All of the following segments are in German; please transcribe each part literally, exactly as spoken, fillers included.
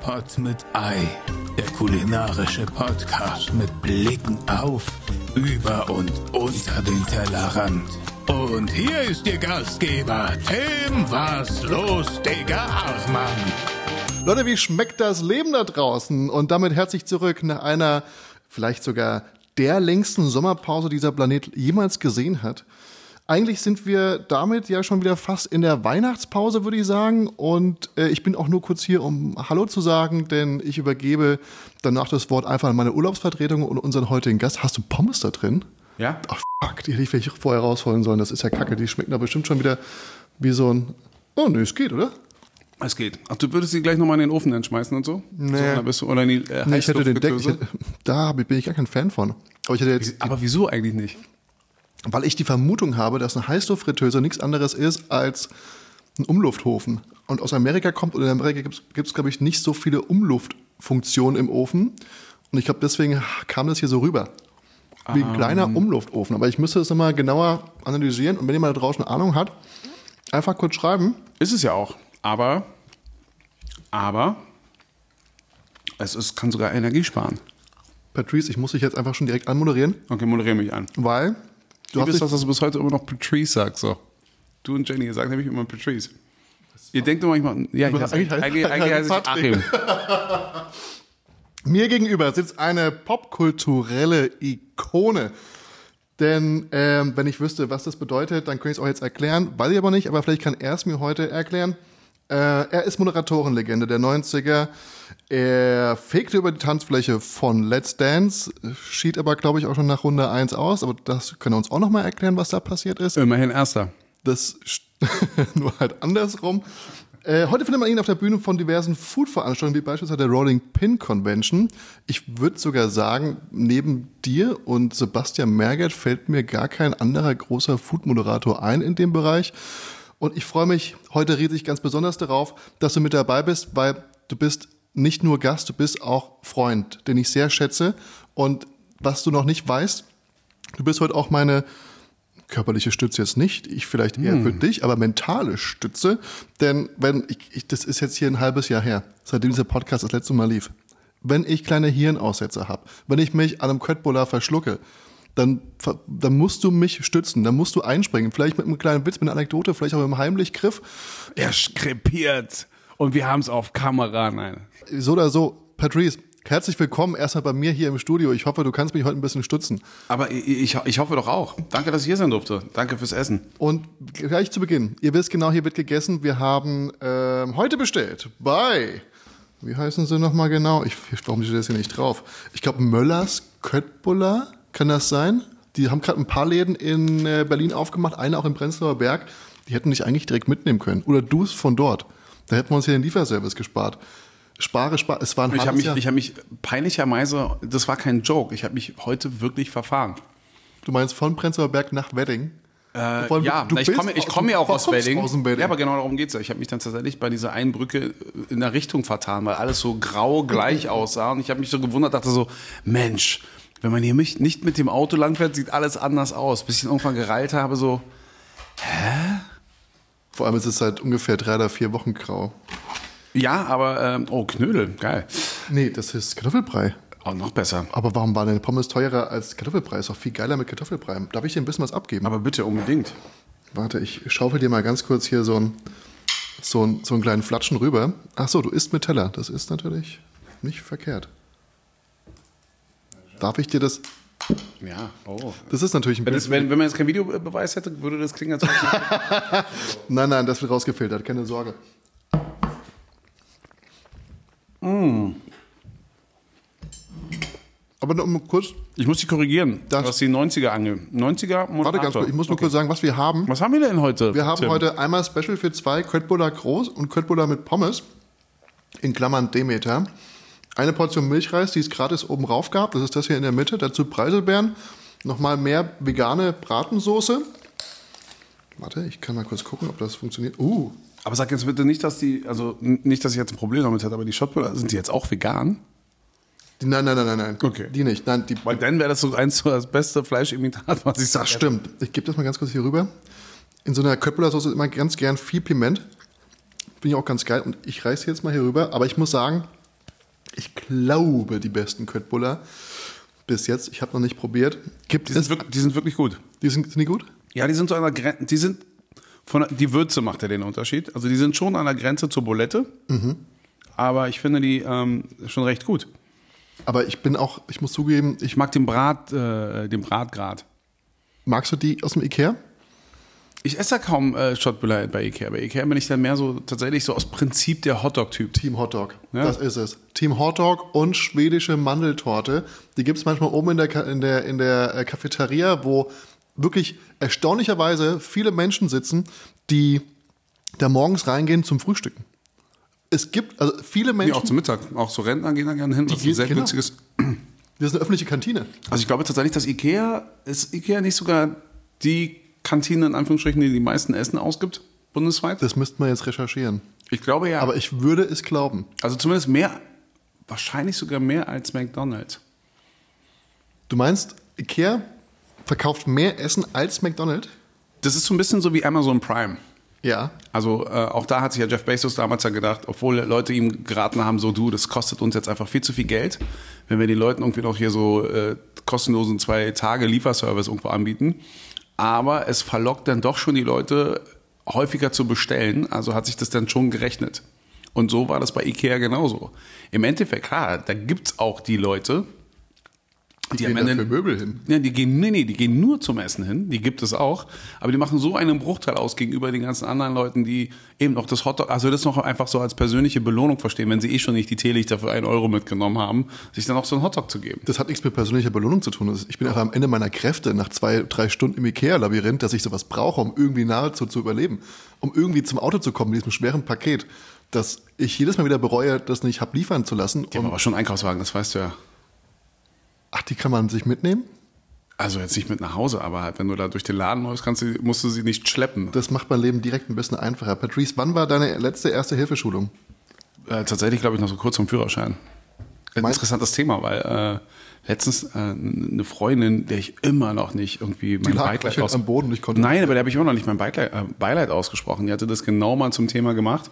Pot mit Ei, der kulinarische Podcast mit Blicken auf, über und unter den Tellerrand. Und hier ist Ihr Gastgeber, Tim Was los, Digga Hartmann. Leute, wie schmeckt das Leben da draußen? Und damit herzlich zurück nach einer, vielleicht sogar der längsten Sommerpause, die dieser Planet jemals gesehen hat. Eigentlich sind wir damit ja schon wieder fast in der Weihnachtspause, würde ich sagen. Und äh, ich bin auch nur kurz hier, um Hallo zu sagen, denn ich übergebe danach das Wort einfach an meine Urlaubsvertretung und unseren heutigen Gast. Hast du Pommes da drin? Ja. Ach, fuck, die hätte ich vielleicht vorher rausholen sollen. Das ist ja kacke. Die schmecken da bestimmt schon wieder wie so ein... Oh, nee, es geht, oder? Es geht. Ach, du würdest sie gleich nochmal in den Ofen entschmeißen und so? Nee. So, oder, bist du, oder in die äh, Nee, ich hätte den Deck, ich Heißluftfritteuse? hätte, da bin ich gar kein Fan von. Aber ich hätte jetzt... Aber wieso eigentlich nicht? Weil ich die Vermutung habe, dass eine Heißluftfritteuse nichts anderes ist als ein Umluftofen. Und aus Amerika kommt, und in Amerika gibt es, glaube ich, nicht so viele Umluftfunktionen im Ofen. Und ich glaube, deswegen kam das hier so rüber. Wie ein kleiner um. Umluftofen. Aber ich müsste das nochmal genauer analysieren. Und wenn jemand da draußen eine Ahnung hat, einfach kurz schreiben. Ist es ja auch. Aber, aber, es ist, kann sogar Energie sparen. Patrice, ich muss dich jetzt einfach schon direkt anmoderieren. Okay, moderiere mich an. Weil... Du hast das, dass du bis heute immer noch Patrice sagst. So. Du und Jenny, ihr sagt nämlich immer Patrice. Ihr denkt immer manchmal, ja, ich heiße, eigentlich, eigentlich, eigentlich heiße ich Achim. Mir gegenüber sitzt eine popkulturelle Ikone. Denn ähm, wenn ich wüsste, was das bedeutet, dann könnte ich es auch jetzt erklären. Weiß ich aber nicht, aber vielleicht kann er es mir heute erklären. Äh, er ist Moderatorenlegende der neunziger. Er fegte über die Tanzfläche von Let's Dance, schied aber, glaube ich, auch schon nach Runde eins aus. Aber das kann er uns auch nochmal erklären, was da passiert ist. Immerhin Erster. Das nur halt andersrum. Äh, heute findet man ihn auf der Bühne von diversen Food-Veranstaltungen, wie beispielsweise der Rolling Pin Convention. Ich würde sogar sagen, neben dir und Sebastian Merget fällt mir gar kein anderer großer Food-Moderator ein in dem Bereich. Und ich freue mich heute riesig ganz besonders darauf, dass du mit dabei bist, weil du bist nicht nur Gast, du bist auch Freund, den ich sehr schätze. Und was du noch nicht weißt, du bist heute auch meine körperliche Stütze jetzt nicht, ich vielleicht eher hm. für dich, aber mentale Stütze. Denn wenn ich, ich, das ist jetzt hier ein halbes Jahr her, seitdem dieser Podcast das letzte Mal lief. Wenn ich kleine Hirnaussetzer habe, wenn ich mich an einem Köttbullar verschlucke, dann, dann musst du mich stützen, dann musst du einspringen. Vielleicht mit einem kleinen Witz, mit einer Anekdote, vielleicht auch mit einem Heimlichgriff. Er krepiert und wir haben es auf Kamera, nein. So oder so, Patrice, herzlich willkommen erstmal bei mir hier im Studio. Ich hoffe, du kannst mich heute ein bisschen stützen. Aber ich, ich, ich hoffe doch auch. Danke, dass ich hier sein durfte. Danke fürs Essen. Und gleich zu Beginn, ihr wisst genau, hier wird gegessen. Wir haben ähm, heute bestellt bei, wie heißen sie nochmal genau? Ich, warum steht das hier nicht drauf? Ich glaube Möllers Köttbullar. Kann das sein? Die haben gerade ein paar Läden in äh, Berlin aufgemacht, eine auch in Prenzlauer Berg. Die hätten dich eigentlich direkt mitnehmen können. Oder du es von dort. Da hätten wir uns hier den Lieferservice gespart. Spare, spare. Es war ein ich habe mich, Jahr. ich habe mich peinlicherweise, das war kein Joke, ich habe mich heute wirklich verfahren. Du meinst von Prenzlauer Berg nach Wedding? Äh, Vor allem, ja, du na, ich komme ich komm ja auch aus Wedding. aus dem Wedding. Ja, aber genau darum geht's ja. Ich habe mich dann tatsächlich bei dieser einen Brücke in der Richtung vertan, weil alles so grau gleich aussah. Und ich habe mich so gewundert, dachte so, Mensch, wenn man hier nicht mit dem Auto langfährt, sieht alles anders aus. Bis ich irgendwann gereilt habe, so, hä? Vor allem ist es seit ungefähr drei oder vier Wochen grau. Ja, aber, ähm, oh, Knödel, geil. Nee, das ist Kartoffelbrei. Oh, noch besser. Aber warum war denn Pommes teurer als Kartoffelbrei? Ist doch viel geiler mit Kartoffelbrei. Darf ich dir ein bisschen was abgeben? Aber bitte, unbedingt. Warte, ich schaufel dir mal ganz kurz hier so einen, so einen, so einen kleinen Flatschen rüber. Ach so, du isst mit Teller. Das ist natürlich nicht verkehrt. Darf ich dir das... Ja, oh. Das ist natürlich ein wenn, bisschen... das, wenn, wenn man jetzt keinen Videobeweis hätte, würde das klingen, als ob Nein, nein, das wird rausgefiltert. Keine Sorge. Mm. Aber noch mal kurz... Ich muss dich korrigieren, Das- was die neunziger angeht. neunziger Moderator. Warte ganz kurz, ich muss nur Okay. kurz sagen, was wir haben. Was haben wir denn heute? Wir haben Tim? heute einmal Special für zwei, Köttbullar groß und Köttbullar mit Pommes, in Klammern Demeter. Eine Portion Milchreis, die es gratis oben rauf gab, das ist das hier in der Mitte, dazu Preiselbeeren, nochmal mehr vegane Bratensoße. Warte, ich kann mal kurz gucken, ob das funktioniert. Uh, Aber sag jetzt bitte nicht, dass die, also n- nicht, dass ich jetzt ein Problem damit hätte, aber die Schottbullar, sind die jetzt auch vegan? die, nein, nein, nein, nein, nein. Okay. Die nicht. Nein, die, Weil dann wäre das so eins so das beste Fleischimitat, was ich sage. das stimmt. Ich gebe das mal ganz kurz hier rüber. In so einer Köttbullar-Soße immer ganz gern viel Piment. Finde ich auch ganz geil. Und ich reiße jetzt mal hier rüber. Aber ich muss sagen, ich glaube, die besten Köttbullar bis jetzt. Ich habe noch nicht probiert. Gibt Die es? sind, wirklich, die sind wirklich gut. Die sind, sind die gut? Ja, die sind so an der Grenze, die sind von der, die Würze macht ja den Unterschied. Also die sind schon an der Grenze zur Bulette, mhm. aber ich finde die ähm, schon recht gut. Aber ich bin auch, ich muss zugeben, ich Ich mag den Brat, äh, den Bratgrad. magst du die aus dem Ikea? Ich esse ja kaum äh, Schottbullar bei Ikea. Bei Ikea bin ich dann mehr so tatsächlich so aus Prinzip der Hotdog-Typ. Team Hotdog, Ja. das ist es. Team Hotdog und schwedische Mandeltorte. Die gibt es manchmal oben in der, Ka- in der, in der äh, Cafeteria, wo wirklich erstaunlicherweise viele Menschen sitzen, die da morgens reingehen zum Frühstücken. Es gibt also viele Nee, Menschen, auch zum Mittag. Auch so Rentner gehen da gerne hin. Das ist ein gehen- sehr genau. günstiges. das ist eine öffentliche Kantine. Also ich glaube tatsächlich, dass Ikea, ist Ikea nicht sogar die Kantine in Anführungsstrichen, die die meisten Essen ausgibt, bundesweit? Das müsste man jetzt recherchieren. Ich glaube ja. Aber ich würde es glauben. Also zumindest mehr, wahrscheinlich sogar mehr als McDonald's. Du meinst, Ikea verkauft mehr Essen als McDonald's? Das ist so ein bisschen so wie Amazon Prime. Ja. Also äh, auch da hat sich ja Jeff Bezos damals ja gedacht, obwohl Leute ihm geraten haben, so du, das kostet uns jetzt einfach viel zu viel Geld, wenn wir den Leuten irgendwie noch hier so äh, kostenlosen zwei Tage Lieferservice irgendwo anbieten. Aber es verlockt dann doch schon die Leute häufiger zu bestellen, also hat sich das dann schon gerechnet. Und so war das bei Ikea genauso. Im Endeffekt, klar, da gibt's auch die Leute, die, Gehen da für Möbel hin. Ja, die gehen, nee, nee, die gehen nur zum Essen hin, die gibt es auch, aber die machen so einen Bruchteil aus gegenüber den ganzen anderen Leuten, die eben noch das Hotdog, also das noch einfach so als persönliche Belohnung verstehen, wenn sie eh schon nicht die Teelichter für einen Euro mitgenommen haben, sich dann auch so einen Hotdog zu geben. Das hat nichts mit persönlicher Belohnung zu tun. Ich bin einfach am Ende meiner Kräfte nach zwei, drei Stunden im Ikea-Labyrinth, dass ich sowas brauche, um irgendwie nahezu zu überleben. Um irgendwie zum Auto zu kommen mit diesem schweren Paket, dass ich jedes Mal wieder bereue, das nicht hab liefern zu lassen. Die haben Und, aber schon einen Einkaufswagen, das weißt du ja. ach, die kann man sich mitnehmen? Also jetzt nicht mit nach Hause, aber halt, wenn du da durch den Laden läufst, kannst du, musst du sie nicht schleppen. Das macht mein Leben direkt ein bisschen einfacher. Patrice, wann war deine letzte Erste-Hilfe-Schulung? Äh, tatsächlich glaube ich noch so kurz vom Führerschein. Ein Mein- interessantes Thema, weil äh, letztens äh, eine Freundin, der ich immer noch nicht irgendwie mein lag Beileid gleich am Boden und ich konnte- Nein, aber der habe ich immer noch nicht mein Beileid, äh, Beileid ausgesprochen. Die hatte das genau mal zum Thema gemacht.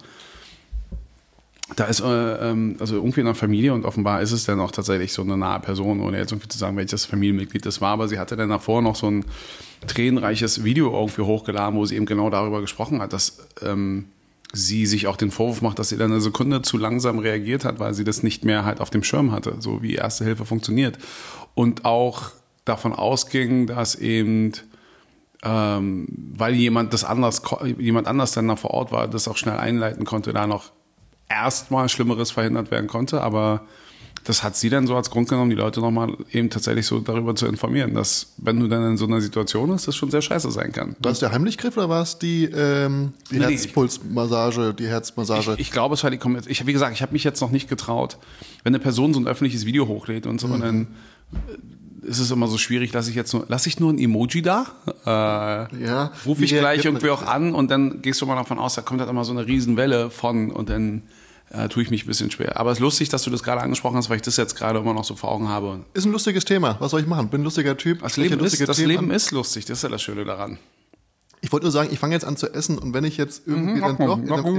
Da ist äh, ähm, also irgendwie in der Familie und offenbar ist es dann auch tatsächlich so eine nahe Person, ohne jetzt irgendwie zu sagen, welches Familienmitglied das war, aber sie hatte dann davor noch so ein tränenreiches Video irgendwie hochgeladen, wo sie eben genau darüber gesprochen hat, dass ähm, sie sich auch den Vorwurf macht, dass sie dann eine Sekunde zu langsam reagiert hat, weil sie das nicht mehr halt auf dem Schirm hatte, so wie Erste Hilfe funktioniert. Und auch davon ausging, dass eben ähm, weil jemand das anders, jemand anders dann da vor Ort war, das auch schnell einleiten konnte, da noch erstmal Schlimmeres verhindert werden konnte, aber das hat sie dann so als Grund genommen, die Leute nochmal eben tatsächlich so darüber zu informieren, dass wenn du dann in so einer Situation bist, das schon sehr scheiße sein kann. War es der Heimlichgriff oder war es die, ähm, die Nee, nee. Herzpulsmassage, die Herzmassage? Ich, ich glaube, es war die Kombination. Ich, wie gesagt, ich habe mich jetzt noch nicht getraut, wenn eine Person so ein öffentliches Video hochlädt und so, und dann äh, ist es immer so schwierig, lasse ich jetzt nur, lasse ich nur ein Emoji da, äh, Ja, rufe wie ich gleich reagiert irgendwie man? auch an und dann gehst du mal davon aus, da kommt halt immer so eine Riesenwelle von und dann äh, tue ich mich ein bisschen schwer. Aber es ist lustig, dass du das gerade angesprochen hast, weil ich das jetzt gerade immer noch so vor Augen habe. Ist ein lustiges Thema. Was soll ich machen? Bin ein lustiger Typ. Das spreche Leben, ist, lustige das Themen Leben an. ist lustig, das ist ja das Schöne daran. Ich wollte nur sagen, ich fange jetzt an zu essen und wenn ich jetzt irgendwie dann doch,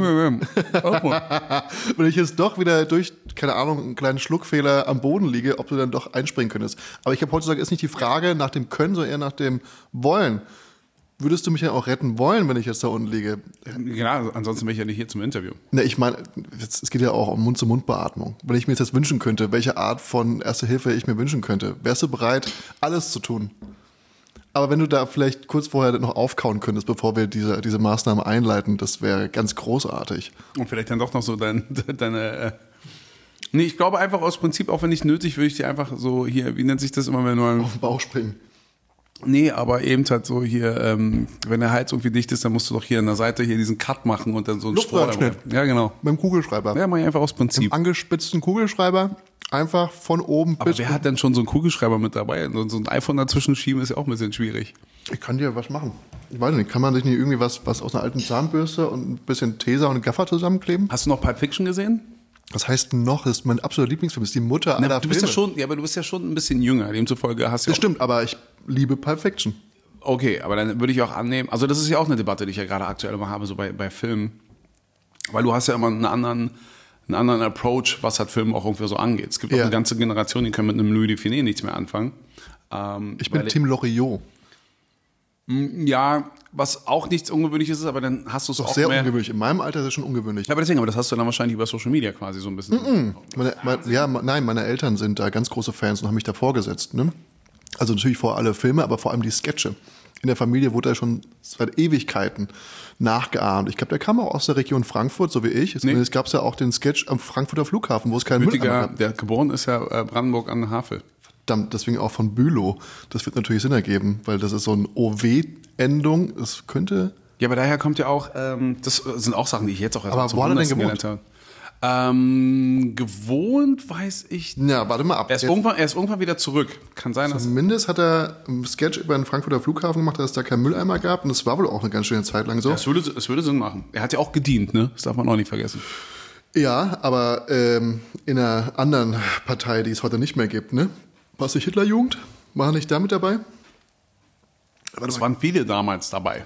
wenn ich jetzt doch wieder durch, keine Ahnung, einen kleinen Schluckfehler am Boden liege, ob du dann doch einspringen könntest. Aber ich habe heutzutage ist nicht die Frage nach dem Können, sondern eher nach dem Wollen. Würdest du mich ja auch retten wollen, wenn ich jetzt da unten liege? Ja, ansonsten bin ich ja nicht hier zum Interview. Ne, ich meine, jetzt- es geht ja auch um Mund-zu-Mund-Beatmung. Wenn ich mir jetzt das wünschen könnte, welche Art von Erste Hilfe ich mir wünschen könnte, wärst du bereit, alles zu tun? Aber wenn du da vielleicht kurz vorher noch aufkauen könntest, bevor wir diese, diese Maßnahme einleiten, das wäre ganz großartig. Und vielleicht dann doch noch so dein, deine. Äh nee, ich glaube einfach aus Prinzip, auch wenn nicht nötig, würde ich dir einfach so hier, wie nennt sich das immer, wenn du. Auf den Bauch springen. Nee, aber eben halt so hier, ähm, wenn der Hals irgendwie dicht ist, dann musst du doch hier an der Seite hier diesen Cut machen und dann so einen Luftröhrenschnitt. Strohhalm. Ja, genau. Mit dem Kugelschreiber. Ja, mach ich einfach aus Im Prinzip. angespitzten Kugelschreiber einfach von oben Aber bis. wer hat denn schon so einen Kugelschreiber mit dabei? So so ein iPhone dazwischen schieben ist ja auch ein bisschen schwierig. Ich kann dir was machen. Ich weiß nicht, kann man sich nicht irgendwie was, was aus einer alten Zahnbürste und ein bisschen Tesa und Gaffer zusammenkleben? Hast du noch Pulp Fiction gesehen? Was heißt denn noch? Das ist mein absoluter Lieblingsfilm. Das ist die Mutter aller Na, du bist ja Filme. schon, ja, aber du bist ja schon ein bisschen jünger. Demzufolge hast du ja Das auch, stimmt, aber ich liebe Pulp Fiction. okay, aber dann würde ich auch annehmen, also das ist ja auch eine Debatte, die ich ja gerade aktuell immer habe, so bei, bei Filmen. Weil du hast ja immer einen anderen, einen anderen Approach, was halt Film auch irgendwie so angeht. Es gibt Ja. auch eine ganze Generation, die können mit einem Louis Define nichts mehr anfangen. Ähm, Ich bin weil- Team Loriot. Ja, was auch nichts Ungewöhnliches ist, aber dann hast du es Doch auch sehr mehr. ungewöhnlich. In meinem Alter ist es schon ungewöhnlich. Ja, aber deswegen, aber das hast du dann wahrscheinlich über Social Media quasi so ein bisschen. Meine, mein, ja, ma- nein, meine Eltern sind da ganz große Fans und haben mich da vorgesetzt. Ne? Also natürlich vor alle Filme, aber vor allem die Sketche. In der Familie wurde er schon seit Ewigkeiten nachgeahmt. Ich glaube, der kam auch aus der Region Frankfurt, so wie ich. Nee. Es gab ja auch den Sketch am Frankfurter Flughafen, wo es keinen Mülleimer Büttiger, gab. der geboren ist ja äh, Brandenburg an der Havel. Verdammt, deswegen auch von Bülow. Das wird natürlich Sinn ergeben, weil das ist so ein O W-Endung. Es könnte... Ja, aber daher kommt ja auch, ähm, das sind auch Sachen, die ich jetzt auch erst Aber mal zum wo hat er denn Hundertsten gewohnt? gelernt habe. Ähm, gewohnt weiß ich nicht. Ja, warte mal ab. Er ist, Jetzt- irgendwann, er ist irgendwann wieder zurück. Kann sein, dass. Zumindest hat er einen Sketch über den Frankfurter Flughafen gemacht, dass es da keinen Mülleimer gab. Und das war wohl auch eine ganz schöne Zeit lang so. Es würde, es würde Sinn machen. Er hat ja auch gedient, ne? Das darf man auch nicht vergessen. Ja, aber ähm, in einer anderen Partei, die es heute nicht mehr gibt, ne? War es die Hitlerjugend? War er nicht da mit dabei? Es waren viele damals dabei.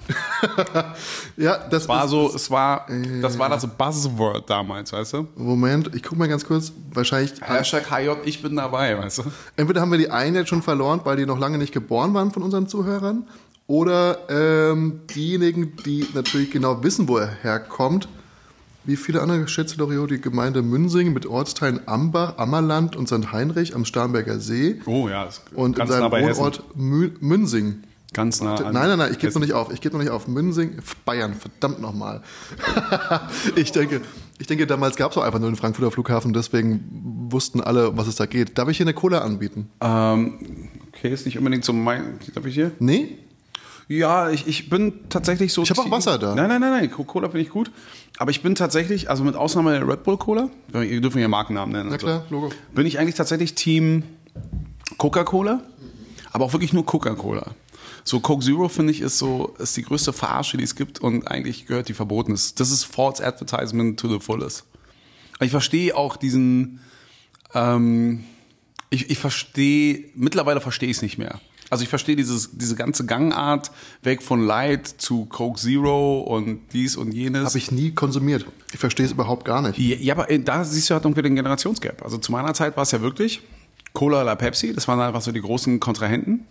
Ja, das Es war ist, so, es war, das war das Buzzword damals, weißt du? Moment, ich guck mal ganz kurz. Wahrscheinlich, Hashtag H J, ich bin dabei, weißt du? entweder haben wir die einen jetzt schon verloren, weil die noch lange nicht geboren waren von unseren Zuhörern, oder ähm, diejenigen, die natürlich genau wissen, wo er herkommt. Wie viele andere schätze Loriot, die Gemeinde Münsing mit Ortsteilen Ambach, Ammerland und Sankt Heinrich am Starnberger See Oh ja, ist und in ganz nah seinem bei Hessen. Wohnort Mü Münsing. Ganz nah an Nein, nein, nein, ich gebe Hessen. noch nicht auf. Ich gebe noch nicht auf. Münsing, Bayern, verdammt nochmal. ich denke, ich denke, damals gab es auch einfach nur den Frankfurter Flughafen, deswegen wussten alle, was es da geht. Darf ich hier eine Cola anbieten? Ähm, okay, ist nicht unbedingt so mein. Darf ich hier? Nee? Ja, ich, ich bin tatsächlich so. Ich hab auch Team- Wasser da. Nein, nein, nein, nein. Cola finde ich gut. Aber ich bin tatsächlich, also mit Ausnahme der Red Bull Cola, wir dürfen ja Markennamen nennen. Na also, klar, Logo. bin ich eigentlich tatsächlich Team Coca-Cola, aber auch wirklich nur Coca-Cola. So Coke Zero finde ich ist so ist die größte Verarsche, die es gibt und eigentlich gehört die verboten ist. Das ist False Advertisement to the fullest. Ich verstehe auch diesen, ähm, ich, ich verstehe, mittlerweile verstehe ich es nicht mehr. Also ich verstehe dieses, diese ganze Gangart weg von Light zu Coke Zero und dies und jenes. Habe ich nie konsumiert. Ich verstehe es überhaupt gar nicht. Ja, ja, aber äh, da siehst du halt irgendwie den Generationsgap. Also zu meiner Zeit war es ja wirklich Cola oder Pepsi, das waren einfach so die großen Kontrahenten.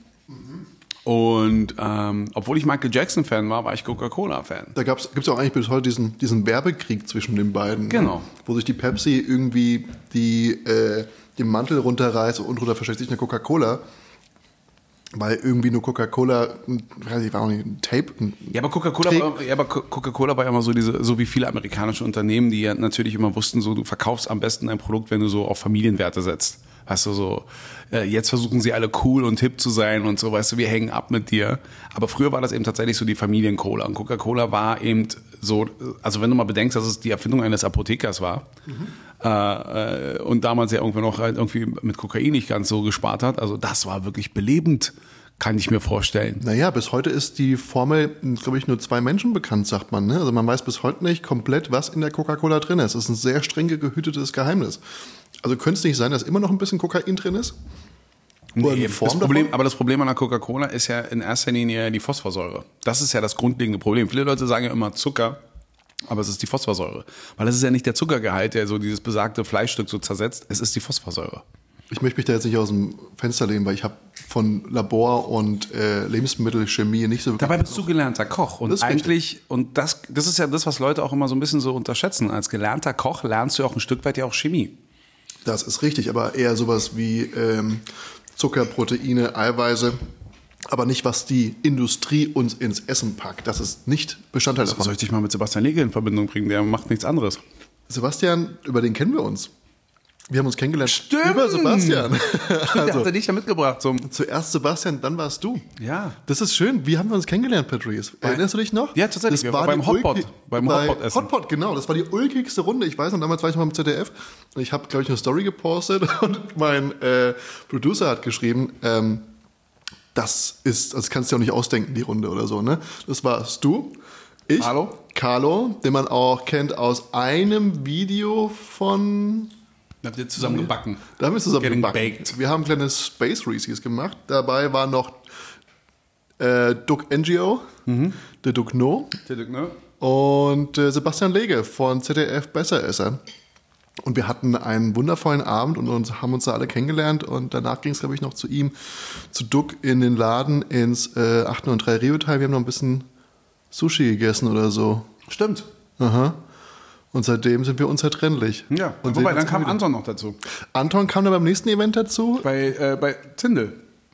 Und ähm, obwohl ich Michael Jackson-Fan war, war ich Coca-Cola-Fan. Da gibt es auch eigentlich bis heute diesen, diesen Werbekrieg zwischen den beiden. Genau. Wo sich die Pepsi irgendwie die, äh, den Mantel runterreißt und drunter versteckt sich eine Coca-Cola. Weil irgendwie nur Coca-Cola, weiß ich, war auch nicht ein Tape. Ein Ja, aber Coca-Cola war, ja, aber Co- Coca-Cola war ja immer so diese, so wie viele amerikanische Unternehmen, die ja natürlich immer wussten, so du verkaufst am besten ein Produkt, wenn du so auf Familienwerte setzt. Weißt du, so, äh, jetzt versuchen sie alle cool und hip zu sein und so, weißt du, wir hängen ab mit dir. Aber früher war das eben tatsächlich so die Familien-Cola. Und Coca-Cola war eben so, also wenn du mal bedenkst, dass es die Erfindung eines Apothekers war, mhm. äh, äh, und damals ja irgendwie noch halt irgendwie mit Kokain nicht ganz so gespart hat, also das war wirklich belebend, kann ich mir vorstellen. Naja, bis heute ist die Formel, glaube ich, nur zwei Menschen bekannt, sagt man. Ne? Also man weiß bis heute nicht komplett, was in der Coca-Cola drin ist. Es ist ein sehr streng gehütetes Geheimnis. Also könnte es nicht sein, dass immer noch ein bisschen Kokain drin ist? Oder Nee, eine Form das Problem, davon? aber das Problem an der Coca-Cola ist ja in erster Linie die Phosphorsäure. Das ist ja das grundlegende Problem. Viele Leute sagen ja immer Zucker, aber es ist die Phosphorsäure. Weil das ist ja nicht der Zuckergehalt, der so dieses besagte Fleischstück so zersetzt. Es ist die Phosphorsäure. Ich möchte mich da jetzt nicht aus dem Fenster lehnen, weil ich habe von Labor und äh, Lebensmittelchemie nicht so wirklich... Dabei bist du gelernter Koch. Und Das ist eigentlich, und das, das ist ja das, was Leute auch immer so ein bisschen so unterschätzen. Als gelernter Koch lernst du auch ein Stück weit ja auch Chemie. Das ist richtig, aber eher sowas wie ähm, Zucker, Proteine, Eiweiße, aber nicht, was die Industrie uns ins Essen packt. Das ist nicht Bestandteil davon. Soll ich dich mal mit Sebastian Lege in Verbindung bringen? Der macht nichts anderes. Sebastian, über den kennen wir uns. Wir haben uns kennengelernt Stimmt. über Sebastian. Der Also, hat er dich ja mitgebracht zum... zuerst Sebastian, dann warst du. Ja. Das ist schön. Wie haben wir uns kennengelernt, Patrice? Erinnerst du dich noch? Ja, tatsächlich. Das Wir war waren beim die Hotpot. ulki- Beim bei Hotpot-Essen. Hotpot, genau. Das war die ulkigste Runde. Ich weiß noch, damals war ich noch mal im Z D F. Und ich habe, glaube ich, eine Story gepostet. Und mein äh, Producer hat geschrieben, ähm, das ist, das kannst du dir auch nicht ausdenken, die Runde oder so. Ne? Das warst du, ich, Carlo. Carlo, den man auch kennt aus einem Video von... Habt ihr zusammen gebacken? Da haben wir zusammen Getting gebacken. baked. Wir haben kleine Space Reese's gemacht. Dabei war noch äh, Duck N G O, Mhm. der Duck No Ne? und äh, Sebastian Lege von Z D F Besseresser. Und wir hatten einen wundervollen Abend und uns, haben uns da alle kennengelernt. Und danach ging es, glaube ich, noch zu ihm, zu Duck in den Laden ins äh, acht null drei Rio-Teil. Wir haben noch ein bisschen Sushi gegessen oder so. Stimmt. Aha. Und seitdem sind wir unzertrennlich. Ja, und wobei, dann kam Anton noch dazu. Anton kam dann beim nächsten Event dazu. Bei, äh, bei Tindel.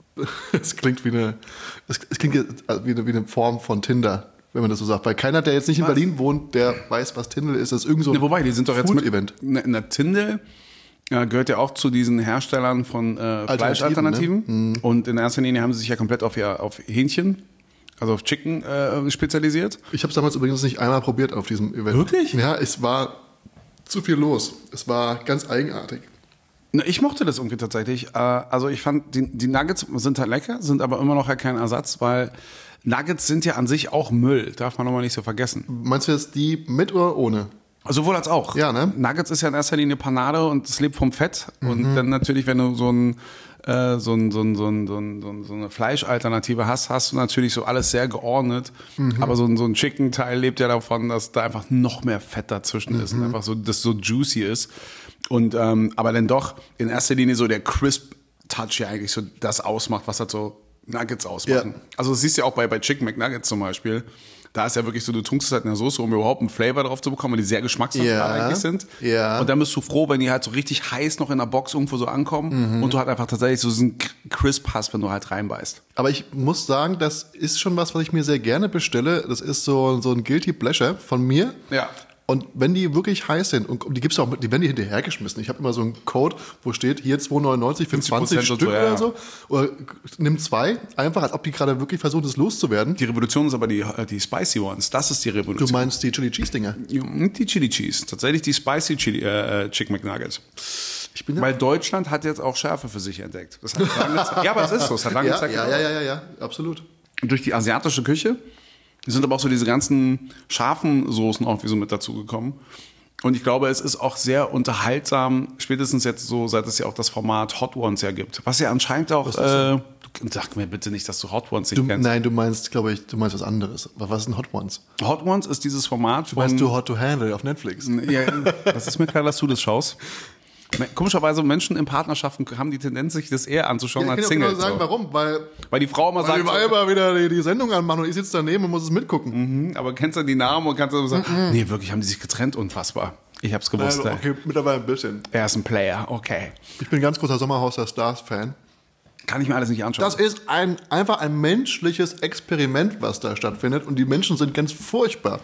Es klingt wie eine, es, es klingt wie eine, wie eine Form von Tinder, wenn man das so sagt. Weil keiner, der jetzt nicht in Was? Berlin wohnt, der weiß, was Tindel ist. Das ist irgend so ein Ja, wobei, die sind doch jetzt mit, Food-Event. na, na, Tindel äh, gehört ja auch zu diesen Herstellern von äh, Fleischalternativen. Ne? Mhm. Und in erster Linie haben sie sich ja komplett auf, ja, auf Hähnchen, also auf Chicken äh, spezialisiert. Ich habe es damals übrigens nicht einmal probiert auf diesem Event. Wirklich? Ja, es war zu viel los. Es war ganz eigenartig. Na, ich mochte das irgendwie tatsächlich. Äh, also ich fand, die, die Nuggets sind halt lecker, sind aber immer noch halt kein Ersatz, weil Nuggets sind ja an sich auch Müll, darf man nochmal nicht so vergessen. Meinst du jetzt die mit oder ohne? Sowohl als auch. Ja, ne? Nuggets ist ja in erster Linie Panade und es lebt vom Fett. Mhm. Und dann natürlich, wenn du so ein äh, so, ein, so, ein, so, ein, so, ein, so eine Fleischalternative hast, hast du natürlich so alles sehr geordnet. Mhm. Aber so ein, so ein Chicken-Teil lebt ja davon, dass da einfach noch mehr Fett dazwischen mhm. ist und einfach so, das so juicy ist. Und ähm, aber dann doch in erster Linie so der Crisp-Touch ja eigentlich so das ausmacht, was halt so Nuggets ausmachen. Ja. Also das siehst du ja auch bei, bei Chicken McNuggets zum Beispiel. Da ist ja wirklich so, du tunkst es halt in der Soße, um überhaupt einen Flavor drauf zu bekommen, weil die sehr geschmacksneutral ja. eigentlich sind. Ja. Und dann bist du froh, wenn die halt so richtig heiß noch in der Box irgendwo so ankommen mhm. und du halt einfach tatsächlich so diesen Crisp hast, wenn du halt reinbeißt. Aber ich muss sagen, das ist schon was, was ich mir sehr gerne bestelle. Das ist so, so ein Guilty Pleasure von mir. Ja. Und wenn die wirklich heiß sind, und die gibt's auch, die werden die hinterhergeschmissen. Ich habe immer so einen Code, wo steht, hier zwei neunundneunzig für zwanzig Stück so, ja. oder so. Oder nimm zwei, einfach, als ob die gerade wirklich versuchen, das loszuwerden. Die Revolution ist aber die, die Spicy Ones. Das ist die Revolution. Du meinst die Chili Cheese Dinger? Die Chili Cheese. Tatsächlich die Spicy Chili, äh, Chicken McNuggets. Ich bin Weil Deutschland hat jetzt auch Schärfe für sich entdeckt. Das hat lange Zeit, ja, aber es ist so. Es hat lange ja, Zeit ja, ja, ja, ja, ja, absolut. Und durch die asiatische Küche sind aber auch so diese ganzen scharfen Soßen auch wie so mit dazugekommen. Und ich glaube, es ist auch sehr unterhaltsam, spätestens jetzt so, seit es ja auch das Format Hot Ones ja gibt. Was ja anscheinend auch, äh, sag mir bitte nicht, dass du Hot Ones nicht du, kennst. Nein, du meinst, glaube ich, du meinst was anderes. Aber was ist ein Hot Ones? Hot Ones ist dieses Format von... Meinst du Hot to Handle auf Netflix? Ja, das ist mir klar, dass du das schaust. Komischerweise, Menschen in Partnerschaften haben die Tendenz, sich das eher anzuschauen ja, als ich Singles. Ich kann sagen, warum. Weil, weil die Frau immer weil sagt... Weil wir immer wieder die, die Sendung anmachen und ich sitze daneben und muss es mitgucken. Mhm, aber kennst du die Namen und kannst du sagen, mhm. nee, wirklich, haben die sich getrennt? Unfassbar. Ich hab's gewusst. Also, okay, mittlerweile ein bisschen. Er ist ein Player, okay. Ich bin ein ganz großer Sommerhaus der Stars-Fan. Kann ich mir alles nicht anschauen. Das ist ein, einfach ein menschliches Experiment, was da stattfindet. Und die Menschen sind ganz furchtbar.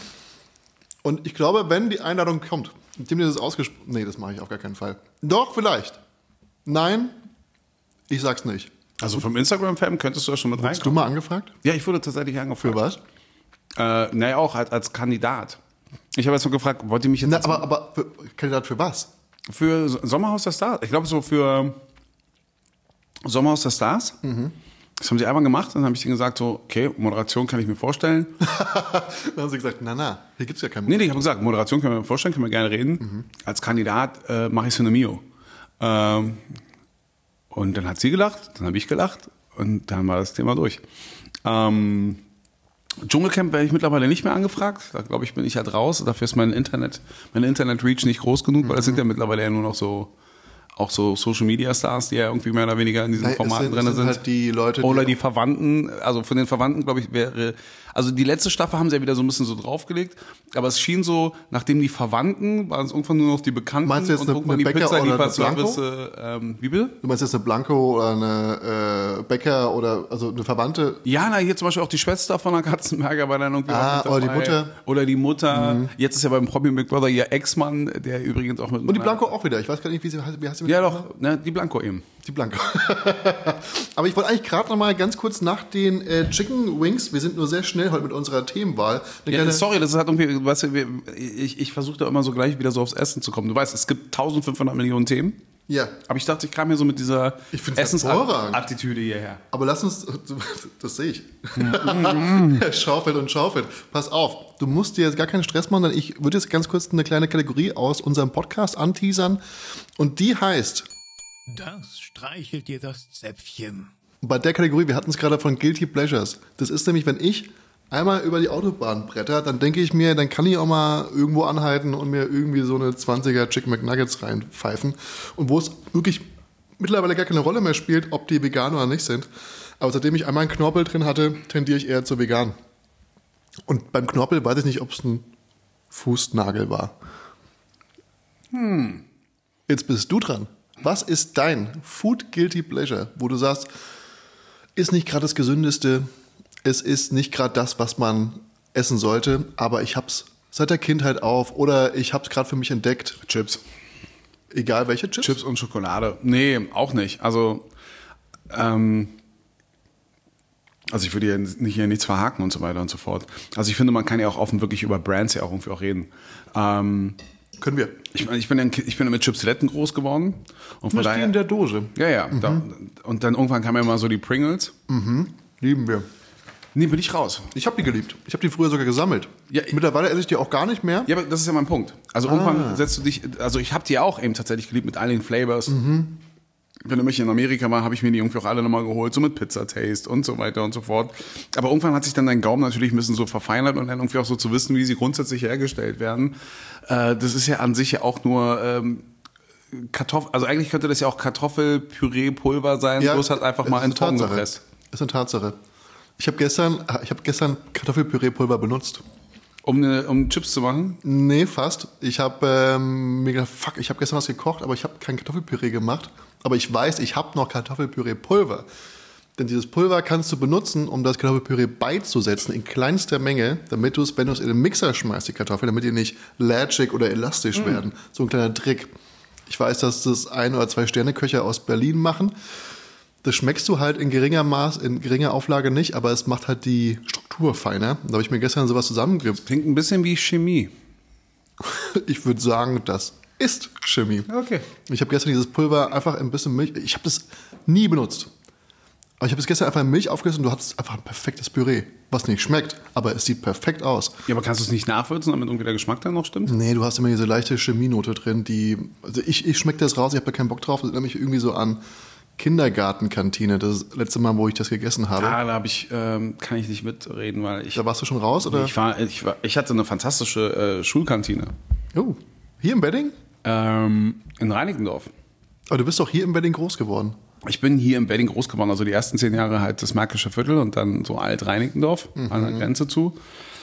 Und ich glaube, wenn die Einladung kommt, indem die das ausgesprochen... Nee, das mache ich auf gar keinen Fall. Doch, vielleicht. Nein, ich sag's nicht. Also vom Instagram-Fan könntest du ja schon mit reinkommen. Hast du mal angefragt? Ja, ich wurde tatsächlich angefragt. Für was? Äh, naja, auch als, als Kandidat. Ich habe jetzt nur gefragt, wollt ihr mich jetzt... Na, aber aber für, Kandidat für was? Für Sommerhaus der Stars. Ich glaube so für Sommerhaus der Stars. Mhm. Das haben sie einmal gemacht, dann habe ich denen gesagt, so, okay, Moderation kann ich mir vorstellen. Dann haben sie gesagt, na na, hier gibt's ja keinen Nee, nee, ich habe gesagt, Moderation können wir mir vorstellen, können wir gerne reden. Mhm. Als Kandidat äh, mache ich es für eine Mio. Ähm, und dann hat sie gelacht, dann habe ich gelacht und dann war das Thema durch. Ähm, Dschungelcamp werde ich mittlerweile nicht mehr angefragt. Da glaube ich, bin ich halt raus. Dafür ist mein Internet, meine Internet-Reach nicht groß genug, mhm. weil es sind ja mittlerweile ja nur noch so auch so Social-Media-Stars, die ja irgendwie mehr oder weniger in diesen Nein, Formaten sind, drin sind. sind. Halt die Leute, die oder die Verwandten, also von den Verwandten, glaube ich, wäre, also die letzte Staffel haben sie ja wieder so ein bisschen so draufgelegt, aber es schien so, nachdem die Verwandten, waren es irgendwann nur noch die Bekannten. Meinst du jetzt und eine, irgendwann eine die Bäcker Pizza, oder die eine Blanco? Service, ähm, wie bitte? Du meinst jetzt eine Blanco oder eine äh, Bäcker oder also eine Verwandte? Ja, na, hier zum Beispiel auch die Schwester von der Katzenberger war dann irgendwie ah, auch mit dabei. Oder die Mutter. Oder die Mutter. Mhm. Jetzt ist ja beim Promi Big Brother ihr Ex-Mann, der übrigens auch mit... Und die Blanco auch wieder. Ich weiß gar nicht, wie sie heißt. Wie heißt sie mit ja doch, ne, die Blanco eben. Die Blanco. Aber ich wollte eigentlich gerade noch mal ganz kurz nach den äh, Chicken Wings, wir sind nur sehr schnell heute mit unserer Themenwahl. Eine Ja, sorry, das hat irgendwie, weißt du, wir, ich, ich versuche da immer so gleich wieder so aufs Essen zu kommen. Du weißt, es gibt eintausendfünfhundert Millionen Themen. Ja. Aber ich dachte, ich kam hier so mit dieser hervorragend. Attitüde hierher. Aber lass uns, das sehe ich. Schaufelt und schaufelt. Pass auf, du musst dir jetzt gar keinen Stress machen, denn ich würde jetzt ganz kurz eine kleine Kategorie aus unserem Podcast anteasern. Und die heißt... Das streichelt dir das Zäpfchen. Bei der Kategorie, wir hatten es gerade von Guilty Pleasures. Das ist nämlich, wenn ich einmal über die Autobahn bretter, dann denke ich mir, dann kann ich auch mal irgendwo anhalten und mir irgendwie so eine zwanziger Chicken McNuggets reinpfeifen. Und wo es wirklich mittlerweile gar keine Rolle mehr spielt, ob die vegan oder nicht sind. Aber seitdem ich einmal einen Knorpel drin hatte, tendiere ich eher zu vegan. Und beim Knorpel weiß ich nicht, ob es ein Fußnagel war. Hm. Jetzt bist du dran. Was ist dein Food Guilty Pleasure, wo du sagst, ist nicht gerade das Gesündeste, es ist nicht gerade das, was man essen sollte, aber ich hab's seit der Kindheit auf oder ich hab's gerade für mich entdeckt. Chips. Egal welche Chips? Chips und Schokolade. Nee, auch nicht. Also, ähm, also ich würde hier nicht, hier nichts verhaken und so weiter und so fort. Also ich finde, man kann ja auch offen wirklich über Brands ja auch irgendwie auch reden. Ähm, Können wir. Ich, ich bin, ich bin mit Chipsletten groß geworden. Und von Das daher, die in der Dose. Ja, ja. Mhm. Da, und dann irgendwann kamen ja mal so die Pringles. Mhm. Lieben wir. Nee, bin ich raus. Ich habe die geliebt. Ich habe die früher sogar gesammelt. Ja, Mittlerweile esse ich die auch gar nicht mehr. Ja, aber das ist ja mein Punkt. Also Ah. irgendwann setzt du dich, also ich habe die auch eben tatsächlich geliebt mit all den Flavors. Mhm. Wenn du mich in Amerika war, habe ich mir die irgendwie auch alle nochmal geholt, so mit Pizza Taste und so weiter und so fort. Aber irgendwann hat sich dann dein Gaumen natürlich ein bisschen so verfeinert und dann irgendwie auch so zu wissen, wie sie grundsätzlich hergestellt werden. Äh, das ist ja an sich ja auch nur ähm, Kartoffel, also eigentlich könnte das ja auch Kartoffelpüree-Pulver sein, Ja, bloß halt einfach es mal ist in eine Form Tatsache. gepresst. Ist eine Tatsache. Ich habe gestern, ich habe gestern Kartoffelpüree-Pulver benutzt. Um, eine, um Chips zu machen? Nee, fast. Ich habe ähm, mir gedacht, fuck, ich habe gestern was gekocht, aber ich habe kein Kartoffelpüree gemacht. Aber ich weiß, ich habe noch Kartoffelpüree-Pulver. Denn dieses Pulver kannst du benutzen, um das Kartoffelpüree beizusetzen in kleinster Menge, damit du es, wenn du es in den Mixer schmeißt, die Kartoffeln, damit die nicht latschig oder elastisch mm. werden. So ein kleiner Trick. Ich weiß, dass das ein oder zwei Sterneköche aus Berlin machen. Das schmeckst du halt in geringer Maß, in geringer Auflage nicht, aber es macht halt die Struktur feiner. Da habe ich mir gestern sowas zusammengegeben. Klingt ein bisschen wie Chemie. Ich würde sagen, das ist Chemie. Okay. Ich habe gestern dieses Pulver einfach ein bisschen Milch, ich habe das nie benutzt. Aber ich habe es gestern einfach in Milch aufgegessen und du hattest einfach ein perfektes Püree, was nicht schmeckt, aber es sieht perfekt aus. Ja, aber kannst du es nicht nachwürzen, damit irgendwie der Geschmack dann noch stimmt? Nee, du hast immer diese leichte Chemienote drin, die, also ich, ich schmecke das raus, ich habe da keinen Bock drauf, das erinnert mich irgendwie so an Kindergartenkantine, das letzte Mal, wo ich das gegessen habe. Ah, da habe ich, ähm, kann ich nicht mitreden, weil ich. Da warst du schon raus, oder? Ich war, ich war, ich hatte eine fantastische äh, Schulkantine. Oh, hier im Wedding? Ähm, in Reinickendorf. Aber du bist doch hier im Wedding groß geworden. Ich bin hier im Wedding groß geworden, also die ersten zehn Jahre halt das Märkische Viertel und dann so Alt-Reinickendorf mhm. an der Grenze zu.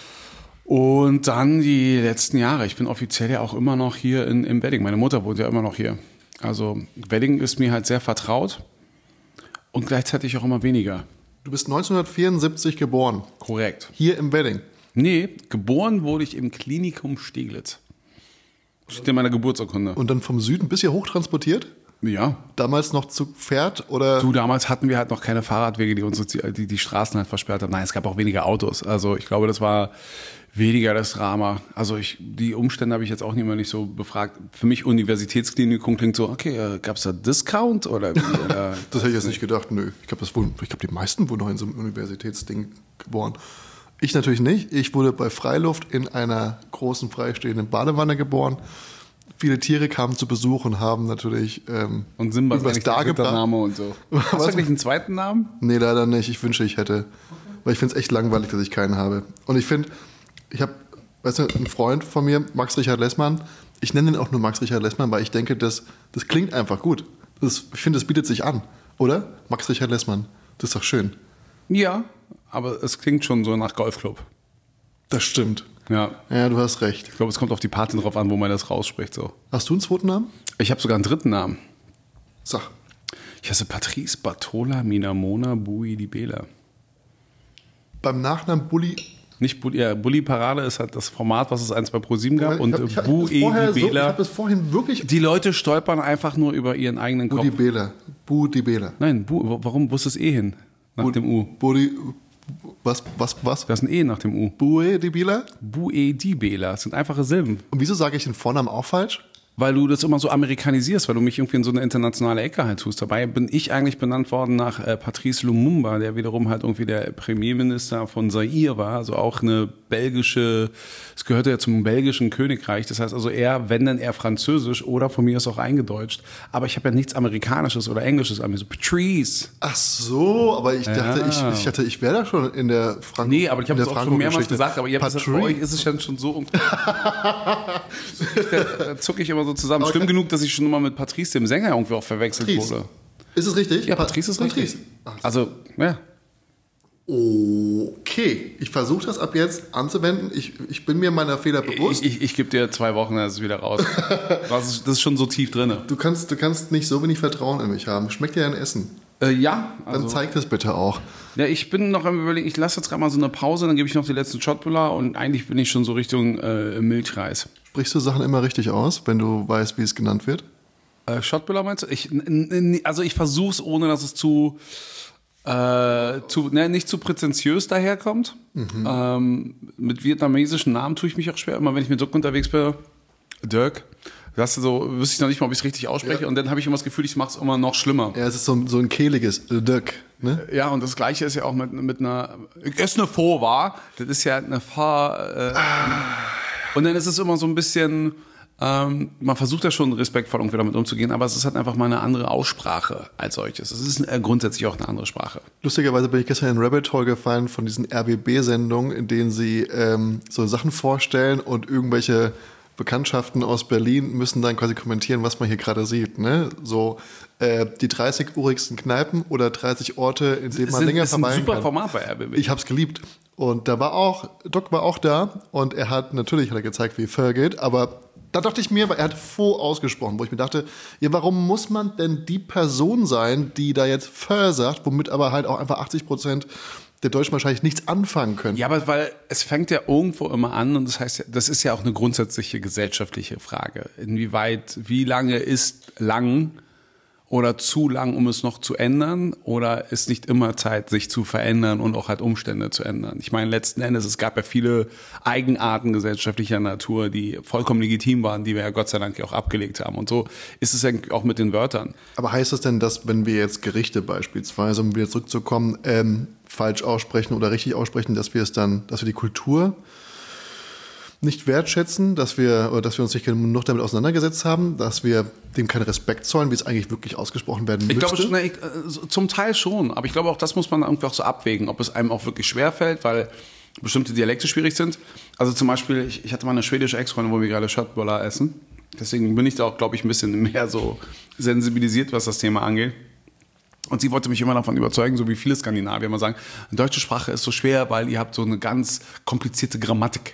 Und dann die letzten Jahre. Ich bin offiziell ja auch immer noch hier in, im Wedding. Meine Mutter wohnt ja immer noch hier. Also Wedding ist mir halt sehr vertraut und gleichzeitig auch immer weniger. Du bist neunzehnhundertvierundsiebzig geboren. Korrekt. Hier im Wedding. Nee, geboren wurde ich im Klinikum Steglitz. Steht in meiner Geburtsurkunde. Und dann vom Süden bis hier hochtransportiert? Ja. Damals noch zu Pferd oder? Du, damals hatten wir halt noch keine Fahrradwege, die uns die, die, die Straßen halt versperrt haben. Nein, es gab auch weniger Autos. Also ich glaube, das war weniger das Drama. Also ich, die Umstände habe ich jetzt auch nicht mehr nicht so befragt. Für mich Universitätsklinikum klingt so, okay, äh, gab es da Discount oder wie? Oder? Das hätte ich jetzt nicht gedacht, nö. Ich glaube, glaub, die meisten wurden noch in so einem Universitätsding geboren. Ich natürlich nicht. Ich wurde bei Freiluft in einer großen freistehenden Badewanne geboren. Viele Tiere kamen zu Besuch und haben natürlich ähm, und Simba ist was da gebracht. Name und so. Hast du eigentlich einen zweiten Namen? Nee, leider nicht. Ich wünsche, ich hätte. Weil ich finde es echt langweilig, dass ich keinen habe. Und ich finde, ich habe, weißt du, einen Freund von mir, Max Richard Lessmann. Ich nenne ihn auch nur Max Richard Lessmann, weil ich denke, das, das klingt einfach gut. Das, ich finde, das bietet sich an, oder? Max Richard Lessmann. Das ist doch schön. Ja, aber es klingt schon so nach Golfclub. Das stimmt. Ja. Ja, du hast recht. Ich glaube, es kommt auf die Party drauf an, wo man das rausspricht. So. Hast du einen zweiten Namen? Ich habe sogar einen dritten Namen. Sag. Ich heiße Patrice Bartola Minamona Bui Di Bela. Beim Nachnamen Bulli. Nicht Bulli, ja, Bulli Parade ist halt das Format, was es eins bei ProSieben gab. Und ich hab, ich Bui hab Di Bela. So, ich habe das vorhin wirklich. Die Leute stolpern einfach nur über ihren eigenen Kopf. Budi Bela. Budi Bela. Nein, Bu, warum? Wo ist das E hin? Nach Bu, dem U. Budi. Was, was, was? Da ist ein E nach dem U. Bue Di Bela? Bue Di Bela. Das sind einfache Silben. Und wieso sage ich den Vornamen auch falsch? weil du das immer so amerikanisierst, weil du mich irgendwie in so eine internationale Ecke halt tust. Dabei bin ich eigentlich benannt worden nach äh, Patrice Lumumba, der wiederum halt irgendwie der Premierminister von Zaire war, also auch eine belgische, es gehörte ja zum belgischen Königreich, das heißt also eher, wenn dann eher französisch oder von mir ist auch eingedeutscht, aber ich habe ja nichts Amerikanisches oder Englisches an mir, so Patrice. Ach so, aber ich dachte, Ja. ich, ich dachte, ich wäre da schon in der Franco. Nee, aber ich habe in es der auch schon mehrmals Franco-Geschichte. gesagt, aber ihr habt gesagt, bei euch ist es ja schon so, da, da zucke ich immer so zusammen. Okay. Stimmt genug, dass ich schon immer mit Patrice, dem Sänger, irgendwie auch verwechselt Patrice. wurde. Ist es richtig? Ja, Pa- Patrice ist Patrice. richtig. Ach, Also, ja. Okay, ich versuche das ab jetzt anzuwenden. Ich, ich bin mir meiner Fehler bewusst. Ich, ich, ich gebe dir zwei Wochen, dann ist es wieder raus. Das ist, das ist schon so tief drin. Du kannst, du kannst nicht so wenig Vertrauen in mich haben. Schmeckt dir ein Essen? Äh, ja, Dann also, zeig das bitte auch. ja, ich bin noch am Überlegen, ich lasse jetzt gerade mal so eine Pause, dann gebe ich noch die letzten Shotbullar und eigentlich bin ich schon so Richtung äh, Milchreis. Sprichst du Sachen immer richtig aus, wenn du weißt, wie es genannt wird? Äh, Shotbullar meinst du? Ich, n, n, also ich versuche es, ohne dass es zu, äh, zu ne, nicht zu prätentiös daherkommt. Mhm. Ähm, mit vietnamesischen Namen tue ich mich auch schwer. Immer wenn ich mit Dirk unterwegs bin, Dirk, das ist so, wüsste ich noch nicht mal, ob ich es richtig ausspreche. Ja. Und dann habe ich immer das Gefühl, ich mache es immer noch schlimmer. Ja, es ist so, so ein kehliges Döck, ne? Ja, und das Gleiche ist ja auch mit, mit einer, ist eine Faux, war. Das ist ja eine Fahr, äh, und dann ist es immer so ein bisschen, ähm, man versucht ja schon respektvoll irgendwie damit umzugehen, aber es ist halt einfach mal eine andere Aussprache als solches. Es ist äh, grundsätzlich auch eine andere Sprache. Lustigerweise bin ich gestern in Rabbit Hole gefallen von diesen R B B-Sendungen, in denen sie ähm, so Sachen vorstellen und irgendwelche Bekanntschaften aus Berlin müssen dann quasi kommentieren, was man hier gerade sieht. Ne? So äh, die dreißig urigsten Kneipen oder dreißig Orte, in denen man Sind- länger ist ein verweilen super kann. Format bei R B B. Ich hab's geliebt. Und da war auch, Doc war auch da und er hat, natürlich hat er gezeigt, wie Pho geht, aber da dachte ich mir, weil er hat Pho ausgesprochen, wo ich mir dachte, ja, warum muss man denn die Person sein, die da jetzt Pho sagt, womit aber halt auch einfach achtzig Prozent der Deutschen wahrscheinlich nichts anfangen können. Ja, aber weil es fängt ja irgendwo immer an und das heißt, das ist ja auch eine grundsätzliche gesellschaftliche Frage. Inwieweit, wie lange ist lang oder zu lang, um es noch zu ändern, oder ist nicht immer Zeit, sich zu verändern und auch halt Umstände zu ändern? Ich meine, letzten Endes, es gab ja viele Eigenarten gesellschaftlicher Natur, die vollkommen legitim waren, die wir ja Gott sei Dank ja auch abgelegt haben. Und so ist es ja auch mit den Wörtern. Aber heißt das denn, dass wenn wir jetzt Gerichte beispielsweise, um wieder zurückzukommen, ähm, falsch aussprechen oder richtig aussprechen, dass wir es dann, dass wir die Kultur nicht wertschätzen, dass wir, oder dass wir uns nicht genug damit auseinandergesetzt haben, dass wir dem keinen Respekt zollen, wie es eigentlich wirklich ausgesprochen werden müsste? Ich glaube, schon, ich, äh, zum Teil schon, aber ich glaube auch, das muss man irgendwie auch so abwägen, ob es einem auch wirklich schwerfällt, weil bestimmte Dialekte schwierig sind. Also zum Beispiel, ich, ich hatte mal eine schwedische Ex-Freundin, wo wir gerade Köttbullar essen. Deswegen bin ich da auch, glaube ich, ein bisschen mehr so sensibilisiert, was das Thema angeht. Und sie wollte mich immer davon überzeugen, so wie viele Skandinavier immer sagen, deutsche Sprache ist so schwer, weil ihr habt so eine ganz komplizierte Grammatik.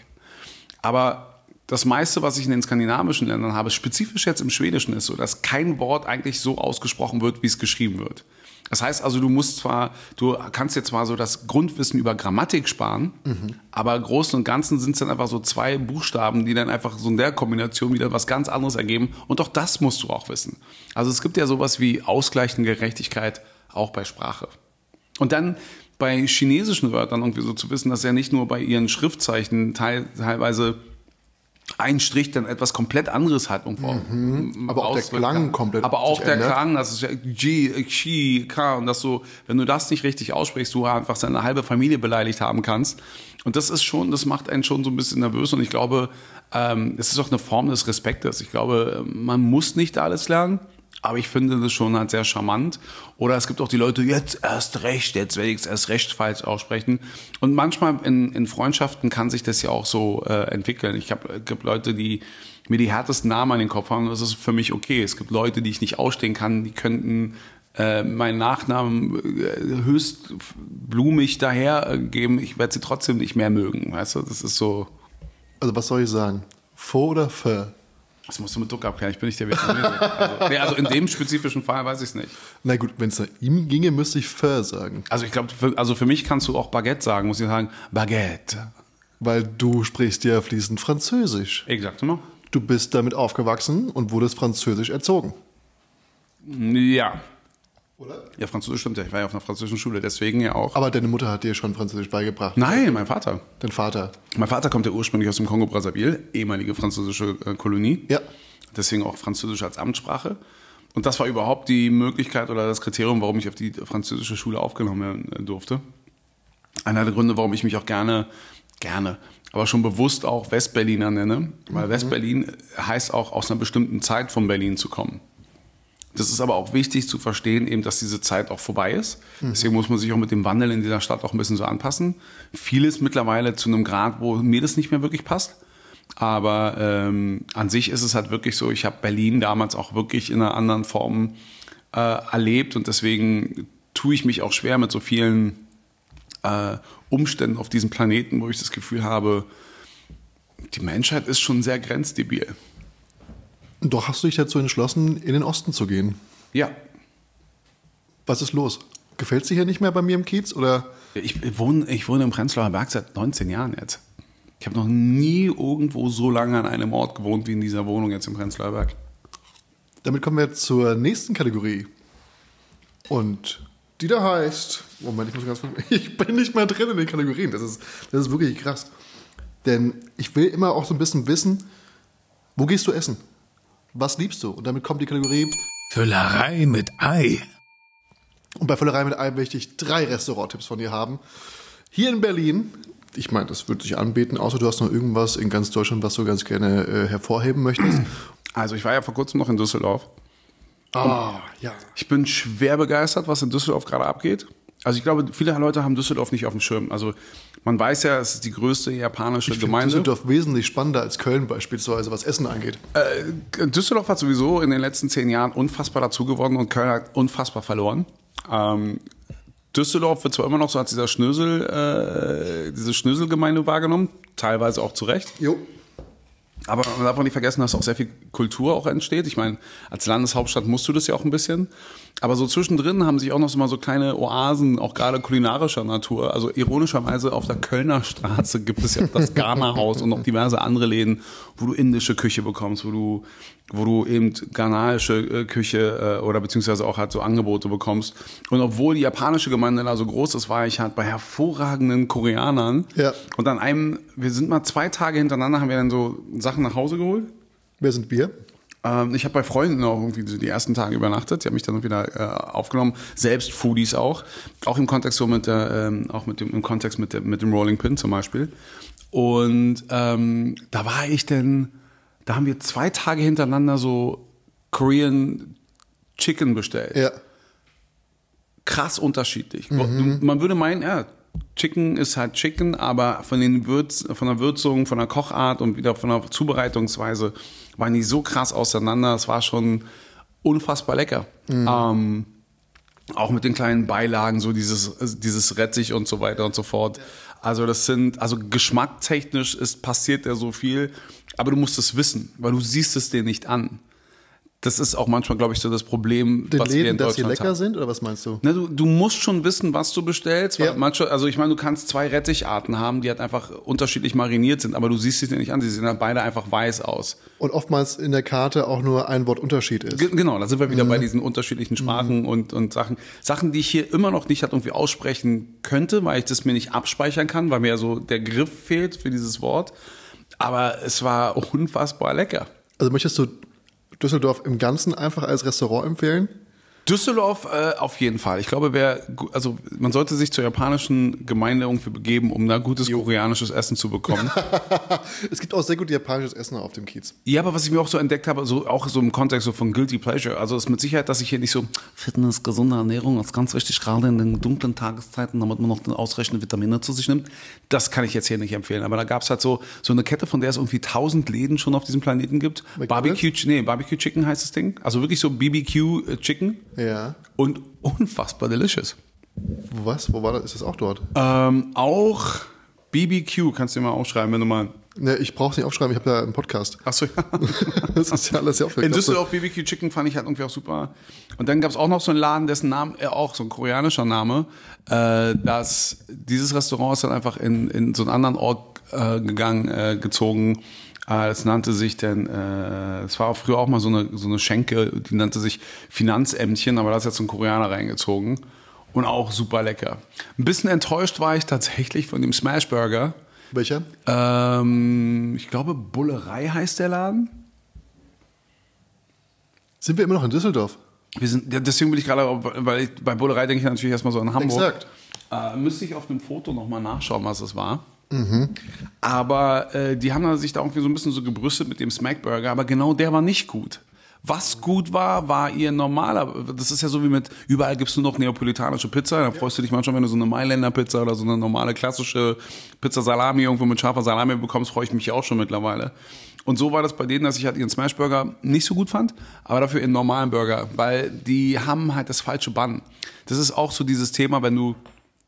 Aber das meiste, was ich in den skandinavischen Ländern habe, spezifisch jetzt im Schwedischen, ist so, dass kein Wort eigentlich so ausgesprochen wird, wie es geschrieben wird. Das heißt also, du musst zwar, du kannst dir zwar so das Grundwissen über Grammatik sparen, mhm. aber im Großen und Ganzen sind es dann einfach so zwei Buchstaben, die dann einfach so in der Kombination wieder was ganz anderes ergeben. Und auch das musst du auch wissen. Also es gibt ja sowas wie ausgleichende Gerechtigkeit auch bei Sprache. Und dann bei chinesischen Wörtern irgendwie so zu wissen, dass ja nicht nur bei ihren Schriftzeichen teil, teilweise ein Strich dann etwas komplett anderes hat. Mhm. Aber auch der Klang komplett Aber auch sich der ändert. Klang, das ist ja G, Xi, K, und dass du, wenn du das nicht richtig aussprichst, du einfach seine halbe Familie beleidigt haben kannst. Und das ist schon, das macht einen schon so ein bisschen nervös. Und ich glaube, ähm, es ist auch eine Form des Respektes. Ich glaube, man muss nicht alles lernen. Aber ich finde das schon halt sehr charmant. Oder es gibt auch die Leute, jetzt erst recht, jetzt werde ich es erst recht falsch aussprechen. Und manchmal in, in Freundschaften kann sich das ja auch so äh, entwickeln. Ich habe gibt Leute, die mir die härtesten Namen an den Kopf haben. Das ist für mich okay. Es gibt Leute, die ich nicht ausstehen kann, die könnten äh, meinen Nachnamen äh, höchst blumig dahergeben. Ich werde sie trotzdem nicht mehr mögen. Weißt du, das ist so. Also was soll ich sagen? Pho oder Pho? Das musst du mit Druck abklären, ich bin nicht der Vietnamese. Also, nee, also in dem spezifischen Fall weiß ich es nicht. Na gut, wenn es nach ihm ginge, müsste ich Pho sagen. Also ich glaube, für, also für mich kannst du auch Baguette sagen, muss ich sagen, Baguette. Weil du sprichst ja fließend Französisch. Exactement. Du bist damit aufgewachsen und wurdest französisch erzogen. Ja. Oder? Ja, Französisch stimmt ja. Ich war ja auf einer französischen Schule, deswegen ja auch. Aber deine Mutter hat dir schon Französisch beigebracht. Nein, mein Vater. Dein Vater. Mein Vater kommt ja ursprünglich aus dem Kongo-Brazzaville, ehemalige französische äh, Kolonie. Ja. Deswegen auch Französisch als Amtssprache. Und das war überhaupt die Möglichkeit oder das Kriterium, warum ich auf die französische Schule aufgenommen werden durfte. Einer der Gründe, warum ich mich auch gerne, gerne, aber schon bewusst auch Westberliner nenne. Weil mhm. Westberlin heißt auch, aus einer bestimmten Zeit von Berlin zu kommen. Das ist aber auch wichtig zu verstehen, eben, dass diese Zeit auch vorbei ist. Mhm. Deswegen muss man sich auch mit dem Wandel in dieser Stadt auch ein bisschen so anpassen. Vieles mittlerweile zu einem Grad, wo mir das nicht mehr wirklich passt. Aber ähm, an sich ist es halt wirklich so, ich habe Berlin damals auch wirklich in einer anderen Form äh, erlebt und deswegen tue ich mich auch schwer mit so vielen äh, Umständen auf diesem Planeten, wo ich das Gefühl habe, die Menschheit ist schon sehr grenzdebil. Und doch hast du dich dazu entschlossen, in den Osten zu gehen. Ja. Was ist los? Gefällt es dir hier nicht mehr bei mir im Kiez? Oder? Ich wohne, ich wohne im Prenzlauer Berg seit neunzehn Jahren jetzt. Ich habe noch nie irgendwo so lange an einem Ort gewohnt wie in dieser Wohnung jetzt im Prenzlauer Berg. Damit kommen wir zur nächsten Kategorie. Und die da heißt... Moment, ich muss ganz kurz... Ich bin nicht mehr drin in den Kategorien. Das ist, das ist wirklich krass. Denn ich will immer auch so ein bisschen wissen, wo gehst du essen? Was liebst du? Und damit kommt die Kategorie... Füllerei mit Ei. Und bei Füllerei mit Ei möchte ich drei Restauranttipps von dir haben. Hier in Berlin... Ich meine, das würde sich anbieten, außer du hast noch irgendwas in ganz Deutschland, was du ganz gerne äh, hervorheben möchtest. Also ich war ja vor kurzem noch in Düsseldorf. Ah, ja. Ich bin schwer begeistert, was in Düsseldorf gerade abgeht. Also ich glaube, viele Leute haben Düsseldorf nicht auf dem Schirm. Also man weiß ja, es ist die größte japanische ich Gemeinde. Düsseldorf wesentlich spannender als Köln beispielsweise, was Essen angeht. Äh, Düsseldorf hat sowieso in den letzten zehn Jahren unfassbar dazu gewonnen und Köln hat unfassbar verloren. Ähm, Düsseldorf wird zwar immer noch so als dieser Schnösel, äh, diese Schnöselgemeinde wahrgenommen, teilweise auch zu Recht. Jo. Aber man darf auch nicht vergessen, dass auch sehr viel Kultur auch entsteht. Ich meine, als Landeshauptstadt musst du das ja auch ein bisschen. Aber so zwischendrin haben sich auch noch so mal so kleine Oasen, auch gerade kulinarischer Natur. Also ironischerweise auf der Kölner Straße gibt es ja das Ghana-Haus und noch diverse andere Läden, wo du indische Küche bekommst, wo du, wo du eben ghanaische Küche äh, oder beziehungsweise auch halt so Angebote bekommst. Und obwohl die japanische Gemeinde da so groß ist, war ich halt bei hervorragenden Koreanern. Ja. Und an einem, wir sind mal zwei Tage hintereinander, haben wir dann so Sachen nach Hause geholt. Wer sind wir? Ähm, ich habe bei Freunden auch irgendwie die ersten Tage übernachtet. Die haben mich dann wieder äh, aufgenommen. Selbst Foodies auch. Auch im Kontext so mit der, ähm, auch mit dem, im Kontext mit, der, mit dem Rolling Pin zum Beispiel. Und ähm, da war ich denn, da haben wir zwei Tage hintereinander so Korean Chicken bestellt. Ja. Krass unterschiedlich. Mhm. Man würde meinen, ja, Chicken ist halt Chicken, aber von den Würz, von der Würzung, von der Kochart und wieder von der Zubereitungsweise waren die so krass auseinander. Es war schon unfassbar lecker. Mhm. Ähm, auch mit den kleinen Beilagen, so dieses, dieses Rettich und so weiter und so fort. Also das sind, also geschmacktechnisch ist, passiert ja so viel, aber du musst es wissen, weil du siehst es dir nicht an. Das ist auch manchmal, glaube ich, so das Problem, Den was Läden, wir in dass Deutschland sie lecker haben. sind, oder was meinst du? Na, du, du musst schon wissen, was du bestellst. Weil Ja. manche, also ich meine, du kannst zwei Retticharten haben, die halt einfach unterschiedlich mariniert sind, aber du siehst sie dir nicht an. Sie sehen halt beide einfach weiß aus. Und oftmals in der Karte auch nur ein Wort Unterschied ist. Ge- Genau, da sind wir wieder mhm. bei diesen unterschiedlichen Sprachen mhm. und, und Sachen. Sachen, die ich hier immer noch nicht halt irgendwie aussprechen könnte, weil ich das mir nicht abspeichern kann, weil mir ja so der Griff fehlt für dieses Wort. Aber es war unfassbar lecker. Also möchtest du Düsseldorf im Ganzen einfach als Restaurant empfehlen? Düsseldorf äh, auf jeden Fall. Ich glaube, wer, also man sollte sich zur japanischen Gemeinde irgendwie begeben, um da gutes jo. koreanisches Essen zu bekommen. Es gibt auch sehr gut japanisches Essen auf dem Kiez. Ja, aber was ich mir auch so entdeckt habe, so auch so im Kontext so von Guilty Pleasure, also ist mit Sicherheit, dass ich hier nicht so Fitness, gesunde Ernährung, das ist ganz wichtig, gerade in den dunklen Tageszeiten, damit man noch den ausreichenden Vitamine zu sich nimmt. Das kann ich jetzt hier nicht empfehlen. Aber da gab es halt so so eine Kette, von der es irgendwie tausend Läden schon auf diesem Planeten gibt. Barbecue, nee, Barbecue Chicken heißt das Ding. Also wirklich so B B Q Chicken. Ja. Und unfassbar delicious. Was? Wo war das? Ist das auch dort? Ähm, auch B B Q, kannst du dir mal aufschreiben, wenn du mal... Ne, ich brauche es nicht aufschreiben, ich habe ja einen Podcast. Ach so, ja. Das ist ja alles ja In Düsseldorf B B Q Chicken fand ich halt irgendwie auch super. Und dann gab es auch noch so einen Laden, dessen Name, äh, auch so ein koreanischer Name, äh, dass dieses Restaurant ist dann einfach in, in so einen anderen Ort äh, gegangen, äh, gezogen. Es nannte sich denn, äh, es war auch früher auch mal so eine, so eine Schenke, die nannte sich Finanzämtchen, aber da ist jetzt so ein Koreaner reingezogen und auch super lecker. Ein bisschen enttäuscht war ich tatsächlich von dem Smashburger. Welcher? Ähm, ich glaube, Bullerei heißt der Laden. Sind wir immer noch in Düsseldorf? Wir sind, ja, deswegen bin ich gerade, weil ich, bei Bullerei denke ich natürlich erstmal so an Hamburg. Exakt. Äh, müsste ich auf dem Foto nochmal nachschauen, was es war. Mhm. Aber äh, die haben sich da irgendwie so ein bisschen so gebrüstet mit dem Smackburger, aber genau der war nicht gut. Was gut war, war ihr normaler, das ist ja so wie mit, überall gibt's nur noch neapolitanische Pizza, da freust du dich manchmal, wenn du so eine Mailänder Pizza oder so eine normale klassische Pizza Salami irgendwo mit scharfer Salami bekommst, freue ich mich auch schon mittlerweile. Und so war das bei denen, dass ich halt ihren Smashburger nicht so gut fand, aber dafür ihren normalen Burger, weil die haben halt das falsche Bun. Das ist auch so dieses Thema, wenn du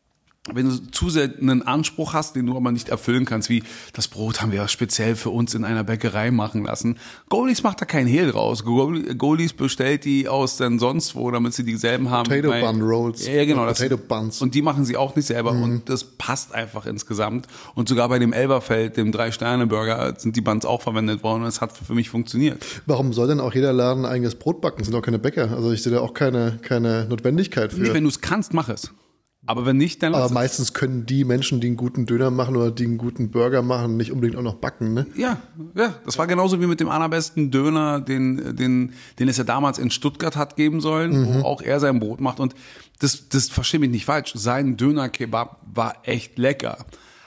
wenn du zu sehr einen Anspruch hast, den du aber nicht erfüllen kannst, wie das Brot haben wir speziell für uns in einer Bäckerei machen lassen. Goldies macht da keinen Hehl draus. Goldies bestellt die aus denn sonst wo, damit sie dieselben haben. Potato Bei, Bun Rolls. Ja, genau. Das, Potato Buns. Und die machen sie auch nicht selber mhm. und das passt einfach insgesamt. Und sogar bei dem Elberfeld, dem Drei-Sterne-Burger, sind die Buns auch verwendet worden und es hat für mich funktioniert. Warum soll denn auch jeder Laden ein eigenes Brot backen? Das sind doch keine Bäcker. Also ich sehe da auch keine, keine Notwendigkeit für. Nee, wenn du es kannst, mach es. Aber wenn nicht, dann... Aber meistens können die Menschen, die einen guten Döner machen oder die einen guten Burger machen, nicht unbedingt auch noch backen, ne? Ja, ja. Das war genauso wie mit dem allerbesten Döner, den, den, den es ja damals in Stuttgart hat geben sollen, mhm. wo auch er sein Brot macht. Und das, das verstehe mich nicht falsch. Sein Döner-Kebab war echt lecker.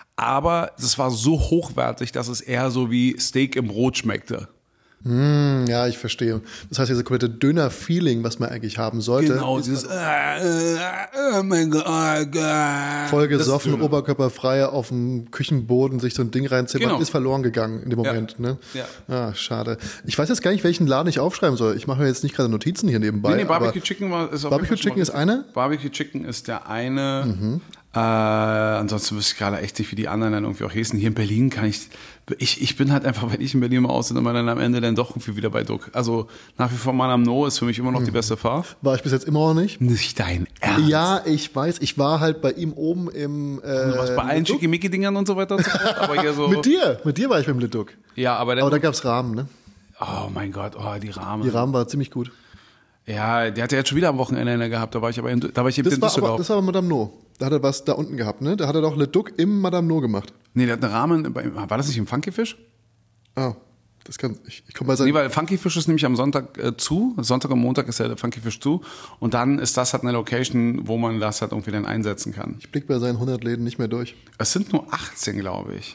Aber das war so hochwertig, dass es eher so wie Steak im Brot schmeckte. Mm, ja, ich verstehe. Das heißt, dieses komplette Döner-Feeling, was man eigentlich haben sollte. Genau, dieses äh, äh, oh mein Gott, oh Gott. Voll gesoffen, oberkörperfrei auf dem Küchenboden sich so ein Ding reinzimmern, genau. ist verloren gegangen in dem Moment. Ja. Ne? Ja. Ah, schade. Ich weiß jetzt gar nicht, welchen Laden ich aufschreiben soll. Ich mache mir jetzt nicht gerade Notizen hier nebenbei. Nee, nee, Barbecue Chicken war, ist auf Barbecue Chicken ist eine? Barbecue Chicken ist der eine. Mhm. Äh, ansonsten wüsste ich gerade echt nicht, wie die anderen dann irgendwie auch hießen. Hier in Berlin kann ich, ich, ich bin halt einfach, wenn ich in Berlin mal aus bin, immer dann am Ende dann doch irgendwie wieder bei Duck. Also nach wie vor Madame No ist für mich immer noch die beste Fahrt. War ich bis jetzt immer noch nicht. Nicht dein Ernst? Ja, ich weiß. Ich war halt bei ihm oben im äh, Du warst bei allen Schickimicki-Dingern und so weiter und so fort. Aber hier so mit dir, mit dir war ich beim Leduc. Ja, aber, aber da gab's Rahmen, ne? Oh mein Gott, oh, die Rahmen. Die Rahmen war ziemlich gut. Ja, der hat ja jetzt schon wieder am Wochenende gehabt, da war ich aber in, da war ich eben das in war Düsseldorf. Aber, das war aber Madame No. Da hat er was da unten gehabt, ne? Da hat er doch Le Duc im Madame No gemacht. Nee, der hat einen Rahmen, war das nicht im Funky Fish? Ah, das kann, ich, ich komme bei seinem... Nee, weil Funky Fish ist nämlich am Sonntag äh, zu, Sonntag und Montag ist ja der Funky Fish zu und dann ist das halt eine Location, wo man das halt irgendwie dann einsetzen kann. Ich blick bei seinen hundert Läden nicht mehr durch. Es sind nur achtzehn, glaube ich.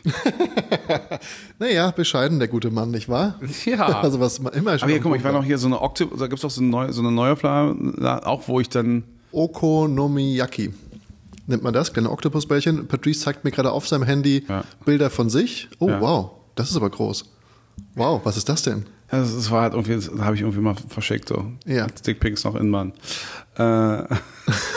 Naja, bescheiden, der gute Mann, nicht wahr? Ja. Also was man immer schon... Aber hier, guck mal, ich war noch hier so eine Octopus, da gibt's doch so eine neue, so eine neue Flyer, auch wo ich dann... Okonomiyaki nennt man das, kleine Oktopusbällchen. Patrice zeigt mir gerade auf seinem Handy ja. Bilder von sich. Oh, ja. Wow, das ist aber groß. Wow, was ist das denn? Ja, das, das war halt irgendwie, das habe ich irgendwie mal verschickt, so. Ja. Dickpics noch in Mann. Äh, ich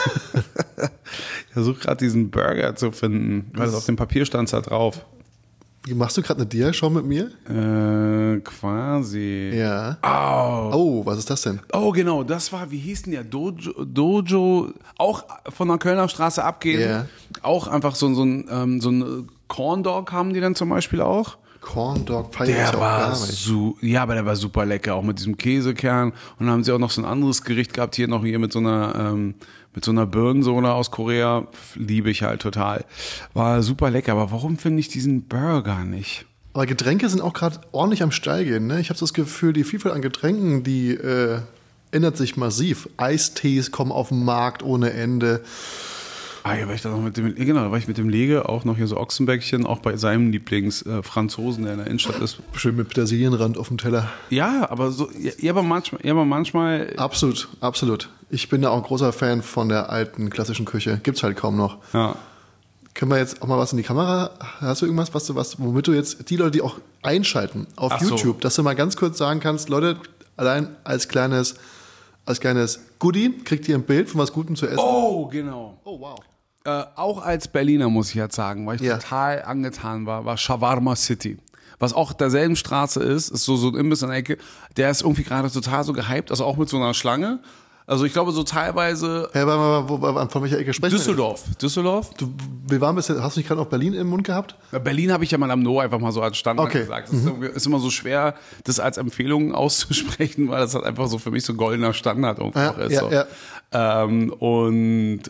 versuche gerade diesen Burger zu finden, weil das auf dem Papier stand da drauf. Wie machst du gerade eine Dia-Show mit mir? Äh, quasi. Ja. Oh. Oh, was ist das denn? Oh, genau, das war, wie hieß denn der? Dojo, Dojo, auch von der Kölner Straße abgehen. Ja. Auch einfach so, so ein, ähm, so ein Corn Dog haben die dann zum Beispiel auch. Corn Dog feiere ich auch war gar nicht. Su- ja, aber der war super lecker, auch mit diesem Käsekern. Und dann haben sie auch noch so ein anderes Gericht gehabt, hier noch hier mit so einer, ähm, mit so einer Birnensohle aus Korea. Liebe ich halt total. War super lecker, aber warum finde ich diesen Burger nicht? Aber Getränke sind auch gerade ordentlich am Steil gehen, ne? Ich habe so das Gefühl, die Vielfalt an Getränken, die äh, ändert sich massiv. Eistees kommen auf den Markt ohne Ende. Ah, ja, war ich da noch mit dem, genau, da war ich mit dem Lege, auch noch hier so Ochsenbäckchen, auch bei seinem Lieblingsfranzosen, äh, der in der Innenstadt ist. Schön mit Petersilienrand auf dem Teller. Ja, aber so, ja, ja, aber manchmal, ja, aber manchmal. Absolut, absolut. Ich bin da auch ein großer Fan von der alten klassischen Küche. Gibt's halt kaum noch. Ja. Können wir jetzt auch mal was in die Kamera? Hast du irgendwas, was du, was, womit du jetzt die Leute, die auch einschalten auf Ach YouTube, so. dass du mal ganz kurz sagen kannst, Leute, allein als kleines, als kleines Goodie kriegt ihr ein Bild von was Gutem zu essen. Oh, genau. Oh, wow. Äh, auch als Berliner muss ich jetzt sagen, weil ich Ja. total angetan war, war Shawarma City. Was auch derselben Straße ist, ist so, so ein Imbiss in der Ecke, der ist irgendwie gerade total so gehypt, also auch mit so einer Schlange. Also ich glaube so teilweise Hey, warte mal, wo, wo, von welcher Ecke sprechen wir Düsseldorf. Düsseldorf? jetzt? Du, wir waren bisher, hast du nicht gerade auch Berlin im Mund gehabt? Berlin habe ich ja mal am No einfach mal so als Standard Okay. gesagt. Es ist, irgendwie- ist immer so schwer, das als Empfehlung auszusprechen, weil das halt einfach so für mich so goldener Standard irgendwie Ja, auch ist. ja, so. ja. Ähm, und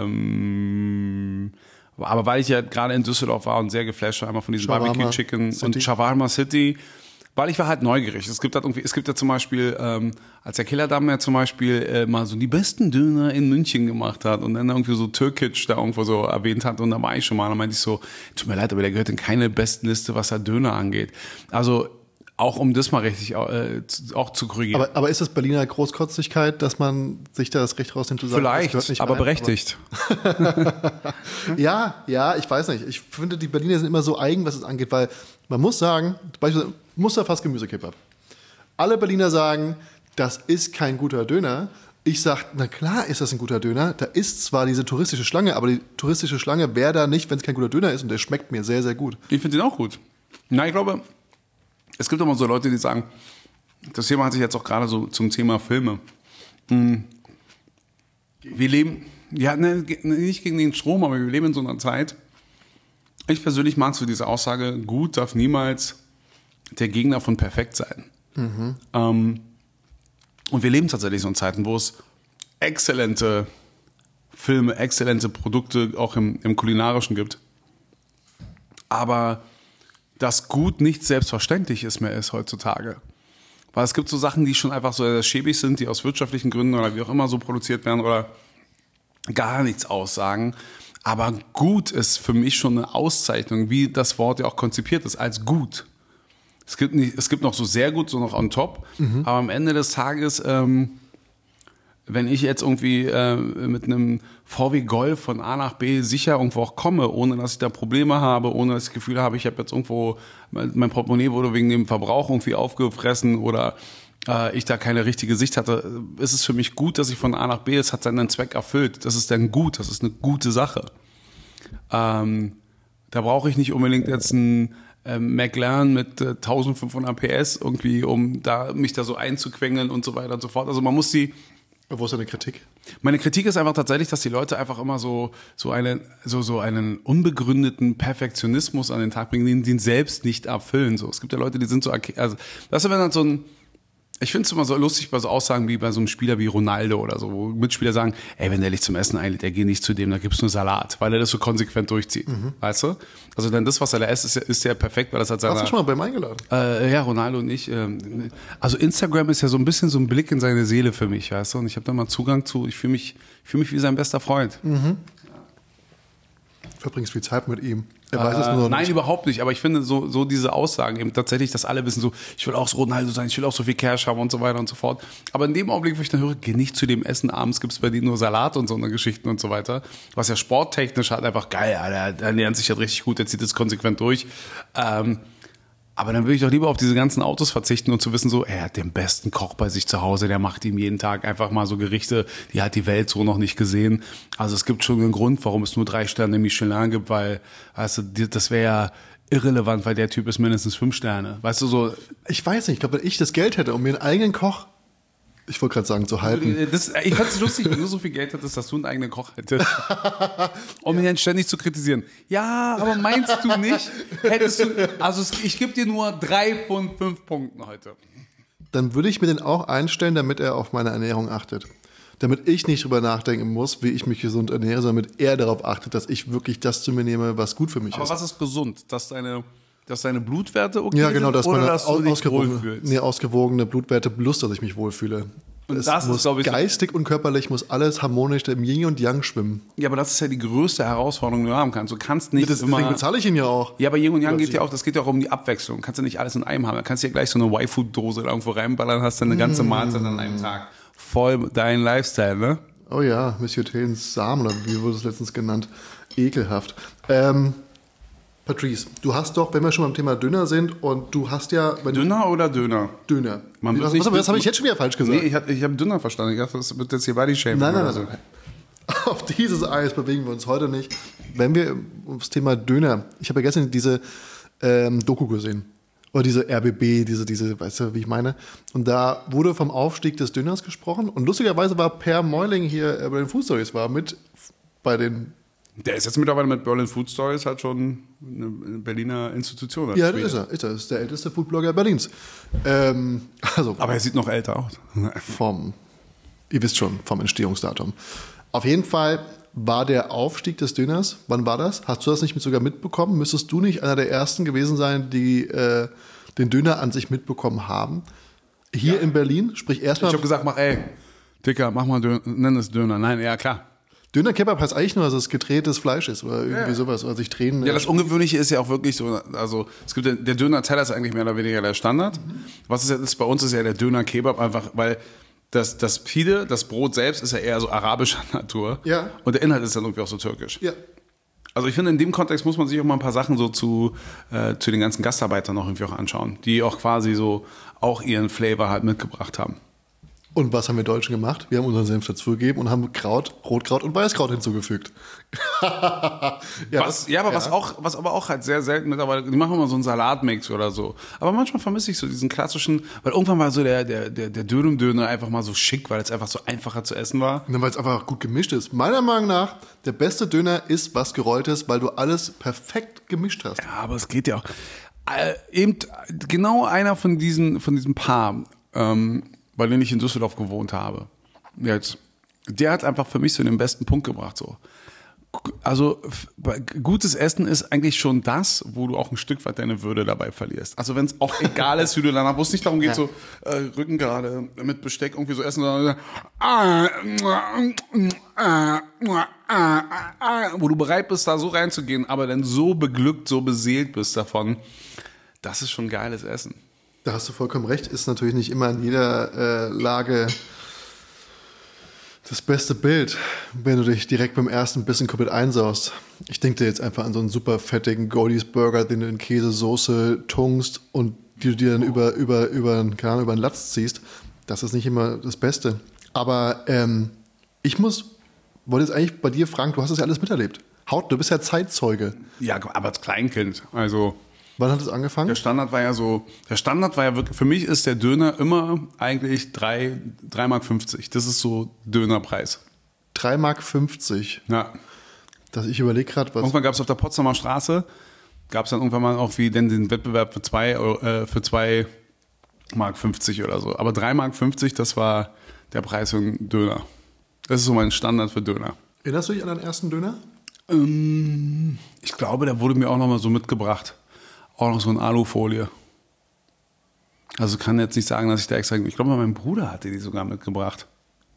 ähm, aber weil ich ja gerade in Düsseldorf war und sehr geflasht war, einmal von diesem Shawarma Barbecue Chicken City. und Shawarma City, Weil ich war halt neugierig. Es gibt halt irgendwie, es gibt ja zum Beispiel, ähm, als der Killerdamm ja zum Beispiel äh, mal so die besten Döner in München gemacht hat und dann irgendwie so Türkic da irgendwo so erwähnt hat und da war ich schon mal, dann meinte ich so, tut mir leid, aber der gehört in keine Bestenliste, was da Döner angeht. Also auch um das mal richtig äh, auch zu korrigieren. Aber, aber ist das Berliner Großkotzigkeit, dass man sich da das Recht rausnimmt zu sagen, vielleicht, das gehört nicht aber rein, berechtigt. Aber ja, ja, ich weiß nicht. Ich finde, die Berliner sind immer so eigen, was es angeht, weil man muss sagen, beispielsweise Musterfass Gemüsekebab. Alle Berliner sagen, das ist kein guter Döner. Ich sage, na klar ist das ein guter Döner. Da ist zwar diese touristische Schlange, aber die touristische Schlange wäre da nicht, wenn es kein guter Döner ist und der schmeckt mir sehr, sehr gut. Ich finde den auch gut. Na, ich glaube, es gibt immer so Leute, die sagen, das Thema hat sich jetzt auch gerade so zum Thema Filme. Wir leben, ja, ne, nicht gegen den Strom, aber wir leben in so einer Zeit. Ich persönlich mag so diese Aussage, gut darf niemals der Gegner von perfekt sein. Mhm. Ähm, und wir leben tatsächlich so in Zeiten, wo es exzellente Filme, exzellente Produkte auch im, im Kulinarischen gibt. Aber dass gut nicht selbstverständlich ist mehr ist heutzutage. Weil es gibt so Sachen, die schon einfach so schäbig sind, die aus wirtschaftlichen Gründen oder wie auch immer so produziert werden oder gar nichts aussagen. Aber gut ist für mich schon eine Auszeichnung, wie das Wort ja auch konzipiert ist, als gut. Es gibt, nicht, es gibt noch so sehr gut, so noch on top. Mhm. Aber am Ende des Tages, ähm, wenn ich jetzt irgendwie äh, mit einem V W Golf von A nach B sicher irgendwo auch komme, ohne dass ich da Probleme habe, ohne dass ich das Gefühl habe, ich habe jetzt irgendwo, mein Portemonnaie wurde wegen dem Verbrauch irgendwie aufgefressen oder äh, ich da keine richtige Sicht hatte, ist es für mich gut, dass ich von A nach B, es hat seinen Zweck erfüllt. Das ist dann gut, das ist eine gute Sache. Ähm, da brauche ich nicht unbedingt jetzt einen ähm, McLaren mit äh, eintausendfünfhundert P S irgendwie, um da mich da so einzuquengeln und so weiter und so fort. Also man muss die. Wo ist deine Kritik? Meine Kritik ist einfach tatsächlich, dass die Leute einfach immer so so einen so so einen unbegründeten Perfektionismus an den Tag bringen, den den selbst nicht erfüllen. So, es gibt ja Leute, die sind so, also das ist wenn dann so ein, ich finde es immer so lustig bei so Aussagen wie bei so einem Spieler wie Ronaldo oder so, wo Mitspieler sagen, ey, wenn der dich zum Essen einlädt, der geht nicht zu dem, da gibt's nur Salat, weil er das so konsequent durchzieht, mhm. weißt du? Also dann das, was er da isst, ist ja, ist ja perfekt, weil das hat seine. Hast du schon mal beim eingeladen? Äh, ja, Ronaldo und ich. Ähm, also Instagram ist ja so ein bisschen so ein Blick in seine Seele für mich, weißt du? Und ich habe da mal Zugang zu, ich fühle mich, ich fühle mich wie sein bester Freund. Mhm. Verbringst viel Zeit mit ihm. Er weiß es äh, nur nein, nicht. überhaupt nicht. Aber ich finde so, so diese Aussagen eben tatsächlich, dass alle wissen so, ich will auch so Ronaldo sein, ich will auch so viel Cash haben und so weiter und so fort. Aber in dem Augenblick, wo ich dann höre, geh nicht zu dem Essen, abends gibt's bei denen nur Salat und so eine Geschichten und so weiter. Was ja sporttechnisch halt einfach geil, Alter, der lernt sich halt richtig gut, der zieht das konsequent durch. Ähm, aber dann würde ich doch lieber auf diese ganzen Autos verzichten und zu wissen so, er hat den besten Koch bei sich zu Hause, der macht ihm jeden Tag einfach mal so Gerichte, die hat die Welt so noch nicht gesehen. Also es gibt schon einen Grund, warum es nur drei Sterne Michelin gibt, weil, weißt du, das wäre ja irrelevant, weil der Typ ist mindestens fünf Sterne. Weißt du, so. Ich weiß nicht, ich glaube, wenn ich das Geld hätte, um mir einen eigenen Koch, ich wollte gerade sagen, zu halten. Das, ich fand es lustig, wenn du so viel Geld hättest, dass du einen eigenen Koch hättest. Um ihn dann ständig zu kritisieren. Ja, aber meinst du nicht, hättest du, also ich gebe dir nur drei von fünf Punkten heute. Dann würde ich mir den auch einstellen, damit er auf meine Ernährung achtet. Damit ich nicht drüber nachdenken muss, wie ich mich gesund ernähre, sondern damit er darauf achtet, dass ich wirklich das zu mir nehme, was gut für mich aber ist. Aber was ist gesund? Dass deine, dass deine Blutwerte okay ja, genau, sind dass oder meine dass du dich ausgewogene, wohlfühlst? nee, ausgewogene Blutwerte plus, dass ich mich wohlfühle. Und es das muss ist, glaube ich, geistig und körperlich muss alles harmonisch im Yin und Yang schwimmen. Ja, aber das ist ja die größte Herausforderung, die du haben kannst. Du kannst nicht das, immer. Deswegen bezahle ich ihn ja auch. Ja, aber Yin und Yang geht ja auch, das geht ja auch um die Abwechslung. Kannst du nicht alles in einem haben. Da kannst du ja gleich so eine Y-Food-Dose irgendwo reinballern, hast dann eine ganze Mahlzeit an einem Tag. Voll dein Lifestyle, ne? Oh ja, Monsieur Taylens Samen, oder wie wurde es letztens genannt? Ekelhaft. Ähm, Patrice, du hast doch, wenn wir schon beim Thema Döner sind, und du hast ja... Wenn Döner oder Döner? Döner. Man was, nicht, was, das habe ich jetzt schon wieder falsch gesagt. Nee, ich habe ich hab Döner verstanden. Ich dachte, das wird jetzt hier Body Shaming. Nein, nein, oder nein, nein. Auf dieses Eis bewegen wir uns heute nicht. Wenn wir ums Thema Döner... Ich habe ja gestern diese ähm, Doku gesehen. Oder diese R B B, diese, diese, weißt du, wie ich meine? Und da wurde vom Aufstieg des Döners gesprochen. Und lustigerweise war Per Meuling hier äh, bei den Food Stories, war mit bei den... Der ist jetzt mittlerweile mit Berlin Food Stories halt schon eine Berliner Institution. Ja, das ist er. Ist er. Das ist der älteste Foodblogger Berlins. Ähm, also Aber er sieht noch älter aus. vom, ihr wisst schon, vom Entstehungsdatum. Auf jeden Fall war der Aufstieg des Döners, wann war das? Hast du das nicht mit sogar mitbekommen? Müsstest du nicht einer der Ersten gewesen sein, die äh, den Döner an sich mitbekommen haben? Hier ja. in Berlin, sprich erstmal... Ich habe gesagt, mach, ey, Dicker, mach mal Döner, nenn es Döner. Nein, ja, klar. Döner-Kebab heißt eigentlich nur, dass es gedrehtes Fleisch ist oder irgendwie ja. sowas, oder sich drehen. Ja, das Ungewöhnliche ist ja auch wirklich so, also es gibt ja, der Döner-Teller ist eigentlich mehr oder weniger der Standard. Mhm. Was ist jetzt bei uns ist ja der Döner-Kebab einfach, weil das, das Pide, das Brot selbst ist ja eher so arabischer Natur. Ja. Und der Inhalt ist dann irgendwie auch so türkisch. Ja. Also ich finde, in dem Kontext muss man sich auch mal ein paar Sachen so zu, äh, zu den ganzen Gastarbeitern noch irgendwie auch anschauen, die auch quasi so auch ihren Flavor halt mitgebracht haben. Und was haben wir Deutschen gemacht? Wir haben unseren Senf dazugegeben und haben Kraut, Rotkraut und Weißkraut hinzugefügt. ja, was, ja, aber ja. was auch, was aber auch halt sehr selten mittlerweile, die machen immer so einen Salatmix oder so. Aber manchmal vermisse ich so diesen klassischen, weil irgendwann war so der, der, der, der Döner-Döner einfach mal so schick, weil es einfach so einfacher zu essen war. Und weil es einfach gut gemischt ist. Meiner Meinung nach, der beste Döner ist was Gerolltes, weil du alles perfekt gemischt hast. Ja, aber es geht ja auch. Äh, eben genau einer von diesen, von diesem Paar, ähm, bei denen ich in Düsseldorf gewohnt habe. Jetzt, der hat einfach für mich so den besten Punkt gebracht. So. Also gutes Essen ist eigentlich schon das, wo du auch ein Stück weit deine Würde dabei verlierst. Also wenn es auch egal ist, wie du danach, wo es nicht darum geht, ja. so äh, Rücken gerade mit Besteck irgendwie so essen, sondern wo du bereit bist, da so reinzugehen, aber dann so beglückt, so beseelt bist davon, das ist schon geiles Essen. Da hast du vollkommen recht, ist natürlich nicht immer in jeder äh, Lage das beste Bild, wenn du dich direkt beim ersten Bissen komplett einsaust. Ich denke dir jetzt einfach an so einen super fettigen Goldies Burger, den du in Käsesoße tunkst und die du dir dann über, über, über, keine Ahnung, über den Latz ziehst. Das ist nicht immer das Beste. Aber ähm, ich muss, wollte jetzt eigentlich bei dir fragen, du hast das ja alles miterlebt. Haut, du bist ja Zeitzeuge. Ja, aber als Kleinkind, also... Wann hat es angefangen? Der Standard war ja so, der Standard war ja wirklich, für mich ist der Döner immer eigentlich drei Mark fünfzig. Das ist so Dönerpreis. drei Mark fünfzig? Ja. Das, ich überlege gerade, was... Irgendwann gab es auf der Potsdamer Straße, gab es dann irgendwann mal auch wie denn den Wettbewerb für zwei, äh, für zwei Mark fünfzig oder so. Aber drei Mark fünfzig, das war der Preis für einen Döner. Das ist so mein Standard für Döner. Erinnerst du dich an deinen ersten Döner? Ähm, ich glaube, der wurde mir auch nochmal so mitgebracht. Auch noch so eine Alufolie. Also kann jetzt nicht sagen, dass ich da extra... Ich glaube, mein Bruder hatte die sogar mitgebracht.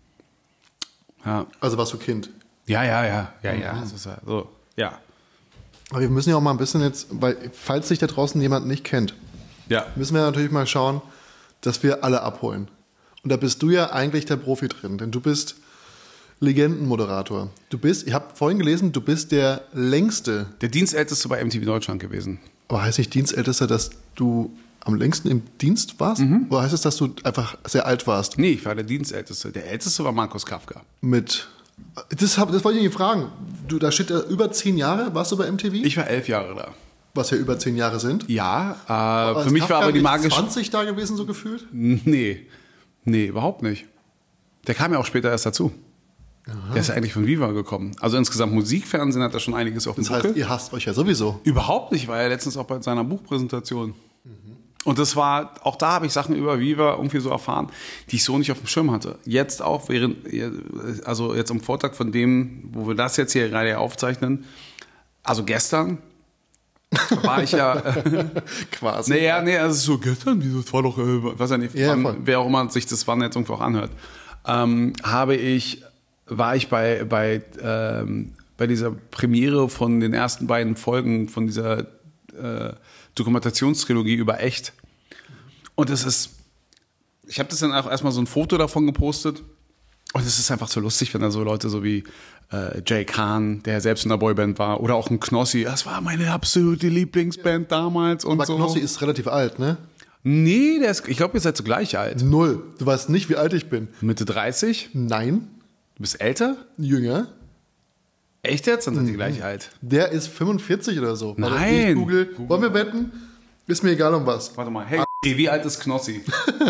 Ja. Also warst du Kind? Ja, ja, ja. Ja, ja. Mhm. So, so, ja. Aber wir müssen ja auch mal ein bisschen jetzt... Weil, falls sich da draußen jemand nicht kennt, ja. müssen wir natürlich mal schauen, dass wir alle abholen. Und da bist du ja eigentlich der Profi drin. Denn du bist Legendenmoderator. Du bist... Ich habe vorhin gelesen, du bist der längste... Der Dienstälteste bei M T V Deutschland gewesen. Aber heißt nicht Dienstältester, dass du am längsten im Dienst warst? Mhm. Oder heißt es, dass du einfach sehr alt warst? Nee, ich war der Dienstälteste. Der Älteste war Markus Kafka. Mit, das, hab, das wollte ich nicht fragen. Du, da steht über zehn Jahre, warst du bei M T V? Ich war elf Jahre da. Was ja über zehn Jahre sind? Ja, äh, für mich Kafka war aber die magische... zwanzig da gewesen, so gefühlt? Nee, nee, überhaupt nicht. Der kam ja auch später erst dazu. Aha. Der ist ja eigentlich von Viva gekommen. Also insgesamt Musikfernsehen hat er schon einiges auf dem Buckel. Das heißt, ihr hasst euch ja sowieso. Überhaupt nicht, war ja letztens auch bei seiner Buchpräsentation. Mhm. Und das war, auch da habe ich Sachen über Viva irgendwie so erfahren, die ich so nicht auf dem Schirm hatte. Jetzt auch, während, also jetzt am Vortag von dem, wo wir das jetzt hier gerade aufzeichnen, also gestern war ich ja... Quasi. Naja, nee, also so gestern, wieso, das war doch, äh, weiß ja nicht, ja, wann, wer auch immer sich das wann jetzt irgendwo auch anhört, ähm, habe ich... war ich bei, bei, ähm, bei dieser Premiere von den ersten beiden Folgen von dieser äh, Dokumentationstrilogie über Echt. Und es ist, ich habe das dann auch erstmal so ein Foto davon gepostet und es ist einfach so lustig, wenn da so Leute so wie äh, Jay Khan, der selbst in der Boyband war, oder auch ein Knossi, das war meine absolute Lieblingsband ja. damals und Aber so. Knossi ist relativ alt, ne? Nee, der ist, ich glaube, ihr seid so gleich alt. Null. Du weißt nicht, wie alt ich bin. Mitte dreißig? Nein. Du bist älter? Jünger. Echt jetzt? Dann seid ihr gleich alt. Der ist fünfundvierzig oder so. Nein. Ich Google. Google. Wollen wir wetten? Ist mir egal um was. Warte mal. Hey, wie alt ist Knossi?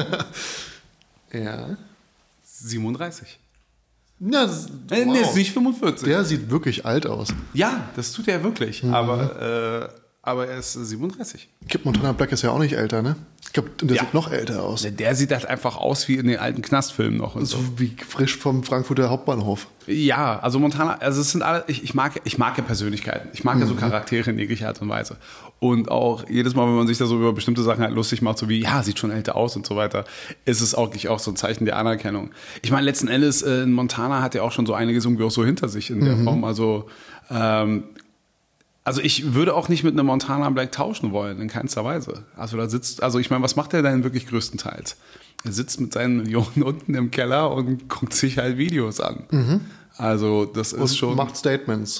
Ja. siebenunddreißig. Ja, das, wow. Nee, ist nicht fünfundvierzig. Der sieht wirklich alt aus. Ja, das tut er wirklich. Mhm. Aber, äh, aber er ist siebenunddreißig. Kip Montana Black ist ja auch nicht älter, ne? Ich glaube, der Ja. sieht noch älter aus. Der, der sieht halt einfach aus wie in den alten Knastfilmen noch. Und so. So wie frisch vom Frankfurter Hauptbahnhof. Ja, also Montana, also es sind alle, ich, ich mag, ich mag ja Persönlichkeiten. Ich mag Mhm. ja so Charaktere in jeglicher Art und Weise. Und auch jedes Mal, wenn man sich da so über bestimmte Sachen halt lustig macht, so wie, ja, sieht schon älter aus und so weiter, ist es auch, auch so ein Zeichen der Anerkennung. Ich meine, letzten Endes, äh, Montana hat ja auch schon so einiges irgendwie auch so hinter sich in der Mhm. Form. Also, ähm, Also ich würde auch nicht mit einem Montana Black tauschen wollen, in keinster Weise. Also da sitzt, also ich meine, was macht er denn wirklich größtenteils? Er sitzt mit seinen Millionen unten im Keller und guckt sich halt Videos an. Mhm. Also das ist Und schon. macht Statements.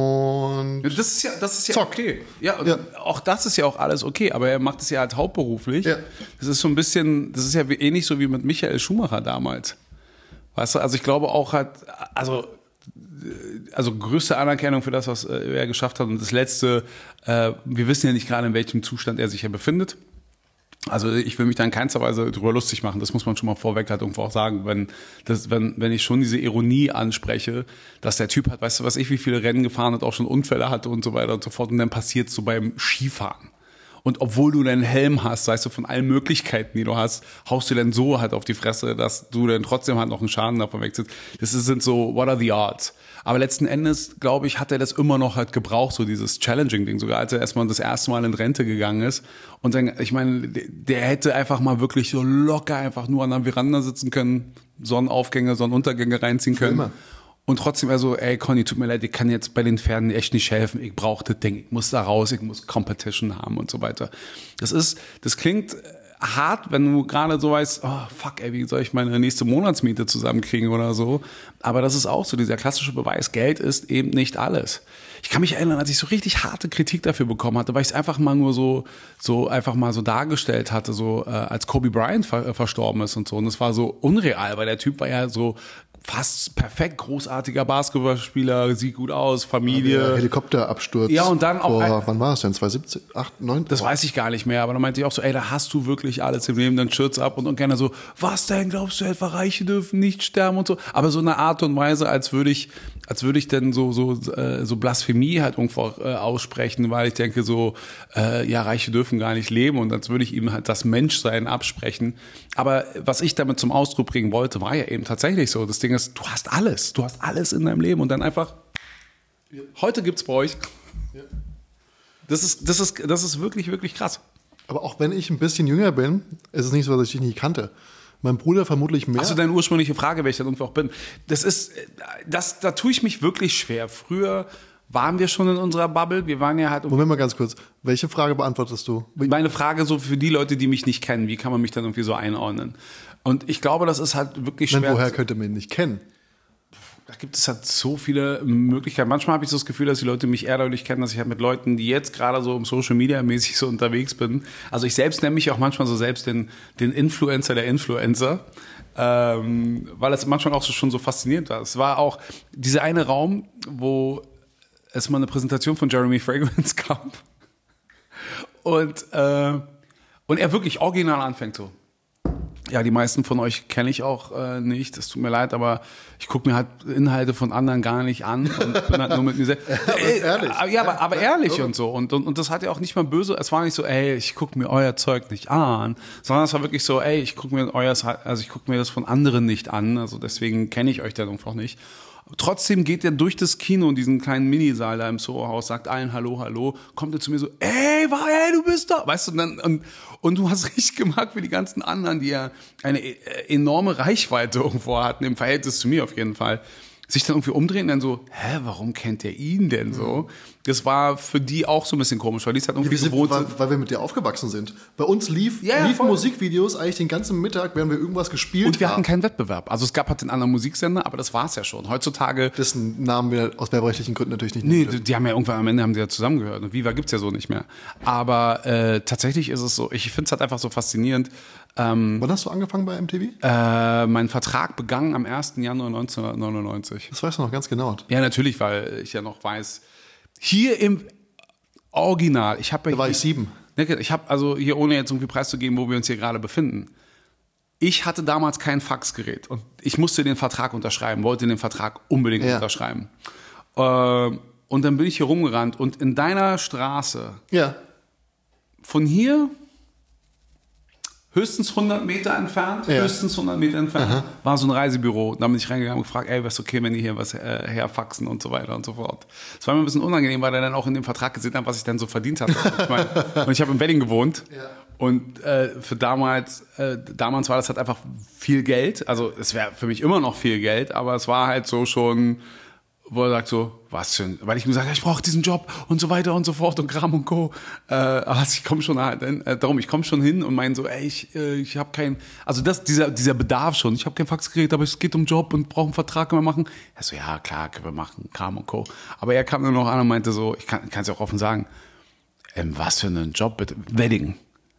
Und Das ist ja, das ist ja zockt. okay. Ja, Ja. auch das ist ja auch alles okay, aber er macht es ja halt hauptberuflich. Ja. Das ist so ein bisschen, das ist ja ähnlich so wie mit Michael Schumacher damals. Weißt du, also ich glaube auch halt, also also größte Anerkennung für das, was äh, er geschafft hat. Und das Letzte, äh, wir wissen ja nicht gerade, in welchem Zustand er sich ja befindet. Also ich will mich da in keinster Weise drüber lustig machen. Das muss man schon mal vorweg halt irgendwo auch sagen. Wenn, das, wenn, wenn ich schon diese Ironie anspreche, dass der Typ hat, weißt du was ich, wie viele Rennen gefahren hat, auch schon Unfälle hatte und so weiter und so fort. Und dann passiert es so beim Skifahren. Und obwohl du deinen Helm hast, weißt du, von allen Möglichkeiten, die du hast, haust du dann so halt auf die Fresse, dass du dann trotzdem halt noch einen Schaden davon wegziehst. Das sind so, what are the odds? Aber letzten Endes, glaube ich, hat er das immer noch halt gebraucht, so dieses Challenging-Ding. Sogar als er erstmal das erste Mal in Rente gegangen ist. Und dann, ich meine, der hätte einfach mal wirklich so locker einfach nur an der Veranda sitzen können, Sonnenaufgänge, Sonnenuntergänge reinziehen können. Immer. Und trotzdem er so, ey Conny, tut mir leid, ich kann jetzt bei den Pferden echt nicht helfen. Ich brauche das Ding, ich muss da raus, ich muss Competition haben und so weiter. Das ist, das klingt hart, wenn du gerade so weißt, oh fuck, ey, wie soll ich meine nächste Monatsmiete zusammenkriegen oder so. Aber das ist auch so dieser klassische Beweis, Geld ist eben nicht alles. Ich kann mich erinnern, als ich so richtig harte Kritik dafür bekommen hatte, weil ich es einfach mal nur so, so einfach mal so dargestellt hatte, so äh, als Kobe Bryant ver äh, verstorben ist und so. Und das war so unreal, weil der Typ war ja so fast perfekt, großartiger Basketballspieler, sieht gut aus, Familie. der Helikopterabsturz. Ja, und dann auch vor, ein- wann war es denn? zweitausendsiebzehn, acht, neun? Das weiß ich gar nicht mehr, aber dann meinte ich auch so, ey, da hast du wirklich alles im Leben, dann Schürz ab und, und gerne so, was denn, glaubst du etwa, Reiche dürfen nicht sterben und so, aber so eine Art und Weise, als würde ich, als würde ich denn so, so, äh, so Blasphemie halt irgendwo äh, aussprechen, weil ich denke so, äh, ja, Reiche dürfen gar nicht leben und als würde ich ihm halt das Menschsein absprechen. Aber was ich damit zum Ausdruck bringen wollte, war ja eben tatsächlich so, das Ding ist, du hast alles, du hast alles in deinem Leben und dann einfach, heute gibt's bei euch. Das ist, das ist, das ist wirklich, wirklich krass. Aber auch wenn ich ein bisschen jünger bin, ist es nicht so, dass ich dich nicht kannte. Mein Bruder vermutlich mehr. Hast du deine ursprüngliche Frage, wer ich dann irgendwie auch bin? Das ist, das, da tue ich mich wirklich schwer. Früher waren wir schon in unserer Bubble. Wir waren ja halt. Moment mal ganz kurz. Welche Frage beantwortest du? Meine Frage so für die Leute, die mich nicht kennen, wie kann man mich dann irgendwie so einordnen? Und ich glaube, das ist halt wirklich Nein, schwer. woher könnte man ihn nicht kennen? Da gibt es halt so viele Möglichkeiten. Manchmal habe ich so das Gefühl, dass die Leute mich eher dadurch kennen, dass ich halt mit Leuten, die jetzt gerade so im Social Media mäßig so unterwegs bin. Also ich selbst nenne mich auch manchmal so selbst den, den Influencer der Influencer. Ähm, weil es manchmal auch so schon so faszinierend war. Es war auch dieser eine Raum, wo es mal eine Präsentation von Jeremy Fragrance gab. Und, äh, und er wirklich original anfängt so. Ja, die meisten von euch kenne ich auch äh, nicht, das tut mir leid, aber ich gucke mir halt Inhalte von anderen gar nicht an und bin halt nur mit mir selbst. Aber ist ehrlich. Äh, ja, aber, aber ehrlich und so. Und, und, und das hat ja auch nicht mal böse, es war nicht so, ey, ich gucke mir euer Zeug nicht an, sondern es war wirklich so, ey, ich gucke mir euer, also ich gucke mir das von anderen nicht an, also deswegen kenne ich euch dann einfach nicht. Trotzdem geht er durch das Kino in diesen kleinen Minisaal da im Soho-Haus, sagt allen Hallo, Hallo, kommt er zu mir so, ey, war, ey, du bist da, weißt du, und dann, und, und du hast richtig gemacht wie die ganzen anderen, die ja eine enorme Reichweite irgendwo hatten, im Verhältnis zu mir auf jeden Fall, sich dann irgendwie umdrehen und dann so, hä, warum kennt der ihn denn so? Das war für die auch so ein bisschen komisch, weil die es halt irgendwie Wir sind, gewohnt weil, sind. weil wir mit dir aufgewachsen sind. Bei uns lief, Ja, ja, liefen voll. Musikvideos eigentlich den ganzen Mittag, während wir irgendwas gespielt Und wir hatten haben. keinen Wettbewerb. Also es gab halt den anderen Musiksender, aber das war's ja schon. Heutzutage Dessen Namen wir aus werbrechtlichen Gründen natürlich nicht Nee, nennen die, die haben ja irgendwann am Ende haben die ja zusammengehört. Und Viva gibt's ja so nicht mehr. Aber äh, tatsächlich ist es so, ich finde es halt einfach so faszinierend. Ähm, Wann hast du angefangen bei M T V? äh, mein Vertrag begann am ersten Januar neunzehnhundertneunundneunzig. Das weißt du noch ganz genau. Ja, natürlich, weil ich ja noch weiß, hier im Original, ich habe ja Da war ich sieben. Ich habe also hier, ohne jetzt irgendwie preiszugeben, wo wir uns hier gerade befinden. Ich hatte damals kein Faxgerät und ich musste den Vertrag unterschreiben, wollte den Vertrag unbedingt Ja. unterschreiben. Äh, Und dann bin ich hier rumgerannt und in deiner Straße, Ja. von hier höchstens hundert Meter entfernt, Ja. höchstens hundert Meter entfernt, Aha. war so ein Reisebüro. Da bin ich reingegangen und gefragt, ey, wäre es okay, wenn die hier was äh, herfaxen und so weiter und so fort. Das war mir ein bisschen unangenehm, weil er dann auch in dem Vertrag gesehen hat, was ich dann so verdient hatte. Ich mein, und ich habe in Wedding gewohnt. Ja. Und äh, für damals, äh, damals war das halt einfach viel Geld. Also es wäre für mich immer noch viel Geld, aber es war halt so schon, wo er sagt so, was für ein, weil ich mir gesagt habe, ich brauche diesen Job und so weiter und so fort und Kram und Co. Äh, aber ich komme schon halt, äh, darum, ich komme schon hin und meine so, ey, ich, äh, ich habe kein, also das, dieser, dieser Bedarf schon, ich habe kein Faxgerät, aber es geht um Job und brauche einen Vertrag, können wir machen. Er so, ja klar, können wir machen, Kram und Co. Aber er kam dann noch an und meinte so, ich kann es ja auch offen sagen, ähm, was für einen Job bitte, Wedding.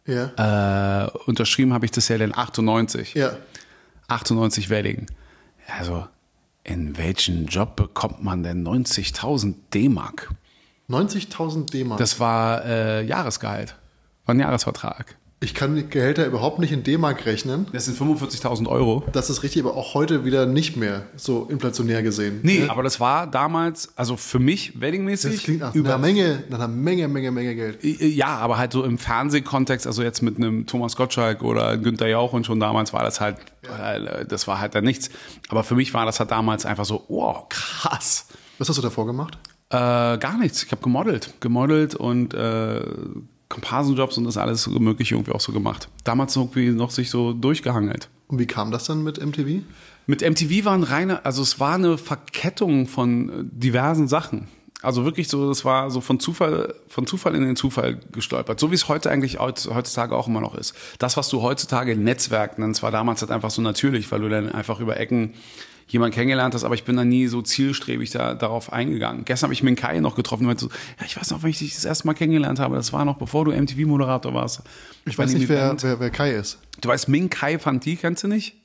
Ja. Äh, unterschrieben habe ich das ja dann achtundneunzig. Ja. achtundneunzig Wedding. Also, in welchen Job bekommt man denn neunzigtausend D-Mark? neunzigtausend D-Mark? Das war äh, Jahresgehalt. War ein Jahresvertrag. Ich kann die Gehälter überhaupt nicht in D-Mark rechnen. Das sind fünfundvierzigtausend Euro. Das ist richtig, aber auch heute wieder nicht mehr so inflationär gesehen. Nee, ne? aber das war damals, also für mich, weddingmäßig. Das klingt nach über einer Menge, nach einer Menge, Menge, Menge Geld. Ja, aber halt so im Fernsehkontext, also jetzt mit einem Thomas Gottschalk oder Günther Jauch und schon damals war das halt, ja. äh, das war halt dann nichts. Aber für mich war das halt damals einfach so, wow, krass. Was hast du davor gemacht? Äh, gar nichts. Ich habe gemodelt. Gemodelt und äh, Komparsenjobs und das alles Mögliche irgendwie auch so gemacht. Damals irgendwie noch sich so durchgehangelt. Und wie kam das dann mit M T V? Mit M T V war ein reiner, also es war eine Verkettung von diversen Sachen. Also wirklich so, das war so von Zufall, von Zufall in den Zufall gestolpert. So wie es heute eigentlich heutzutage auch immer noch ist. Das, was du heutzutage Netzwerk nennst, war damals halt einfach so natürlich, weil du dann einfach über Ecken jemand kennengelernt hast, aber ich bin da nie so zielstrebig da, darauf eingegangen. Gestern habe ich Minkai noch getroffen und meinte so, ja, ich weiß noch, wenn ich dich das erste Mal kennengelernt habe, das war noch bevor du M T V-Moderator warst. Ich weiß nicht, wer, wer, wer Kai ist. Du weißt, Minkai Phanti, kennst du nicht?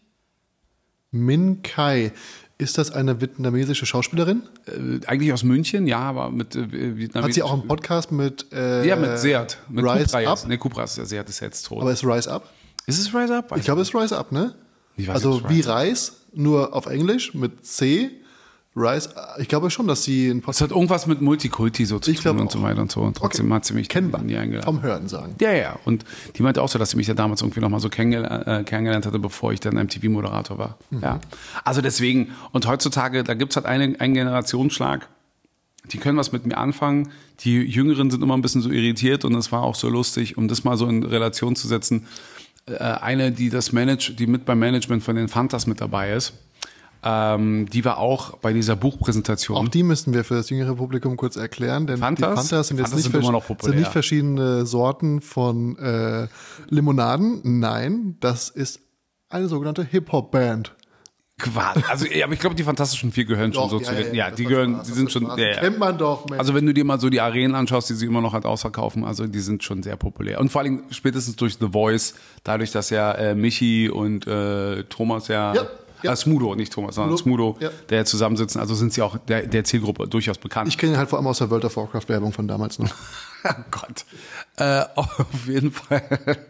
Minkai. Ist das eine vietnamesische Schauspielerin? Äh, eigentlich aus München, ja, aber mit äh, Vietnamesisch. Hat sie auch einen Podcast mit äh, Ja, mit Seat. Mit Rise Cupra Up? jetzt. Nee, Cupra ist ja, Seat ist jetzt tot. Aber ist Rise Up? Ist es Rise Up? Weiß Ich glaube, es ist Rise Up, ne? Ich weiß Also nicht, ob es wie Rise Up. Reis, nur auf Englisch mit C. Rise, ich glaube schon, dass sie einen Es hat irgendwas mit Multikulti so zu Ich tun glaube und so auch. weiter und so. Und trotzdem Okay. hat sie mich Kennbar. nie eingeladen. Vom Hören sagen. Ja, ja. Und die meinte auch so, dass sie mich ja damals irgendwie noch mal so kennengelernt, äh, kennengelernt hatte, bevor ich dann M T V-Moderator war. Mhm. Ja. Also deswegen, und heutzutage, da gibt's halt einen, einen Generationsschlag, die können was mit mir anfangen. Die Jüngeren sind immer ein bisschen so irritiert und es war auch so lustig, um das mal so in Relation zu setzen. Äh, eine, die das Manage, die mit beim Management von den Fantas mit dabei ist, ähm, die war auch bei dieser Buchpräsentation. Auch die müssten wir für das jüngere Publikum kurz erklären, denn Fantas? die Fantas sind jetzt Fantas nicht, sind vers- immer noch populär. sind nicht verschiedene Sorten von äh, Limonaden. Nein, das ist eine sogenannte Hip-Hop-Band. Quatsch. Also, ja, aber ich glaube, die Fantastischen Vier gehören schon Doch, so ja, zu ja, den. ja, Ja, das die war gehören, Spaß, die das sind war schon. Spaß. Ja, ja. Kennt man doch, Mensch. Also wenn du dir mal so die Arenen anschaust, die sie immer noch halt ausverkaufen, also die sind schon sehr populär. Und vor allem spätestens durch The Voice, dadurch, dass ja äh, Michi und äh, Thomas ja, Ja, ja. Äh, Smudo, nicht Thomas, sondern Smudo, Smudo, ja. der zusammensitzen, also sind sie auch der, der Zielgruppe durchaus bekannt. Ich kenne ihn halt vor allem aus der World of Warcraft-Werbung von damals noch. Oh Gott. Äh, auf jeden Fall,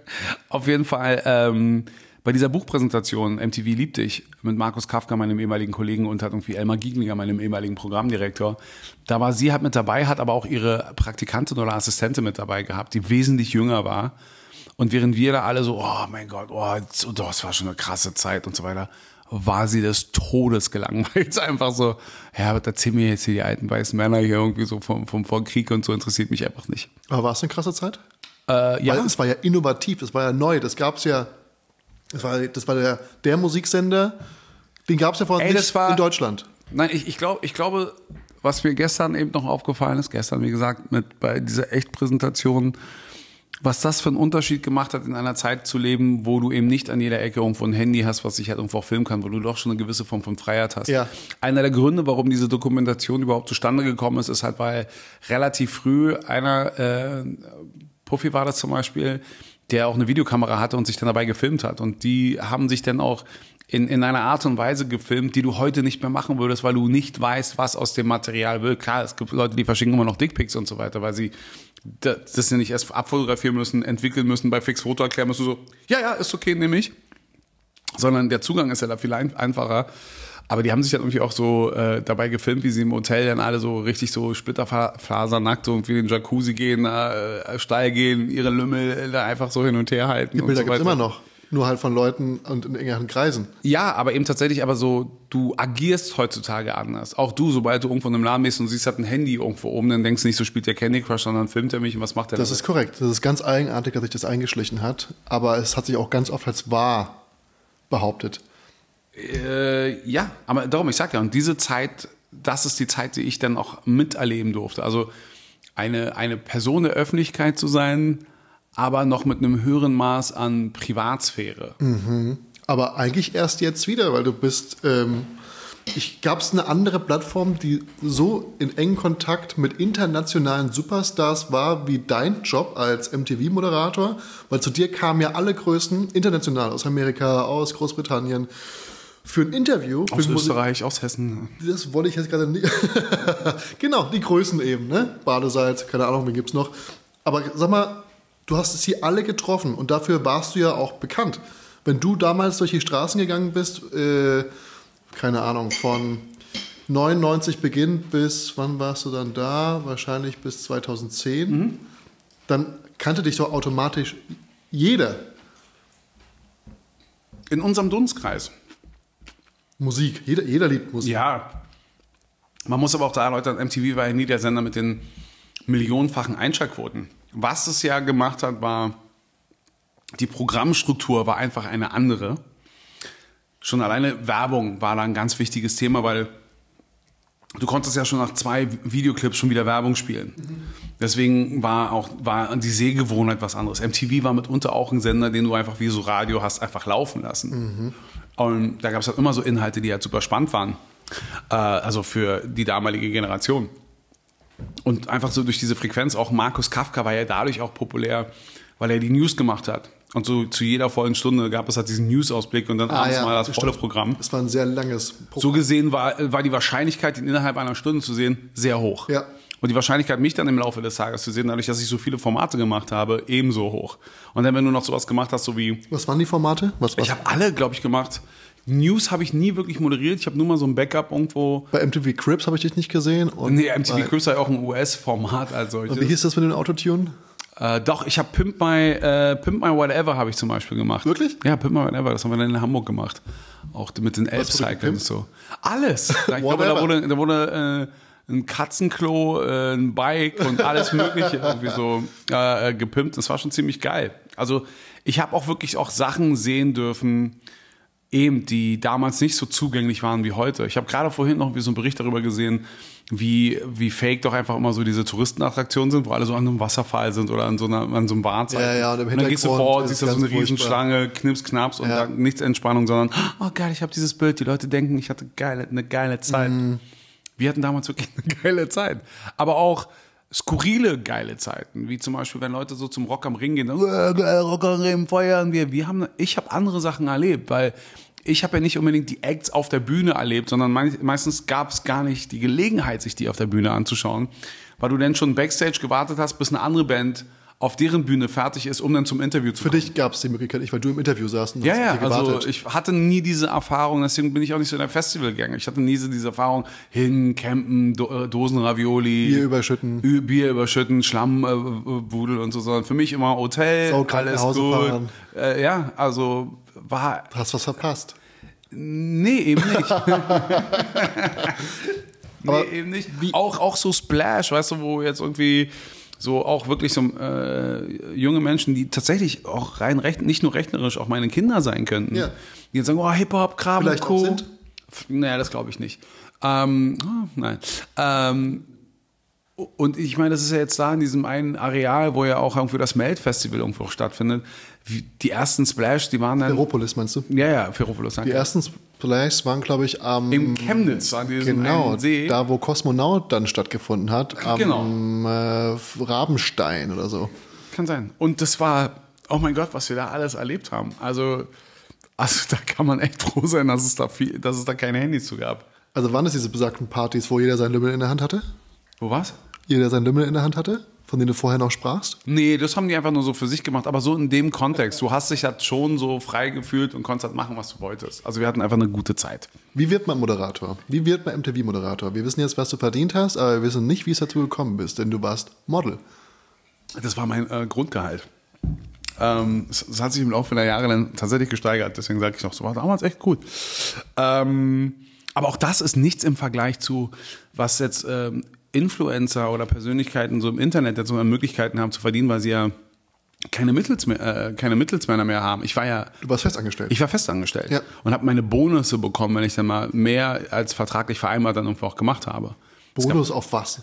auf jeden Fall, ähm, bei dieser Buchpräsentation M T V liebt dich mit Markus Kafka, meinem ehemaligen Kollegen, und hat irgendwie Elmar Gieglinger, meinem ehemaligen Programmdirektor. Da war sie halt mit dabei, hat aber auch ihre Praktikantin oder Assistentin mit dabei gehabt, die wesentlich jünger war. Und während wir da alle so, oh mein Gott, oh, das war schon eine krasse Zeit und so weiter, war sie des Todes gelangweilt. Einfach so, ja, aber erzähl mir jetzt hier die alten weißen Männer hier irgendwie so vom, vom Vorkrieg und so, interessiert mich einfach nicht. Aber war es eine krasse Zeit? Äh, ja. Weil es war ja innovativ, es war ja neu, das gab's ja, das war, das war der, der Musiksender, den gab's ja vorher Ey, nicht das war- in Deutschland. Nein, ich, ich glaube, ich glaube, was mir gestern eben noch aufgefallen ist, gestern, wie gesagt, mit bei dieser Echtpräsentation, was das für einen Unterschied gemacht hat, in einer Zeit zu leben, wo du eben nicht an jeder Ecke irgendwo ein Handy hast, was sich halt irgendwo auch filmen kann, wo du doch schon eine gewisse Form von Freiheit hast. Ja. Einer der Gründe, warum diese Dokumentation überhaupt zustande gekommen ist, ist halt, weil relativ früh einer, äh, Puffy war das zum Beispiel, der auch eine Videokamera hatte und sich dann dabei gefilmt hat. Und die haben sich dann auch in, in einer Art und Weise gefilmt, die du heute nicht mehr machen würdest, weil du nicht weißt, was aus dem Material will. Klar, es gibt Leute, die verschicken immer noch Dickpics und so weiter, weil sie das, das ja nicht erst abfotografieren müssen, entwickeln müssen, bei Fix Foto erklären müssen, so, ja, ja, ist okay, nehme ich. Sondern der Zugang ist ja da viel ein, einfacher. Aber die haben sich dann irgendwie auch so äh, dabei gefilmt, wie sie im Hotel dann alle so richtig so splitterfasernackt so irgendwie in den Jacuzzi gehen, äh, steil gehen, ihre Lümmel da einfach so hin und her halten. Die Bilder und so gibt es weiter. immer noch. Nur halt von Leuten und in engeren Kreisen. Ja, aber eben tatsächlich, aber so, du agierst heutzutage anders. Auch du, sobald du irgendwo in einem Laden bist und siehst, hat ein Handy irgendwo oben, dann denkst du nicht, so spielt der Candy Crush, sondern filmt er mich und was macht der Das ist korrekt. Das ist ganz eigenartig, dass sich das eingeschlichen hat. Aber es hat sich auch ganz oft als wahr behauptet. Äh, ja, aber darum, ich sag ja, und diese Zeit, das ist die Zeit, die ich dann auch miterleben durfte. Also eine, eine Person der Öffentlichkeit zu sein, aber noch mit einem höheren Maß an Privatsphäre. Mhm. Aber eigentlich erst jetzt wieder, weil du bist, ähm, ich gab es eine andere Plattform, die so in engen Kontakt mit internationalen Superstars war wie dein Job als M T V-Moderator, weil zu dir kamen ja alle Größen international aus Amerika, aus Großbritannien für ein Interview. Aus für Österreich, aus Hessen. Das wollte ich jetzt gerade nicht. Genau, die Größen eben, ne? Badesalz, keine Ahnung, wen gibt's noch. Aber sag mal, du hast sie alle getroffen und dafür warst du ja auch bekannt. Wenn du damals durch die Straßen gegangen bist, äh, keine Ahnung, von neunundneunzig Beginn bis, wann warst du dann da? Wahrscheinlich bis zweitausendzehn. Mhm. Dann kannte dich doch automatisch jeder. In unserem Dunstkreis. Musik, jeder, jeder liebt Musik. Ja. Man muss aber auch da erläutern, M T V war ja nie der Sender mit den millionenfachen Einschaltquoten. Was es ja gemacht hat, war, die Programmstruktur war einfach eine andere. Schon alleine Werbung war da ein ganz wichtiges Thema, weil du konntest ja schon nach zwei Videoclips schon wieder Werbung spielen. Mhm. Deswegen war auch war die Sehgewohnheit was anderes. M T V war mitunter auch ein Sender, den du einfach wie so Radio hast einfach laufen lassen. Mhm. Und da gab es halt immer so Inhalte, die halt super spannend waren. Äh, also für die damalige Generation. Und einfach so durch diese Frequenz, auch Markus Kafka war ja dadurch auch populär, weil er die News gemacht hat. Und so zu jeder vollen Stunde gab es halt diesen News-Ausblick und dann ah, abends ja, mal das volle Programm. Das war ein sehr langes Programm. So gesehen war, war die Wahrscheinlichkeit, ihn innerhalb einer Stunde zu sehen, sehr hoch. Ja. Und die Wahrscheinlichkeit, mich dann im Laufe des Tages zu sehen, dadurch, dass ich so viele Formate gemacht habe, ebenso hoch. Und dann, wenn du noch sowas gemacht hast, so wie... Was waren die Formate? Was, was? Ich habe alle, glaube ich, gemacht. News habe ich nie wirklich moderiert. Ich habe nur mal so ein Backup irgendwo. Bei M T V Cribs habe ich dich nicht gesehen. Und nee, M T V Cribs war ja auch ein U S-Format als solches. Und wie hieß das mit den Autotune? Äh, doch, ich habe Pimp My, äh, Pimp My Whatever habe ich zum Beispiel gemacht. Wirklich? Ja, Pimp My Whatever, das haben wir dann in Hamburg gemacht. Auch mit den Elbcycles und so. Alles. Ich glaube, da wurde, da wurde äh, ein Katzenklo, äh, ein Bike und alles Mögliche irgendwie so äh, gepimpt. Das war schon ziemlich geil. Also ich habe auch wirklich auch Sachen sehen dürfen, eben, die damals nicht so zugänglich waren wie heute. Ich habe gerade vorhin noch so einen Bericht darüber gesehen, wie, wie fake doch einfach immer so diese Touristenattraktionen sind, wo alle so an einem Wasserfall sind oder an so, einer, an so einem Wahrzeichen. Ja, ja, und im und dann gehst du vor, siehst da so eine Riesenschlange, knips, knaps und ja. dann nichts Entspannung, sondern, oh geil, ich habe dieses Bild, die Leute denken, ich hatte geile, eine geile Zeit. Mhm. Wir hatten damals wirklich eine geile Zeit. Aber auch skurrile geile Zeiten, wie zum Beispiel, wenn Leute so zum Rock am Ring gehen, dann, äh, Rock am Ring, feiern wir. wir haben, ich habe andere Sachen erlebt, weil ich habe ja nicht unbedingt die Acts auf der Bühne erlebt, sondern meistens gab es gar nicht die Gelegenheit, sich die auf der Bühne anzuschauen, weil du dann schon Backstage gewartet hast, bis eine andere Band auf deren Bühne fertig ist, um dann zum Interview zu Für kommen. dich gab es die Möglichkeit nicht, weil du im Interview saßt und ja, hast ja, gewartet. also ich hatte nie diese Erfahrung, deswegen bin ich auch nicht so in der Festivalgänger. Ich hatte nie so diese Erfahrung, hin, campen, Do- Dosenravioli, Bier überschütten, Ü- Bier überschütten, Schlammbudel äh, und so, sondern für mich immer Hotel, Saukalt alles nach Hause gut. fahren. Äh, ja, also war... Du hast was verpasst. Nee, eben nicht. nee, Aber eben nicht. Auch, auch so Splash, weißt du, wo jetzt irgendwie so auch wirklich so äh, junge Menschen, die tatsächlich auch rein recht, nicht nur rechnerisch, auch meine Kinder sein könnten. Ja. Die jetzt sagen, oh, Hip-Hop, Kram Vielleicht und Co. auch sind. Naja, das glaube ich nicht. Ähm, oh, nein. Ähm, und ich meine, das ist ja jetzt da in diesem einen Areal, wo ja auch irgendwie das Melt-Festival irgendwo stattfindet. Die ersten Splash, die waren dann... Ferropolis meinst du? Ja, ja, Ferropolis. Die ersten Splashs waren, glaube ich, am... Im Chemnitz, an diesem Genau, einen See. da wo Kosmonaut dann stattgefunden hat, am Genau. äh, Rabenstein oder so. Kann sein. Und das war, oh mein Gott, was wir da alles erlebt haben. Also, also da kann man echt froh sein, dass es da, viel, dass es da keine Handys zu gab. Also waren es diese besagten Partys, wo jeder seinen Lümmel in der Hand hatte? Wo war's? Jeder seinen Lümmel in der Hand hatte? von denen du vorher noch sprachst? Nee, das haben die einfach nur so für sich gemacht, aber so in dem Kontext. Du hast dich halt schon so frei gefühlt und konntest halt machen, was du wolltest. Also wir hatten einfach eine gute Zeit. Wie wird man Moderator? Wie wird man M T V-Moderator? Wir wissen jetzt, was du verdient hast, aber wir wissen nicht, wie es dazu gekommen bist, denn du warst Model. Das war mein äh, Grundgehalt. Ähm, es, es hat sich im Laufe der Jahre dann tatsächlich gesteigert, deswegen sage ich noch, so war damals echt gut. Ähm, aber auch das ist nichts im Vergleich zu, was jetzt ähm, Influencer oder Persönlichkeiten so im Internet jetzt so Möglichkeiten haben zu verdienen, weil sie ja keine, Mittelsmä äh, keine Mittelsmänner mehr haben. Ich war ja... Du warst festangestellt. Ich war festangestellt ja. und habe meine Bonusse bekommen, wenn ich dann mal mehr als vertraglich vereinbart dann irgendwo auch gemacht habe. Bonus auf was?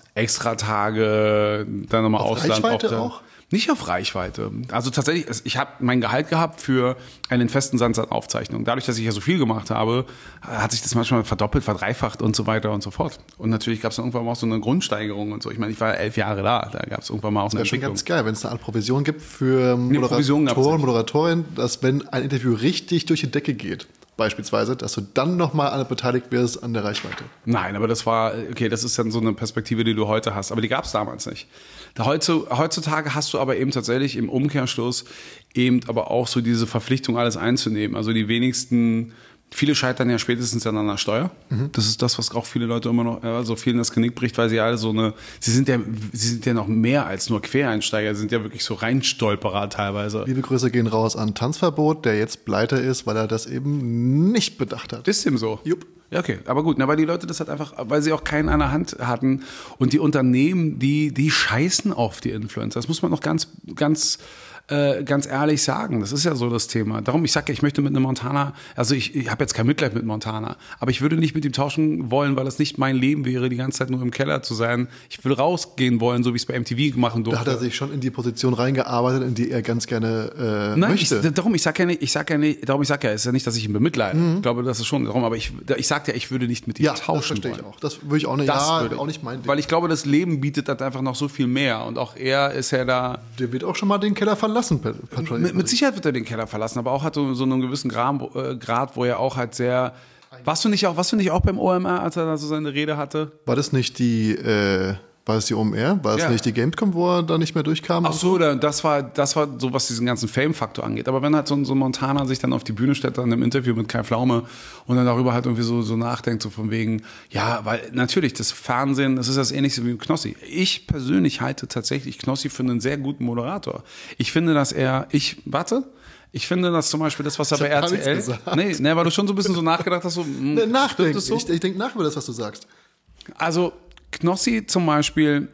Extra-Tage, dann nochmal auf Ausland. Reichweite auf der, auch? Nicht auf Reichweite. Also tatsächlich, ich habe mein Gehalt gehabt für einen festen Satz an Aufzeichnungen. Dadurch, dass ich ja so viel gemacht habe, hat sich das manchmal verdoppelt, verdreifacht und so weiter und so fort. Und natürlich gab es dann irgendwann auch so eine Grundsteigerung und so. Ich meine, ich war elf Jahre da, da gab es irgendwann mal auch eine das wäre schon Entwicklung. ganz geil, wenn es eine Art Provision gibt für Nee, Provision gab's Moderatoren, nicht. Moderatorinnen, dass wenn ein Interview richtig durch die Decke geht, beispielsweise, dass du dann nochmal alle beteiligt wirst an der Reichweite. Nein, aber das war, okay, das ist dann so eine Perspektive, die du heute hast. Aber die gab es damals nicht. Da heutzutage hast du aber eben tatsächlich im Umkehrschluss eben aber auch so diese Verpflichtung, alles einzunehmen. Also die wenigsten, viele scheitern ja spätestens an einer Steuer. Mhm. Das ist das, was auch viele Leute immer noch, also vielen das Genick bricht, weil sie alle so eine, sie sind ja, sie sind ja noch mehr als nur Quereinsteiger, sie sind ja wirklich so Reinstolperer teilweise. Liebe Grüße gehen raus an Tanzverbot, der jetzt pleite ist, weil er das eben nicht bedacht hat. Ist dem so? Jupp. Ja, okay, aber gut, na, weil die Leute das halt einfach, weil sie auch keinen an der Hand hatten und die Unternehmen, die, die scheißen auf die Influencer. Das muss man noch ganz, ganz, äh, ganz ehrlich sagen. Das ist ja so das Thema. Darum, ich sage ja, ich möchte mit einem Montana, also ich, ich habe jetzt kein Mitleid mit Montana, aber ich würde nicht mit ihm tauschen wollen, weil das nicht mein Leben wäre, die ganze Zeit nur im Keller zu sein. Ich will rausgehen wollen, so wie ich es bei M T V machen durfte. Da hat er sich schon in die Position reingearbeitet, in die er ganz gerne äh, Nein, möchte. Ich, darum, ich sage ja nicht, ich sage ja nicht, darum, ich sage ja, es ist ja nicht, dass ich ihn bemitleide. Mhm. Ich glaube, das ist schon darum, aber ich, ich sage ja, ich würde nicht mit ihm ja, tauschen das verstehe wollen. ich auch. Das würde ich auch nicht, Das ja, würde ich, auch nicht mein Ding. Weil ich glaube, das Leben bietet halt einfach noch so viel mehr und auch er ist ja da... Der wird auch schon mal den Keller verlassen. Patrick. Mit, mit Sicherheit wird er den Keller verlassen, aber auch hat so, so einen gewissen Grad, äh, Grad, wo er auch halt sehr... Warst du nicht auch, warst du nicht auch beim O M R, als er da so seine Rede hatte? War das nicht die... Äh War es die O M R? War es ja. nicht die Gamescom, wo er da nicht mehr durchkam? Ach so, das war, das war so, was diesen ganzen Fame-Faktor angeht. Aber wenn halt so ein, so ein Montana sich dann auf die Bühne stellt, dann im Interview mit Kai Pflaume und dann darüber halt irgendwie so, so nachdenkt, so von wegen, ja, weil natürlich das Fernsehen, das ist das Ähnlichste wie Knossi. Ich persönlich halte tatsächlich Knossi für einen sehr guten Moderator. Ich finde, dass er, ich, warte, ich finde, dass zum Beispiel das, was er bei R T L, nee, nee, weil du schon so ein bisschen so nachgedacht hast, so, mh, nachdenken. So? Ich, ich denke nach über das, was du sagst. Also, Knossi zum Beispiel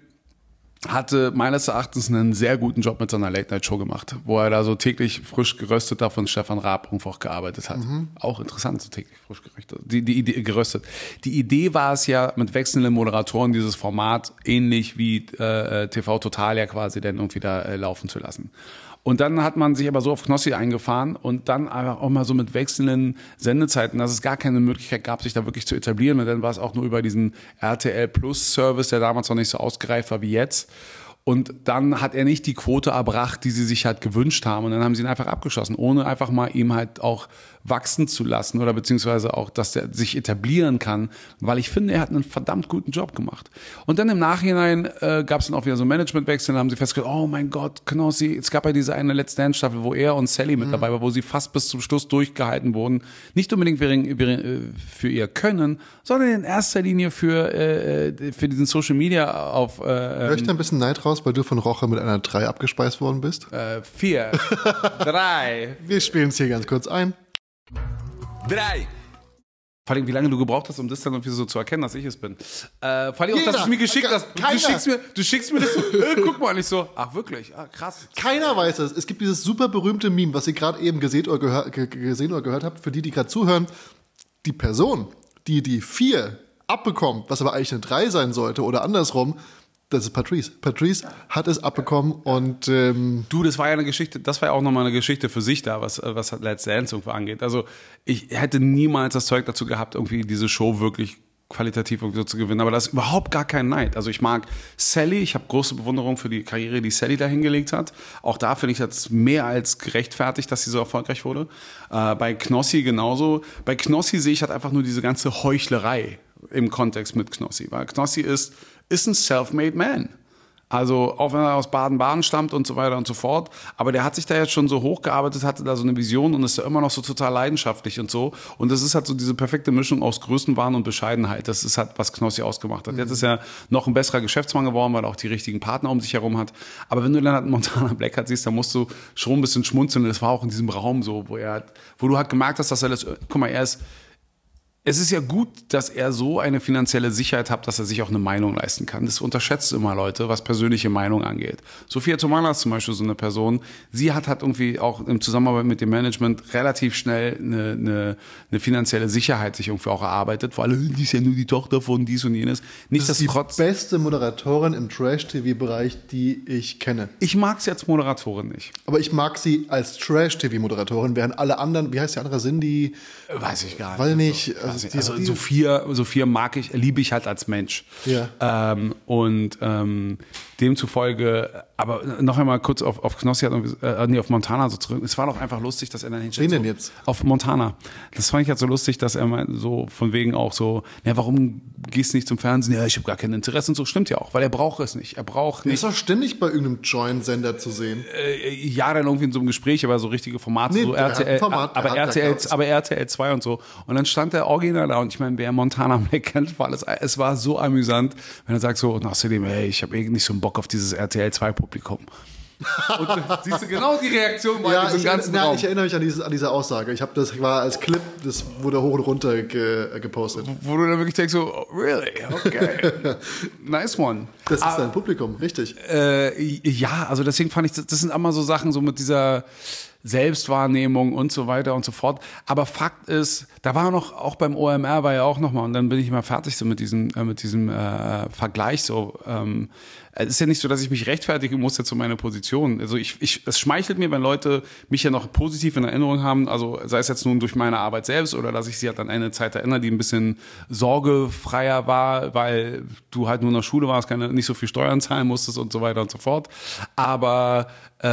hatte meines Erachtens einen sehr guten Job mit seiner Late-Night-Show gemacht, wo er da so täglich frisch geröstet da von Stefan Raab irgendwo auch gearbeitet hat. Mhm. Auch interessant, so täglich frisch geröstet. Die, die Idee geröstet. Die Idee war es ja, mit wechselnden Moderatoren dieses Format ähnlich wie äh, T V Total ja quasi dann irgendwie da äh, laufen zu lassen. Und dann hat man sich aber so auf Knossi eingefahren und dann einfach auch mal so mit wechselnden Sendezeiten, dass es gar keine Möglichkeit gab, sich da wirklich zu etablieren. Und dann war es auch nur über diesen R T L Plus Service, der damals noch nicht so ausgereift war wie jetzt. Und dann hat er nicht die Quote erbracht, die sie sich halt gewünscht haben. Und dann haben sie ihn einfach abgeschossen, ohne einfach mal ihm halt auch wachsen zu lassen oder beziehungsweise auch, dass der sich etablieren kann, weil ich finde, er hat einen verdammt guten Job gemacht. Und dann im Nachhinein äh, gab es dann auch wieder so Managementwechsel, dann haben sie festgestellt, oh mein Gott, Knossi, es gab ja diese eine Let's Dance Staffel, wo er und Sally mit dabei war, wo sie fast bis zum Schluss durchgehalten wurden. Nicht unbedingt für ihr Können, sondern in erster Linie für, äh, für diesen Social Media auf... Äh, Hör ich da ein bisschen Neid raus, weil du von Roche mit einer drei abgespeist worden bist? Äh, vier, drei. Wir spielen es hier ganz kurz ein. Drei. Vor allem, wie lange du gebraucht hast, um das dann irgendwie so zu erkennen, dass ich es bin. Äh, vor allem auch, dass du es mir geschickt hast. Du schickst mir, du schickst mir das so, äh, guck mal, nicht so, ach wirklich, ah, krass. Keiner weiß es. Es gibt dieses super berühmte Meme, was ihr gerade eben gesehen oder, gehör, gesehen oder gehört habt, für die, die gerade zuhören. Die Person, die die vier abbekommt, was aber eigentlich eine drei sein sollte oder andersrum, das ist Patrice. Patrice hat es abbekommen und ähm du, das war ja eine Geschichte, das war ja auch nochmal eine Geschichte für sich da, was was Let's Dance irgendwo angeht. Also ich hätte niemals das Zeug dazu gehabt, irgendwie diese Show wirklich qualitativ so zu gewinnen, aber das ist überhaupt gar kein Neid. Also ich mag Sally, ich habe große Bewunderung für die Karriere, die Sally da hingelegt hat. Auch da finde ich das mehr als gerechtfertigt, dass sie so erfolgreich wurde. Äh, bei Knossi genauso. Bei Knossi sehe ich halt einfach nur diese ganze Heuchlerei im Kontext mit Knossi, weil Knossi ist ist ein self-made man. Also auch wenn er aus Baden-Baden stammt und so weiter und so fort. Aber der hat sich da jetzt schon so hochgearbeitet, hatte da so eine Vision und ist da immer noch so total leidenschaftlich und so. Und das ist halt so diese perfekte Mischung aus Größenwahn und Bescheidenheit. Das ist halt, was Knossi ausgemacht hat. Mhm. Jetzt ist er noch ein besserer Geschäftsmann geworden, weil er auch die richtigen Partner um sich herum hat. Aber wenn du dann halt Montana Black halt siehst, dann musst du schon ein bisschen schmunzeln. Das war auch in diesem Raum so, wo er, wo du halt gemerkt hast, dass er das, guck mal, er ist, es ist ja gut, dass er so eine finanzielle Sicherheit hat, dass er sich auch eine Meinung leisten kann. Das unterschätzt immer Leute, was persönliche Meinung angeht. Sophia Tomala ist zum Beispiel so eine Person. Sie hat hat irgendwie auch im Zusammenarbeit mit dem Management relativ schnell eine, eine, eine finanzielle Sicherheit sich irgendwie auch erarbeitet. Vor allem, die ist ja nur die Tochter von dies und jenes. Nicht, das ist die beste Moderatorin im Trash-T V-Bereich, die ich kenne. Ich mag sie als Moderatorin nicht. Aber ich mag sie als Trash-T V-Moderatorin, während alle anderen, wie heißt die andere, Cindy? Weiß ich gar nicht. Weil nicht. Also, also, also die, Sophia, Sophia mag ich, liebe ich halt als Mensch. Ja. Ähm, und ähm, demzufolge, aber noch einmal kurz auf, auf Knossi, äh, nee, auf Montana so zurück. Es war doch einfach lustig, dass er dann hinstellt. Wen denn jetzt? Auf Montana. Das fand ich halt so lustig, dass er mal so von wegen auch so, ja, warum gehst du nicht zum Fernsehen? Ja, ich habe gar kein Interesse und so. Stimmt ja auch, weil er braucht es nicht. Er braucht der nicht. ist doch ständig bei irgendeinem Joint-Sender zu sehen. Äh, ja, dann irgendwie in so einem Gespräch, aber so richtige Formate, nee, so R T L, Format, aber R T L, aber R T L zwei und so. Und dann stand der Original da und ich meine, wer Montana Black kennt, war alles, es war so amüsant, wenn er sagt so, und außerdem, hey, ich habe irgendwie nicht so einen Bock auf dieses R T L zwei Publikum. Und siehst du genau die Reaktion bei ja, diesem ich, ganzen na, Raum. Ich erinnere mich an, dieses, an diese Aussage. Ich habe das war als Clip, das wurde hoch und runter ge, gepostet. Wo du dann wirklich denkst so, oh, really? Okay. Nice one. Das ist ah, dein Publikum, richtig. Äh, ja, also deswegen fand ich, das, das sind immer so Sachen so mit dieser Selbstwahrnehmung und so weiter und so fort. Aber Fakt ist, da war noch, auch beim O M R war ja auch nochmal, und dann bin ich mal fertig so mit diesem, äh, mit diesem äh, Vergleich so. Ähm, es ist ja nicht so, dass ich mich rechtfertigen muss jetzt zu meiner Position. Also ich, ich, es schmeichelt mir, wenn Leute mich ja noch positiv in Erinnerung haben, also sei es jetzt nun durch meine Arbeit selbst oder dass ich sie halt an eine Zeit erinnere, die ein bisschen sorgefreier war, weil du halt nur in der Schule warst, keine, nicht so viel Steuern zahlen musstest und so weiter und so fort. Aber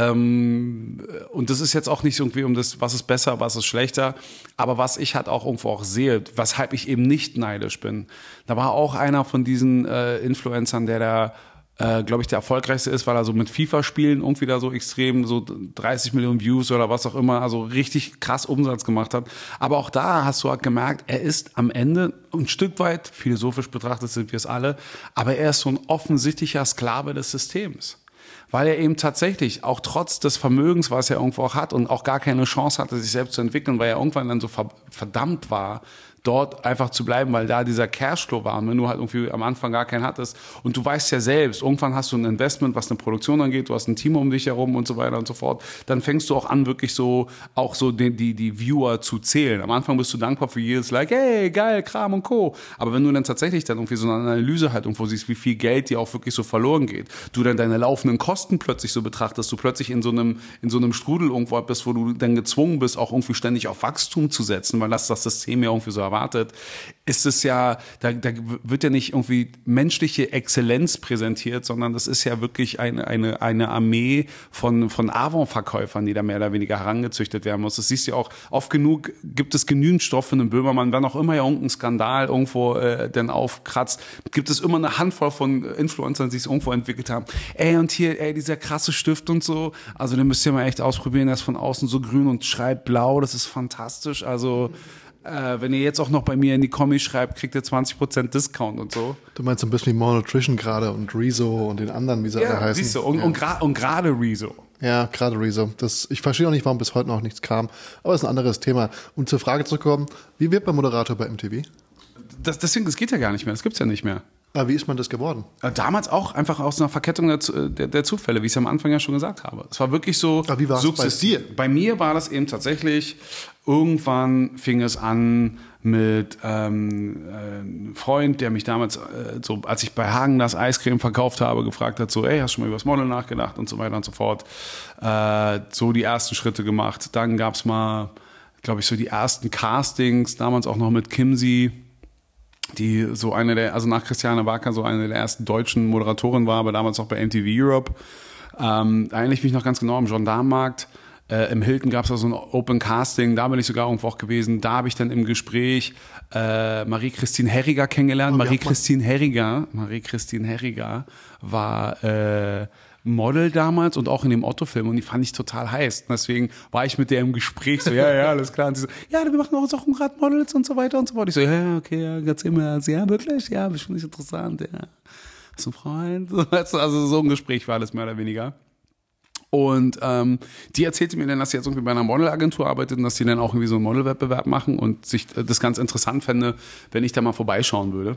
ähm, und das ist jetzt auch nicht so irgendwie um das, was ist besser, was ist schlechter, aber was ich halt auch irgendwo auch sehe, weshalb ich eben nicht neidisch bin. Da war auch einer von diesen äh, Influencern, der da Äh, glaube ich, der erfolgreichste ist, weil er so mit FIFA-Spielen irgendwie da so extrem so dreißig Millionen Views oder was auch immer, also richtig krass Umsatz gemacht hat. Aber auch da hast du halt gemerkt, er ist am Ende ein Stück weit, philosophisch betrachtet sind wir es alle, aber er ist so ein offensichtlicher Sklave des Systems. Weil er eben tatsächlich, auch trotz des Vermögens, was er irgendwo auch hat und auch gar keine Chance hatte, sich selbst zu entwickeln, weil er irgendwann dann so verdammt war, dort einfach zu bleiben, weil da dieser Cashflow war und wenn du halt irgendwie am Anfang gar keinen hattest und du weißt ja selbst, irgendwann hast du ein Investment, was eine Produktion angeht, du hast ein Team um dich herum und so weiter und so fort, dann fängst du auch an, wirklich so, auch so die, die, die Viewer zu zählen. Am Anfang bist du dankbar für jedes Like, hey, geil, Kram und Co. Aber wenn du dann tatsächlich dann irgendwie so eine Analyse halt irgendwo siehst, wie viel Geld dir auch wirklich so verloren geht, du dann deine laufenden Kosten plötzlich so betrachtest, du plötzlich in so einem, in so einem Strudel irgendwo bist, wo du dann gezwungen bist, auch irgendwie ständig auf Wachstum zu setzen, weil das das System ja irgendwie so erwartet, ist es ja, da, da wird ja nicht irgendwie menschliche Exzellenz präsentiert, sondern das ist ja wirklich eine, eine, eine Armee von, von Avon-Verkäufern, die da mehr oder weniger herangezüchtet werden muss. Das siehst du ja auch, oft genug gibt es genügend Stoff für einen Böhmermann, wenn auch immer ja irgendein Skandal irgendwo äh, denn aufkratzt, gibt es immer eine Handvoll von Influencern, die sich irgendwo entwickelt haben. Ey, und hier, ey, dieser krasse Stift und so, also den müsst ihr mal echt ausprobieren, der ist von außen so grün und schreibt blau, das ist fantastisch, also Äh, wenn ihr jetzt auch noch bei mir in die Kommis schreibt, kriegt ihr zwanzig Prozent Discount und so. Du meinst so ein bisschen wie More Nutrition gerade und Rezo und den anderen, wie sie ja, alle heißen. Siehst du, und, ja. und, gra- und gerade Rezo. Ja, gerade Rezo. Das, ich verstehe auch nicht, warum bis heute noch nichts kam. Aber das ist ein anderes Thema. Um zur Frage zurückzukommen, wie wird man Moderator bei M T V? Das, deswegen, das geht ja gar nicht mehr, das gibt's ja nicht mehr. Aber wie ist man das geworden? Damals auch einfach aus einer Verkettung der, der, der Zufälle, wie ich es am Anfang ja schon gesagt habe. Es war wirklich so. Aber wie war es bei dir? Bei mir war das eben tatsächlich, irgendwann fing es an mit ähm, äh, einem Freund, der mich damals, äh, so als ich bei Hagen das Eiscreme verkauft habe, gefragt hat, so, ey, hast du schon mal über das Model nachgedacht und so weiter und so fort. Äh, so die ersten Schritte gemacht. Dann gab's mal, glaube ich, so die ersten Castings, damals auch noch mit Kimsi, die so eine der, also nach Christiane Wacker so eine der ersten deutschen Moderatoren war, aber damals auch bei M T V Europe. Ähm, da erinnere ich mich noch ganz genau am Gendarmenmarkt. Äh, Im Hilton gab es so ein Open Casting, da bin ich sogar irgendwo auch gewesen. Da habe ich dann im Gespräch äh, Marie-Christine Herriger kennengelernt. Oh, Marie-Christine Herriger, Marie-Christine Herriger war äh, Model damals und auch in dem Otto-Film und die fand ich total heiß. Und deswegen war ich mit der im Gespräch so, ja, ja, alles klar. Und sie so, ja, wir machen auch Sachen, Radmodels und so weiter und so fort. Ich so, ja, okay, ja, erzähl mir das. Ja, wirklich? Ja, das finde ich interessant, ja. Hast du einen Freund? Also so ein Gespräch war alles mehr oder weniger. Und ähm, die erzählte mir dann, dass sie jetzt irgendwie bei einer Modelagentur arbeitet und dass sie dann auch irgendwie so einen Modelwettbewerb machen und sich das ganz interessant fände, wenn ich da mal vorbeischauen würde.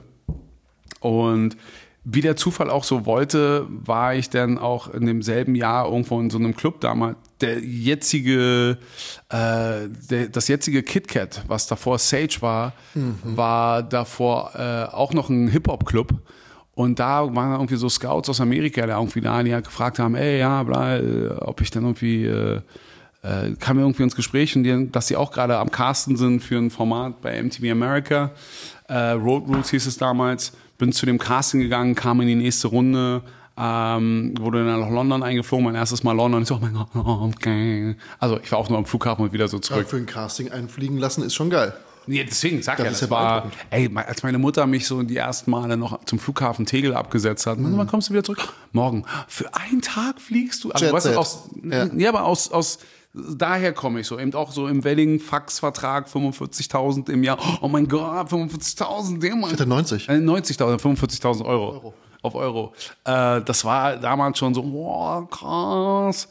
Und wie der Zufall auch so wollte, war ich dann auch in demselben Jahr irgendwo in so einem Club damals. Der jetzige, äh, der, das jetzige KitKat, was davor Sage war, mhm. war davor äh, auch noch ein Hip-Hop-Club. Und da waren irgendwie so Scouts aus Amerika, die irgendwie da, die halt gefragt haben, ey, ja, bla, ob ich dann irgendwie, äh, äh, kam mir irgendwie ins Gespräch, und die, dass sie auch gerade am Casten sind für ein Format bei M T V America. Äh, Road Rules hieß es damals. Bin zu dem Casting gegangen, kam in die nächste Runde, ähm, wurde dann nach London eingeflogen, mein erstes Mal London. Ich so, oh mein Gott, okay. Also ich war auch nur am Flughafen und wieder so zurück. Ja, für ein Casting einfliegen lassen ist schon geil. Nee, deswegen, sag das ja, ist das ja war, ey, als meine Mutter mich so die ersten Male noch zum Flughafen Tegel abgesetzt hat, mhm. wann kommst du wieder zurück? Morgen. Für einen Tag fliegst du? Also, weißt du, aus, ja. ja, aber aus, aus, daher komme ich so, eben auch so im Wedding-Fax-Vertrag, fünfundvierzigtausend im Jahr. Oh mein Gott, fünfundvierzigtausend, der Mann. Ich hatte neunzig. Äh, neunzigtausend, fünfundvierzigtausend Euro. Euro. Auf Euro. Äh, das war damals schon so, wow, krass.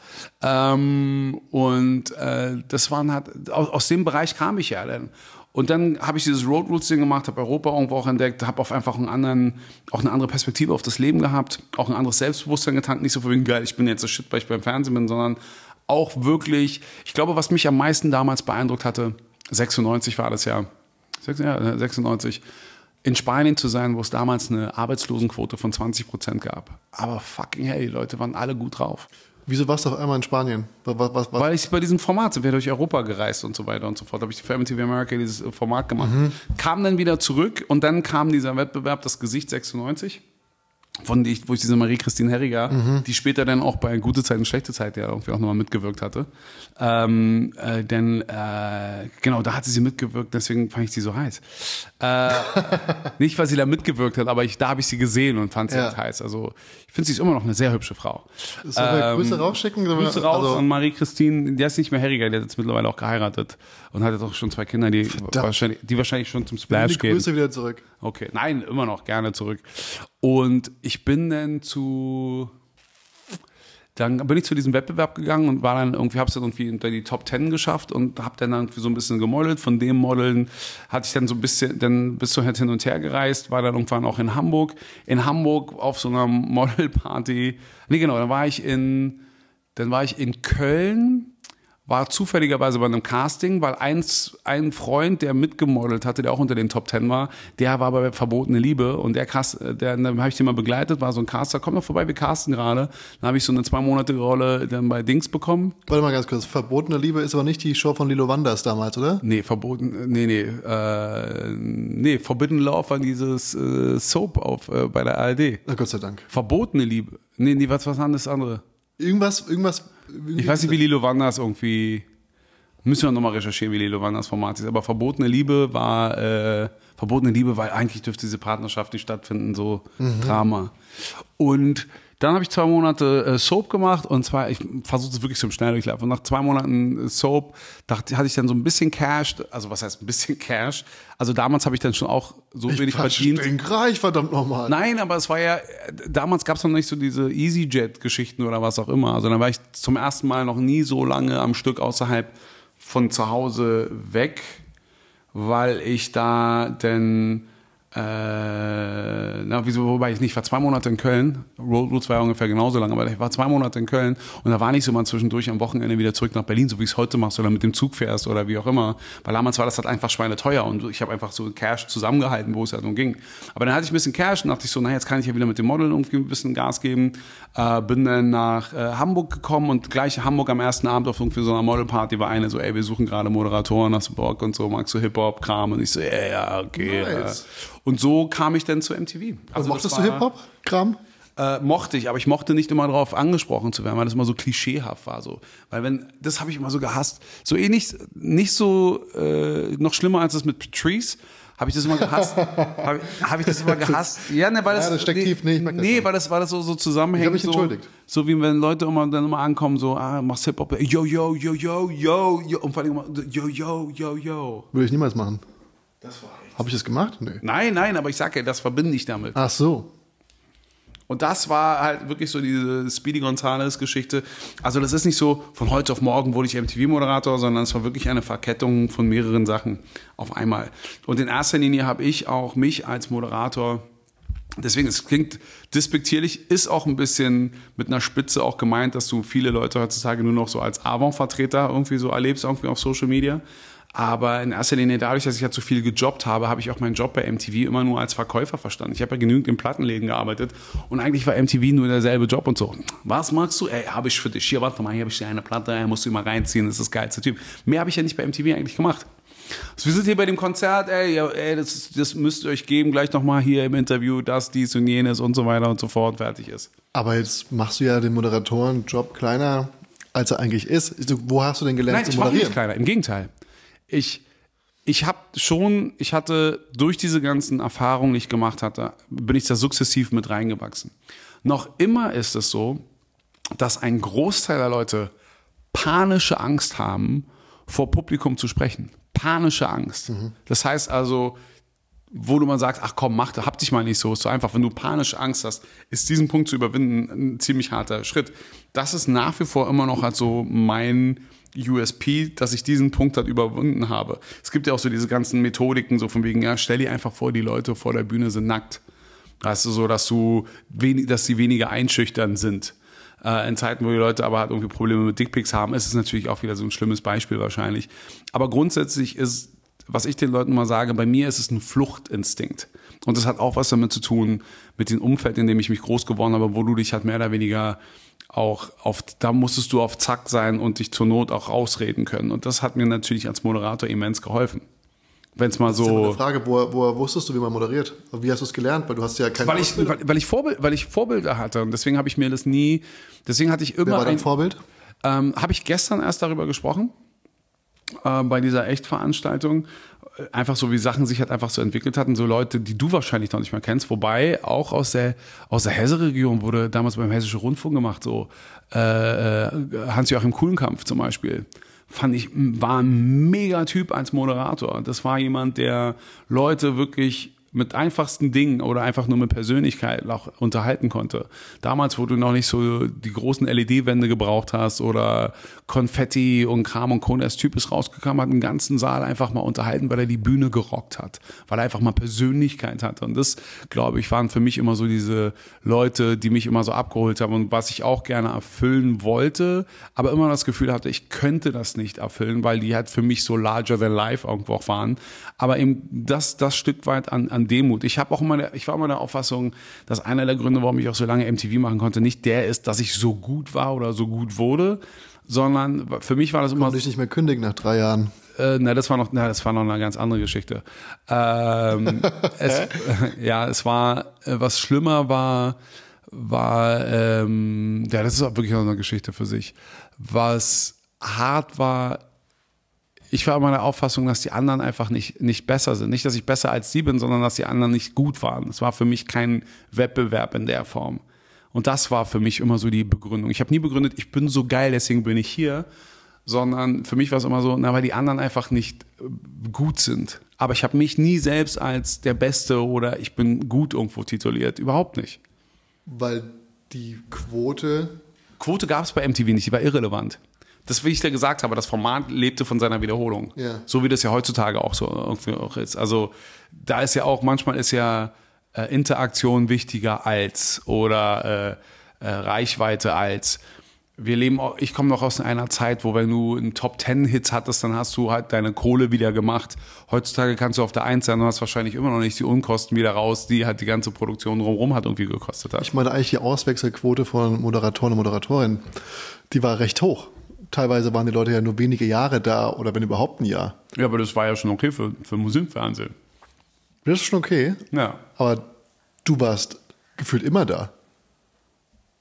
Ähm, und äh, das waren halt, aus, aus dem Bereich kam ich ja dann. Und dann habe ich dieses Road Rules Ding gemacht, habe Europa irgendwo auch entdeckt, habe auf einfach einen anderen, auch eine andere Perspektive auf das Leben gehabt, auch ein anderes Selbstbewusstsein getankt, nicht so von wegen, geil, ich bin jetzt so shit, weil ich beim Fernsehen bin, sondern auch wirklich, ich glaube, was mich am meisten damals beeindruckt hatte, sechsundneunzig war das ja, sechsundneunzig, in Spanien zu sein, wo es damals eine Arbeitslosenquote von zwanzig Prozent gab. Aber fucking hey, die Leute waren alle gut drauf. Wieso warst du auf einmal in Spanien? Was, was, was? Weil ich bei diesem Format sind wir durch Europa gereist und so weiter und so fort. Da habe ich für M T V America dieses Format gemacht. Mhm. Kam dann wieder zurück und dann kam dieser Wettbewerb, das Gesicht sechsundneunzig, von die, wo ich diese Marie-Christine Herriger, mhm. die später dann auch bei Gute Zeit und Schlechte Zeit ja irgendwie auch nochmal mitgewirkt hatte. Ähm, äh, denn äh, genau, da hat sie sie mitgewirkt, deswegen fand ich sie so heiß. Äh, nicht, weil sie da mitgewirkt hat, aber ich, da habe ich sie gesehen und fand sie ja. halt heiß. Also ich finde, sie ist immer noch eine sehr hübsche Frau. Sollen wir ähm, Grüße rausschicken? Grüße raus also, an Marie-Christine, die ist nicht mehr Herriger, die hat jetzt mittlerweile auch geheiratet und hat jetzt auch schon zwei Kinder, die wahrscheinlich, die wahrscheinlich schon zum Splash gehen. Grüße wieder zurück. Okay, nein, immer noch gerne zurück. Und ich bin dann zu, dann bin ich zu diesem Wettbewerb gegangen und war dann irgendwie, hab's dann irgendwie unter die Top Ten geschafft und hab dann irgendwie so ein bisschen gemodelt. Von dem Modeln hatte ich dann so ein bisschen, dann bis so hin und her gereist, war dann irgendwann auch in Hamburg. In Hamburg auf so einer Modelparty. Nee, genau, dann war ich in, dann war ich in Köln. War zufälligerweise bei einem Casting, weil eins, ein Freund, der mitgemodelt hatte, der auch unter den Top Ten war, der war bei Verbotene Liebe und der Cast, der, dann habe ich den mal begleitet, war so ein Caster, komm doch vorbei, wir casten gerade. Dann habe ich so eine zweimonatige Rolle dann bei Dings bekommen. Warte mal ganz kurz, Verbotene Liebe ist aber nicht die Show von Lilo Wanders damals, oder? Nee, verboten, nee, nee, äh, nee, Forbidden Love war dieses äh, Soap auf, äh, bei der A R D. Na Gott sei Dank. Verbotene Liebe, nee, nee, was, was anderes, andere. Irgendwas, irgendwas. Ich weiß nicht, wie Lilo Wanders irgendwie, müssen wir nochmal recherchieren, wie Lilo Wanders Format ist, aber Verbotene Liebe war, äh, Verbotene Liebe, weil eigentlich dürfte diese Partnerschaft nicht stattfinden, so mhm. Drama. Und dann habe ich zwei Monate äh, Soap gemacht und zwar, ich versuche es wirklich so im Schnelldurchlauf. Und nach zwei Monaten Soap dachte, hatte ich dann so ein bisschen Cash, also was heißt ein bisschen Cash? Also damals habe ich dann schon auch so ich wenig verdient. Ich bin reich, verdammt nochmal. Nein, aber es war ja, damals gab es noch nicht so diese EasyJet-Geschichten oder was auch immer. Also dann war ich zum ersten Mal noch nie so lange am Stück außerhalb von zu Hause weg, weil ich da denn Äh, na, wieso, wobei ich nicht, ich war zwei Monate in Köln, Road Rules war ja ungefähr genauso lange, aber ich war zwei Monate in Köln und da war nicht so mal zwischendurch am Wochenende wieder zurück nach Berlin, so wie ich es heute machst oder mit dem Zug fährst oder wie auch immer, weil damals war das halt einfach schweineteuer und ich habe einfach so Cash zusammengehalten, wo es halt nun ging. Aber dann hatte ich ein bisschen Cash und dachte ich so, na jetzt kann ich ja wieder mit dem Model irgendwie ein bisschen Gas geben, äh, bin dann nach äh, Hamburg gekommen und gleich Hamburg am ersten Abend auf irgendwie so einer Modelparty war eine so, ey, wir suchen gerade Moderatoren, hast du Bock und so, magst du Hip-Hop-Kram und ich so, ja, ja, okay. Nice. Äh. Und so kam ich dann zu M T V. Also mochtest du Hip-Hop-Kram? Äh, mochte ich, aber ich mochte nicht immer darauf angesprochen zu werden, weil das immer so klischeehaft war. So. Weil wenn, das habe ich immer so gehasst. So ähnlich, nicht so, äh, noch schlimmer als das mit Patrice, habe ich das immer gehasst. habe hab ich das immer gehasst. Ja, ne, weil das, ja, das steckt nee, tief nicht. Nee, weil das, weil das so, so zusammenhängt. Ich habe mich so, entschuldigt. So wie wenn Leute immer dann immer ankommen, so, ah, machst Hip-Hop, yo, yo, yo, yo, yo, yo, und vor allem immer, yo, yo, yo, yo. Würde ich niemals machen. Das war echt. Habe ich das gemacht? Nee. Nein, nein, aber ich sag ja, das verbinde ich damit. Ach so. Und das war halt wirklich so diese Speedy Gonzales-Geschichte. Also das ist nicht so, von heute auf morgen wurde ich M T V-Moderator, sondern es war wirklich eine Verkettung von mehreren Sachen auf einmal. Und in erster Linie habe ich auch mich als Moderator, deswegen, es klingt despektierlich, ist auch ein bisschen mit einer Spitze auch gemeint, dass du viele Leute heutzutage nur noch so als Avon-Vertreter irgendwie so erlebst, irgendwie auf Social Media. Aber in erster Linie dadurch, dass ich ja zu viel gejobbt habe, habe ich auch meinen Job bei M T V immer nur als Verkäufer verstanden. Ich habe ja genügend in Plattenläden gearbeitet und eigentlich war M T V nur derselbe Job und so. Was magst du? Ey, habe ich für dich. Hier, warte mal, hier habe ich dir eine Platte, ey, musst du immer reinziehen, das ist das geilste Typ. Mehr habe ich ja nicht bei M T V eigentlich gemacht. Also wir sind hier bei dem Konzert, ey, ja, ey das, das müsst ihr euch geben, gleich nochmal hier im Interview, das, dies und jenes und so weiter und so fort, fertig ist. Aber jetzt machst du ja den Moderatorenjob kleiner, als er eigentlich ist. Wo hast du denn gelernt Nein, zu ich mache moderieren? nicht kleiner, im Gegenteil. Ich, ich habe schon, ich hatte durch diese ganzen Erfahrungen, die ich gemacht hatte, bin ich da sukzessiv mit reingewachsen. Noch immer ist es so, dass ein Großteil der Leute panische Angst haben, vor Publikum zu sprechen. Panische Angst. Mhm. Das heißt also, wo du mal sagst, ach komm, mach, hab dich mal nicht so, ist so einfach. Wenn du panische Angst hast, ist diesen Punkt zu überwinden ein ziemlich harter Schritt. Das ist nach wie vor immer noch halt so mein U S P, dass ich diesen Punkt halt überwunden habe. Es gibt ja auch so diese ganzen Methodiken, so von wegen, ja, stell dir einfach vor, die Leute vor der Bühne sind nackt. Weißt du, so, dass du, wenig, dass sie weniger einschüchtern sind. Äh, in Zeiten, wo die Leute aber halt irgendwie Probleme mit Dickpics haben, ist es natürlich auch wieder so ein schlimmes Beispiel wahrscheinlich. Aber grundsätzlich ist, was ich den Leuten mal sage, bei mir ist es ein Fluchtinstinkt. Und das hat auch was damit zu tun, mit dem Umfeld, in dem ich mich groß geworden habe, wo du dich halt mehr oder weniger auch auf, da musstest du auf Zack sein und dich zur Not auch rausreden können. Und das hat mir natürlich als Moderator immens geholfen. Wenn es mal so. Das ist ja eine Frage, woher, woher wusstest du, wie man moderiert? Wie hast du es gelernt? Weil du hast ja keine weil ich, weil, weil ich Vorbild, weil ich Vorbilder hatte und deswegen habe ich mir das nie. Deswegen hatte ich immer. Wer war dein ein Vorbild? Ähm, habe ich gestern erst darüber gesprochen äh, bei dieser Echtveranstaltung. Einfach so, wie Sachen sich halt einfach so entwickelt hatten, so Leute, die du wahrscheinlich noch nicht mal kennst, wobei auch aus der aus der Hesse-Region wurde damals beim Hessischen Rundfunk gemacht, so äh, Hans-Joachim Kuhlenkampf zum Beispiel, fand ich, war ein mega Typ als Moderator. Das war jemand, der Leute wirklich mit einfachsten Dingen oder einfach nur mit Persönlichkeit auch unterhalten konnte. Damals, wo du noch nicht so die großen L E D-Wände gebraucht hast oder Konfetti und Kram und Kohn, der Typ ist rausgekommen, hat einen ganzen Saal einfach mal unterhalten, weil er die Bühne gerockt hat, weil er einfach mal Persönlichkeit hatte. Und das, glaube ich, waren für mich immer so diese Leute, die mich immer so abgeholt haben und was ich auch gerne erfüllen wollte, aber immer das Gefühl hatte, ich könnte das nicht erfüllen, weil die halt für mich so larger than life irgendwo auch waren. Aber eben das, das Stück weit an, an Demut. Ich habe auch immer, der, ich war immer der Auffassung, dass einer der Gründe, warum ich auch so lange M T V machen konnte, nicht der ist, dass ich so gut war oder so gut wurde, sondern für mich war das immer. Konnte ich nicht mehr kündigen nach drei Jahren. Äh, na, das war noch, na, das war noch eine ganz andere Geschichte. Ähm, es, äh, ja, es war, äh, was schlimmer war, war, ähm, ja, das ist auch wirklich noch eine Geschichte für sich. Was hart war, ich war immer der Auffassung, dass die anderen einfach nicht, nicht besser sind. Nicht, dass ich besser als sie bin, sondern dass die anderen nicht gut waren. Es war für mich kein Wettbewerb in der Form. Und das war für mich immer so die Begründung. Ich habe nie begründet, ich bin so geil, deswegen bin ich hier, sondern für mich war es immer so, na, weil die anderen einfach nicht gut sind. Aber ich habe mich nie selbst als der Beste oder ich bin gut irgendwo tituliert. Überhaupt nicht. Weil die Quote... Quote gab es bei M T V nicht, die war irrelevant. Das, wie ich dir gesagt habe, das Format lebte von seiner Wiederholung. Ja. So wie das ja heutzutage auch so irgendwie auch ist. Also da ist ja auch, manchmal ist ja äh, Interaktion wichtiger als oder äh, äh, Reichweite als. Wir leben, ich komme noch aus einer Zeit, wo wenn du einen Top-Ten-Hits hattest, dann hast du halt deine Kohle wieder gemacht. Heutzutage kannst du auf der Eins sein und hast wahrscheinlich immer noch nicht die Unkosten wieder raus, die halt die ganze Produktion drumherum hat irgendwie gekostet hat. Ich meine eigentlich die Auswechselquote von Moderatoren und Moderatorinnen, die war recht hoch. Teilweise waren die Leute ja nur wenige Jahre da oder wenn überhaupt ein Jahr. Ja, aber das war ja schon okay für, für Das ist schon okay. Ja. Aber du warst gefühlt immer da.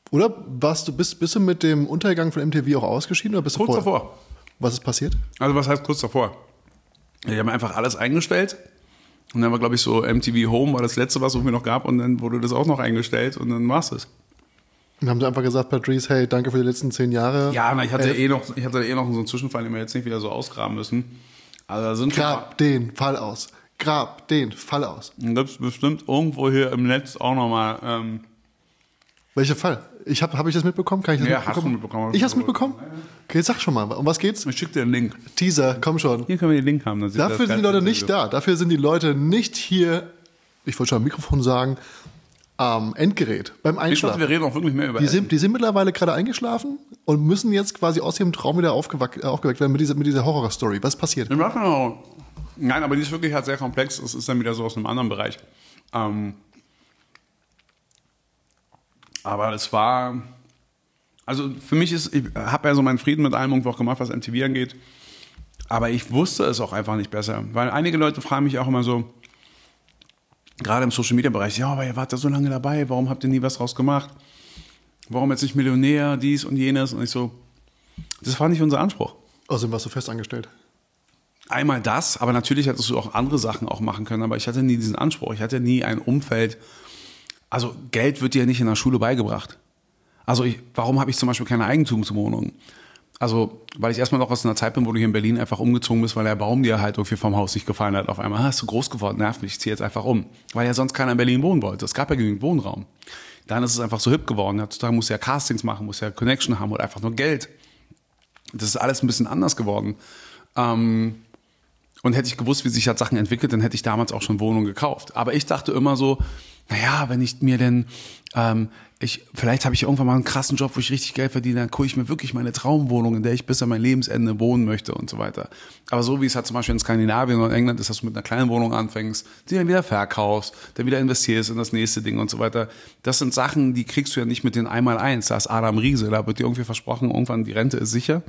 Oder warst du, bist, bist du mit dem Untergang von M T V auch ausgeschieden? Oder bist du Kurz vorher? davor. Was ist passiert? Also was heißt kurz davor? Die haben einfach alles eingestellt. Und dann war, glaube ich, so M T V Home war das letzte, was es irgendwie noch gab. Und dann wurde das auch noch eingestellt und dann war's es. Und haben sie einfach gesagt, Patrice, hey, danke für die letzten zehn Jahre. Ja, na, ich hatte Elf. eh noch, ich hatte eh noch so einen Zwischenfall, den wir jetzt nicht wieder so ausgraben müssen. Also da sind Grab den Fall aus. Grab den Fall aus. schon, gibt's bestimmt irgendwo hier im Netz auch nochmal. Ähm, Welcher Fall? Ich habe hab ich das mitbekommen? Kann ich das Ja, mitbekommen? hast du mitbekommen. Ich hab's mitbekommen? Okay, sag schon mal, um was geht's? ich schicke dir einen Link. Teaser, komm schon. Hier können wir den Link haben. Dann sieht Dafür das sind die geil Leute aus. nicht da. Dafür sind die Leute nicht hier, ich wollte schon am Mikrofon sagen, am Endgerät, beim Ich dachte, Einschlafen. wir reden auch wirklich mehr über Die Essen. sind, die sind mittlerweile gerade eingeschlafen und müssen jetzt quasi aus ihrem Traum wieder aufgeweckt, äh, aufgeweckt werden mit dieser, mit dieser Horror-Story. Was passiert? Nein, aber die ist wirklich halt sehr komplex. Es ist dann wieder so aus einem anderen Bereich. Ähm, aber es war, also für mich ist, ich habe ja so meinen Frieden mit allem irgendwo auch gemacht, was M T V angeht. Aber ich wusste es auch einfach nicht besser. Weil einige Leute fragen mich auch immer so, gerade im Social-Media-Bereich, ja, aber ihr wart da so lange dabei, warum habt ihr nie was draus gemacht? Warum jetzt nicht Millionär, dies und jenes? Und ich so, das war nicht unser Anspruch. Außerdem warst du fest angestellt. Einmal das, aber natürlich hättest du auch andere Sachen auch machen können, aber ich hatte nie diesen Anspruch. Ich hatte nie ein Umfeld. Also Geld wird dir nicht in der Schule beigebracht. Also ich, warum habe ich zum Beispiel keine Eigentumswohnung? Also, weil ich erstmal noch aus einer Zeit bin, wo du hier in Berlin einfach umgezogen bist, weil der Baum dir halt irgendwie vom Haus nicht gefallen hat. Auf einmal, ah, ist du groß geworden, nervt mich, ich ziehe jetzt einfach um. Weil ja sonst keiner in Berlin wohnen wollte. Es gab ja genügend Wohnraum. Dann ist es einfach so hip geworden. Heutzutage musst du ja Castings machen, musst ja Connection haben oder einfach nur Geld. Das ist alles ein bisschen anders geworden. Ähm, Und hätte ich gewusst, wie sich das Sachen entwickelt, dann hätte ich damals auch schon Wohnungen gekauft. Aber ich dachte immer so, naja, wenn ich mir denn, ähm, ich, vielleicht habe ich irgendwann mal einen krassen Job, wo ich richtig Geld verdiene, dann gucke ich mir wirklich meine Traumwohnung, in der ich bis an mein Lebensende wohnen möchte und so weiter. Aber so wie es halt zum Beispiel in Skandinavien oder in England ist, dass du mit einer kleinen Wohnung anfängst, die dann wieder verkaufst, dann wieder investierst in das nächste Ding und so weiter. Das sind Sachen, die kriegst du ja nicht mit den Einmaleins. Da ist Adam Riese, da wird dir irgendwie versprochen, irgendwann die Rente ist sicher.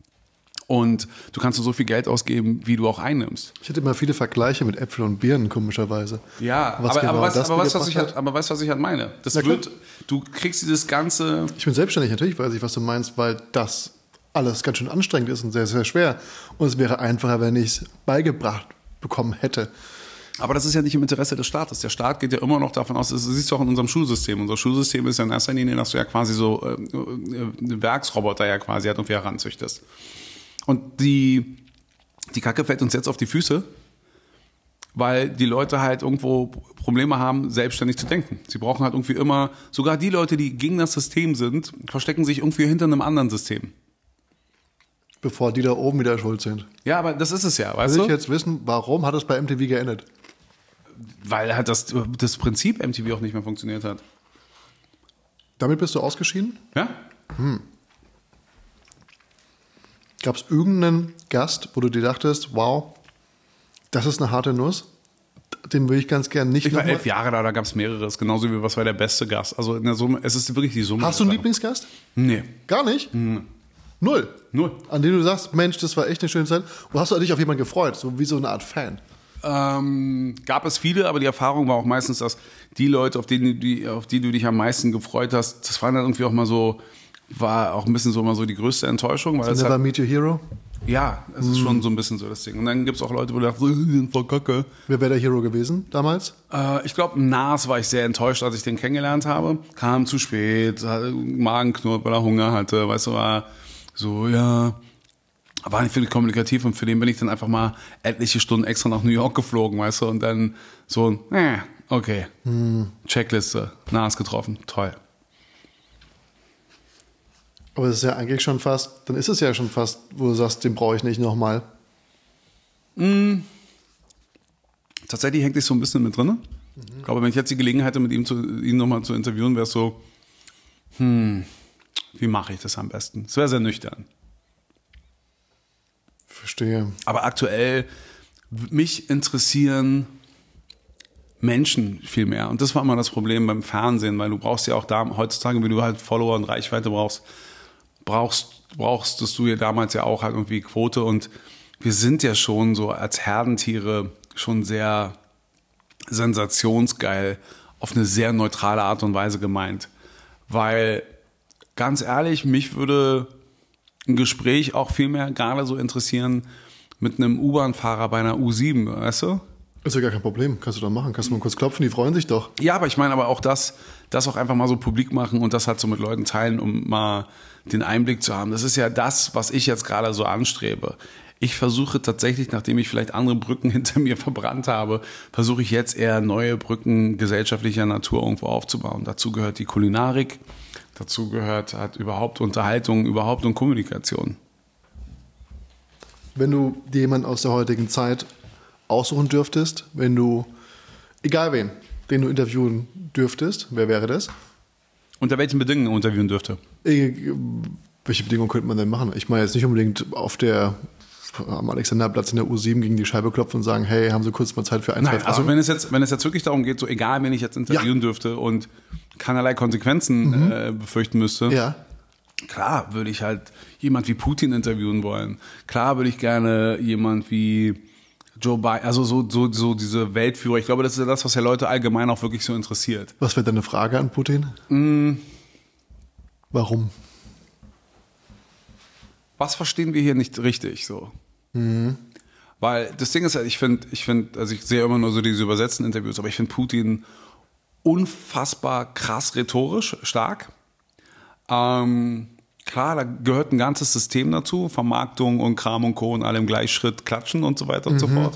Und du kannst nur so viel Geld ausgeben, wie du auch einnimmst. Ich hatte immer viele Vergleiche mit Äpfeln und Birnen, komischerweise. Ja, Was aber, genau aber, weißt, das aber, weißt, mir was ich gebracht halt, aber weißt du, was ich halt meine? Das Na klar. wird, du kriegst dieses ganze... Ich bin selbstständig, natürlich weiß ich, was du meinst, weil das alles ganz schön anstrengend ist und sehr, sehr schwer. Und es wäre einfacher, wenn ich es beigebracht bekommen hätte. Aber das ist ja nicht im Interesse des Staates. Der Staat geht ja immer noch davon aus, das siehst du auch in unserem Schulsystem. Unser Schulsystem ist ja in erster Linie, dass du ja quasi so äh, äh, Werksroboter ja quasi halt irgendwie heranzüchtest. Und die, die Kacke fällt uns jetzt auf die Füße, weil die Leute halt irgendwo Probleme haben, selbstständig zu denken. Sie brauchen halt irgendwie immer, sogar die Leute, die gegen das System sind, verstecken sich irgendwie hinter einem anderen System. Bevor die da oben wieder schuld sind. Ja, aber das ist es ja, weißt Will ich du? jetzt wissen, warum hat es bei M T V geendet? Weil halt das, das Prinzip M T V auch nicht mehr funktioniert hat. Damit bist du ausgeschieden? Ja? Gab es irgendeinen Gast, wo du dir dachtest, wow, das ist eine harte Nuss? Den würde ich ganz gern nicht Ich war noch mal- elf Jahre da, da gab es mehrere. Das ist genauso wie was war der beste Gast. Also in der Summe, es ist wirklich die Summe. Hast du einen der Lieblingsgast? Sachen. Nee. Gar nicht? Null? Null. An dem du sagst, Mensch, das war echt eine schöne Zeit. Oder hast du dich auf jemanden gefreut? So wie so eine Art Fan? Ähm, gab es viele, aber die Erfahrung war auch meistens, dass die Leute, auf, denen, die, auf die du dich am meisten gefreut hast, das waren dann irgendwie auch mal so, war auch ein bisschen so mal so die größte Enttäuschung. Weil es Never halt, Meet Your Hero? ja, es ist schon so ein bisschen so das Ding. Und dann gibt es auch Leute, wo du dachtest, die sind voll kacke. Wer wäre der Hero gewesen damals? Äh, ich glaube, Nas war ich sehr enttäuscht, als ich den kennengelernt habe. Kam zu spät, hatte Magenknurrt, weil er Hunger hatte, weißt du, war so, ja, war nicht wirklich kommunikativ und für den bin ich dann einfach mal etliche Stunden extra nach New York geflogen, weißt du, und dann so, äh, okay, hm. Checkliste, Nas getroffen, toll. Aber es ist ja eigentlich schon fast, dann ist es ja schon fast, wo du sagst, den brauche ich nicht nochmal. Tatsächlich hängt es so ein bisschen mit drin. Mhm. Ich glaube, wenn ich jetzt die Gelegenheit hätte, mit ihm zu, ihn nochmal zu interviewen, wäre es so, hm, wie mache ich das am besten? Es wäre sehr nüchtern. Verstehe. Aber aktuell, mich interessieren Menschen viel mehr. Und das war immer das Problem beim Fernsehen, weil du brauchst ja auch da, heutzutage, wenn du halt Follower und Reichweite brauchst, brauchst, brauchst du ja damals ja auch halt irgendwie Quote. Und wir sind ja schon so als Herdentiere schon sehr sensationsgeil auf eine sehr neutrale Art und Weise gemeint. Weil ganz ehrlich, mich würde ein Gespräch auch viel mehr gerade so interessieren mit einem U-Bahn-Fahrer bei einer U sieben, weißt du? Ist ja gar kein Problem. Kannst du doch machen. Kannst du mal kurz klopfen, die freuen sich doch. Ja, aber ich meine aber auch das, das auch einfach mal so publik machen und das halt so mit Leuten teilen, um mal den Einblick zu haben. Das ist ja das, was ich jetzt gerade so anstrebe. Ich versuche tatsächlich, nachdem ich vielleicht andere Brücken hinter mir verbrannt habe, versuche ich jetzt eher neue Brücken gesellschaftlicher Natur irgendwo aufzubauen. Dazu gehört die Kulinarik, dazu gehört halt überhaupt Unterhaltung, überhaupt und Kommunikation. Wenn du dir jemanden aus der heutigen Zeit aussuchen dürftest, wenn du, egal wen, den du interviewen dürftest, wer wäre das? Unter welchen Bedingungen interviewen dürfte? Welche Bedingungen könnte man denn machen? Ich meine jetzt nicht unbedingt auf der am Alexanderplatz in der U sieben gegen die Scheibe klopfen und sagen, hey, haben Sie kurz mal Zeit für ein, Nein, zwei Fragen? also wenn es jetzt, wenn es jetzt wirklich darum geht, so egal, wen ich jetzt interviewen ja. dürfte und keinerlei Konsequenzen mhm. äh, befürchten müsste, ja. klar würde ich halt jemand wie Putin interviewen wollen. Klar würde ich gerne jemand wie Joe Biden, also so, so, so diese Weltführer. Ich glaube, das ist ja das, was ja Leute allgemein auch wirklich so interessiert. Was wäre deine Frage an Putin? Mm. Warum? Was verstehen wir hier nicht richtig so? Mhm. Weil das Ding ist ja, ich finde, ich finde, also ich sehe immer nur so diese übersetzten Interviews, aber ich finde Putin unfassbar krass rhetorisch stark. Ähm, klar, da gehört ein ganzes System dazu, Vermarktung und Kram und Co. und allem Gleichschritt, Klatschen und so weiter und mhm. so fort.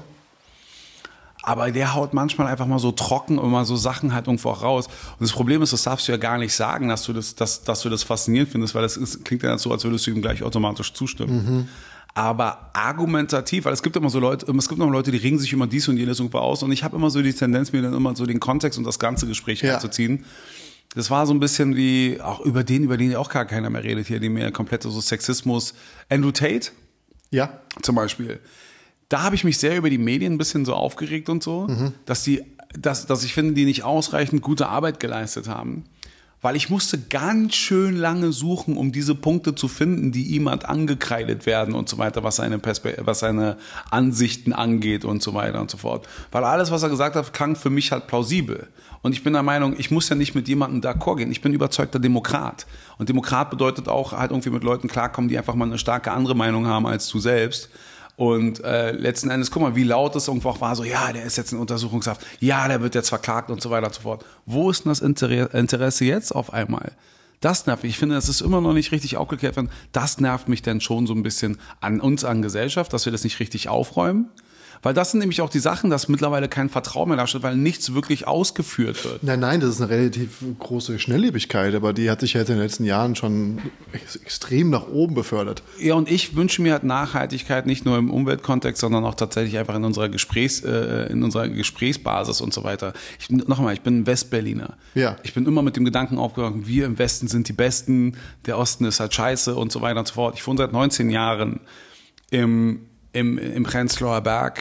Aber der haut manchmal einfach mal so trocken immer so Sachen halt irgendwo auch raus. Und das Problem ist, das darfst du ja gar nicht sagen, dass du das, dass, dass du das faszinierend findest, weil das ist, klingt ja so, als würdest du ihm gleich automatisch zustimmen. Mhm. Aber argumentativ, weil es gibt immer so Leute, es gibt immer Leute, die regen sich immer dies und jenes irgendwo aus. Und ich habe immer so die Tendenz, mir dann immer so den Kontext und das ganze Gespräch ja. reinzuziehen. Das war so ein bisschen wie, auch über den, über den auch gar keiner mehr redet hier, die mehr komplette so Sexismus. Andrew Tate? Ja. Zum Beispiel. Da habe ich mich sehr über die Medien ein bisschen so aufgeregt und so, mhm. dass die, dass, dass ich finde, die nicht ausreichend gute Arbeit geleistet haben. Weil ich musste ganz schön lange suchen, um diese Punkte zu finden, die ihm halt angekreidet werden und so weiter, was seine Perspe- was seine Ansichten angeht und so weiter und so fort. Weil alles, was er gesagt hat, klang für mich halt plausibel. Und ich bin der Meinung, ich muss ja nicht mit jemandem d'accord gehen. Ich bin überzeugter Demokrat. Und Demokrat bedeutet auch halt irgendwie mit Leuten klarkommen, die einfach mal eine starke andere Meinung haben als du selbst. Und äh, letzten Endes, guck mal, wie laut es irgendwo auch war, so, ja, der ist jetzt in Untersuchungshaft, ja, der wird jetzt verklagt und so weiter und so fort. Wo ist denn das Inter- Interesse jetzt auf einmal? Das nervt mich. Ich finde, das ist immer noch nicht richtig aufgeklärt worden. Das nervt mich dann schon so ein bisschen an uns, an Gesellschaft, dass wir das nicht richtig aufräumen. Weil das sind nämlich auch die Sachen, dass mittlerweile kein Vertrauen mehr darstellt, weil nichts wirklich ausgeführt wird. Nein, nein, das ist eine relativ große Schnelllebigkeit, aber die hat sich ja in den letzten Jahren schon extrem nach oben befördert. Ja, und ich wünsche mir halt Nachhaltigkeit nicht nur im Umweltkontext, sondern auch tatsächlich einfach in unserer Gesprächs, äh, in unserer Gesprächsbasis und so weiter. Ich, noch einmal, ich bin ein Westberliner. Ja. Ich bin immer mit dem Gedanken aufgegangen, wir im Westen sind die Besten, der Osten ist halt scheiße und so weiter und so fort. Ich wohne seit neunzehn Jahren im Im, im Prenzlauer Berg.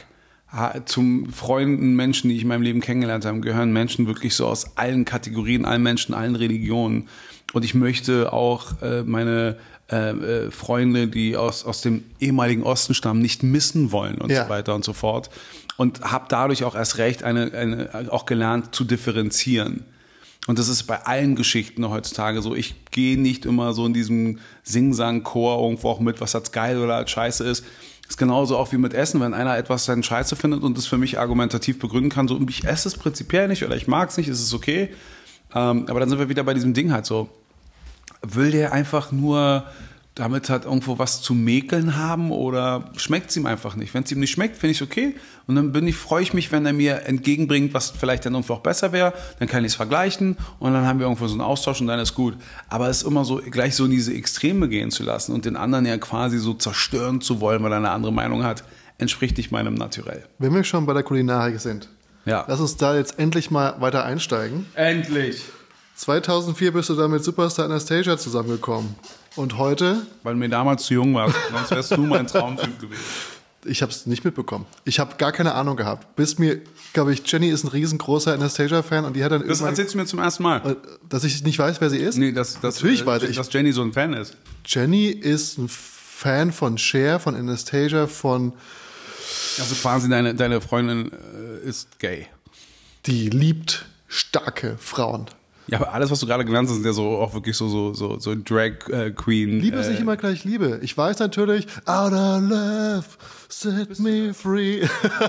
Zum Freunden, Menschen, die ich in meinem Leben kennengelernt habe, gehören Menschen wirklich so aus allen Kategorien, allen Menschen, allen Religionen. Und ich möchte auch äh, meine äh, Freunde, die aus, aus dem ehemaligen Osten stammen, nicht missen wollen und ja. so weiter und so fort. Und habe dadurch auch erst recht eine, eine, auch gelernt zu differenzieren. Und das ist bei allen Geschichten heutzutage so. Ich gehe nicht immer so in diesem Sing-Sang-Chor irgendwo auch mit, was jetzt geil oder als scheiße ist. Das ist genauso auch wie mit Essen, wenn einer etwas dann scheiße findet und das für mich argumentativ begründen kann, so ich esse es prinzipiell nicht oder ich mag es nicht, ist es okay. Ähm, aber dann sind wir wieder bei diesem Ding halt so. Will der einfach nur damit halt irgendwo was zu mäkeln haben oder schmeckt es ihm einfach nicht? Wenn es ihm nicht schmeckt, finde ich es okay. Und dann bin ich, freue ich mich, wenn er mir entgegenbringt, was vielleicht dann irgendwo auch besser wäre. Dann kann ich es vergleichen und dann haben wir irgendwo so einen Austausch und dann ist gut. Aber es ist immer so, gleich so in diese Extreme gehen zu lassen und den anderen ja quasi so zerstören zu wollen, weil er eine andere Meinung hat, entspricht nicht meinem Naturell. Wenn wir schon bei der Kulinarik sind, ja. lass uns da jetzt endlich mal weiter einsteigen. Endlich! zweitausendvier bist du da mit Superstar Anastasia zusammengekommen. Und heute? Weil du mir damals zu jung warst, sonst wärst du mein Traumtyp gewesen. Ich habe es nicht mitbekommen. Ich habe gar keine Ahnung gehabt. Bis mir, glaube ich, Jenny ist ein riesengroßer Anastasia-Fan und die hat dann Das erzählst du mir zum ersten Mal. Dass ich nicht weiß, wer sie ist? Nee, dass, dass, Natürlich äh, weiß ich. Dass Jenny so ein Fan ist. Jenny ist ein Fan von Cher, von Anastasia, von... Also quasi deine, deine Freundin äh, ist gay. Die liebt starke Frauen. Ja, aber alles, was du gerade genannt hast, sind ja so auch wirklich so, so, so, so Drag äh, Queen. Liebe ist äh, nicht immer gleich Liebe. Ich weiß natürlich, out of love, set me free.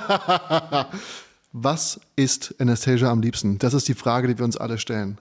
Was ist Anastasia am liebsten? Das ist die Frage, die wir uns alle stellen.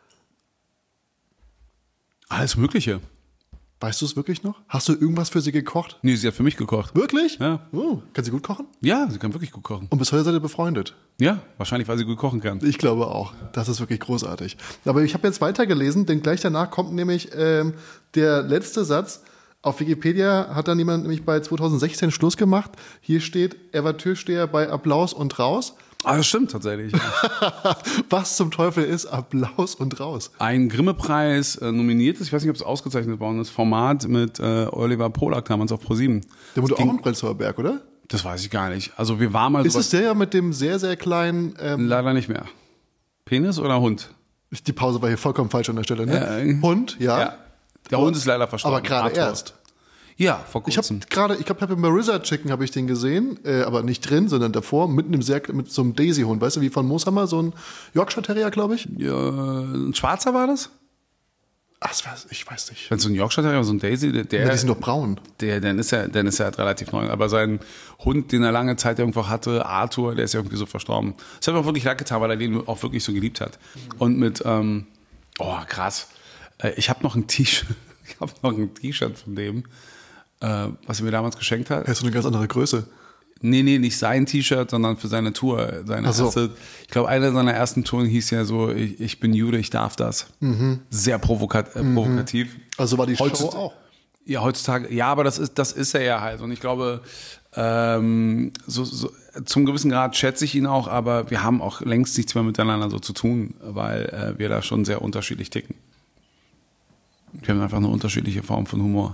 Alles Mögliche. Weißt du es wirklich noch? Hast du irgendwas für sie gekocht? Nee, sie hat für mich gekocht. Wirklich? Ja. Oh, kann sie gut kochen? Ja, sie kann wirklich gut kochen. Und bis heute seid ihr befreundet? Ja, wahrscheinlich, weil sie gut kochen kann. Ich glaube auch. Das ist wirklich großartig. Aber ich habe jetzt weitergelesen, denn gleich danach kommt nämlich ähm, der letzte Satz. Auf Wikipedia hat dann jemand nämlich bei zweitausendsechzehn Schluss gemacht. Hier steht, er war Türsteher bei Applaus und Raus. Ah, das stimmt tatsächlich. Ja. Was zum Teufel ist Applaus und Raus? Ein Grimme-Preis äh, nominiertes, ich weiß nicht, ob es ausgezeichnet worden ist, Format mit äh, Oliver Polak damals auf ProSieben. Der wurde auch im Prenzlauer Berg, oder? Das weiß ich gar nicht. Also wir waren mal Ist sowas- es der ja mit dem sehr, sehr kleinen... Ähm, Leider nicht mehr. Penis oder Hund? die Pause war hier vollkommen falsch an der Stelle, ne? Ja, äh, Hund, ja. Ja. Der Hund ist leider verstorben. Aber gerade Arthur. erst. Ja, vor Ich habe kurzem. gerade, ich glaube, beim Marissa Chicken habe ich den gesehen, äh, aber nicht drin, sondern davor, mitten im Sehr mit so einem Daisy-Hund, weißt du, wie von Mooshammer, so ein Yorkshire Terrier, glaube ich. Ja, ein Schwarzer war das? Ach, das weiß, ich weiß nicht. Wenn so ein Yorkshire Terrier, so ein Daisy, der, Ja, der, die sind doch braun. der, dann ist er, dann ist er halt relativ neu. Aber sein Hund, den er lange Zeit irgendwo hatte, Arthur, der ist ja irgendwie so verstorben. Das hat mir auch wirklich leid getan, weil er den auch wirklich so geliebt hat. Und mit, ähm, oh krass, äh, ich habe noch ein T-Shirt, ich habe noch ein T-Shirt von dem, äh, was er mir damals geschenkt hat. Er ist so eine ganz andere Größe. Nee, nee, nicht sein T-Shirt, sondern für seine Tour. Seine Ach so. erste, ich glaube, eine seiner ersten Touren hieß ja so, ich, ich bin Jude, ich darf das. Sehr provokat, äh, provokativ. Also war die Show Heutzutage- auch. Ja, heutzutage, ja, aber das ist, das ist er ja halt. Und ich glaube, ähm, so, so, zum gewissen Grad schätze ich ihn auch, aber wir haben auch längst nichts mehr miteinander so zu tun, weil äh, wir da schon sehr unterschiedlich ticken. Wir haben einfach eine unterschiedliche Form von Humor.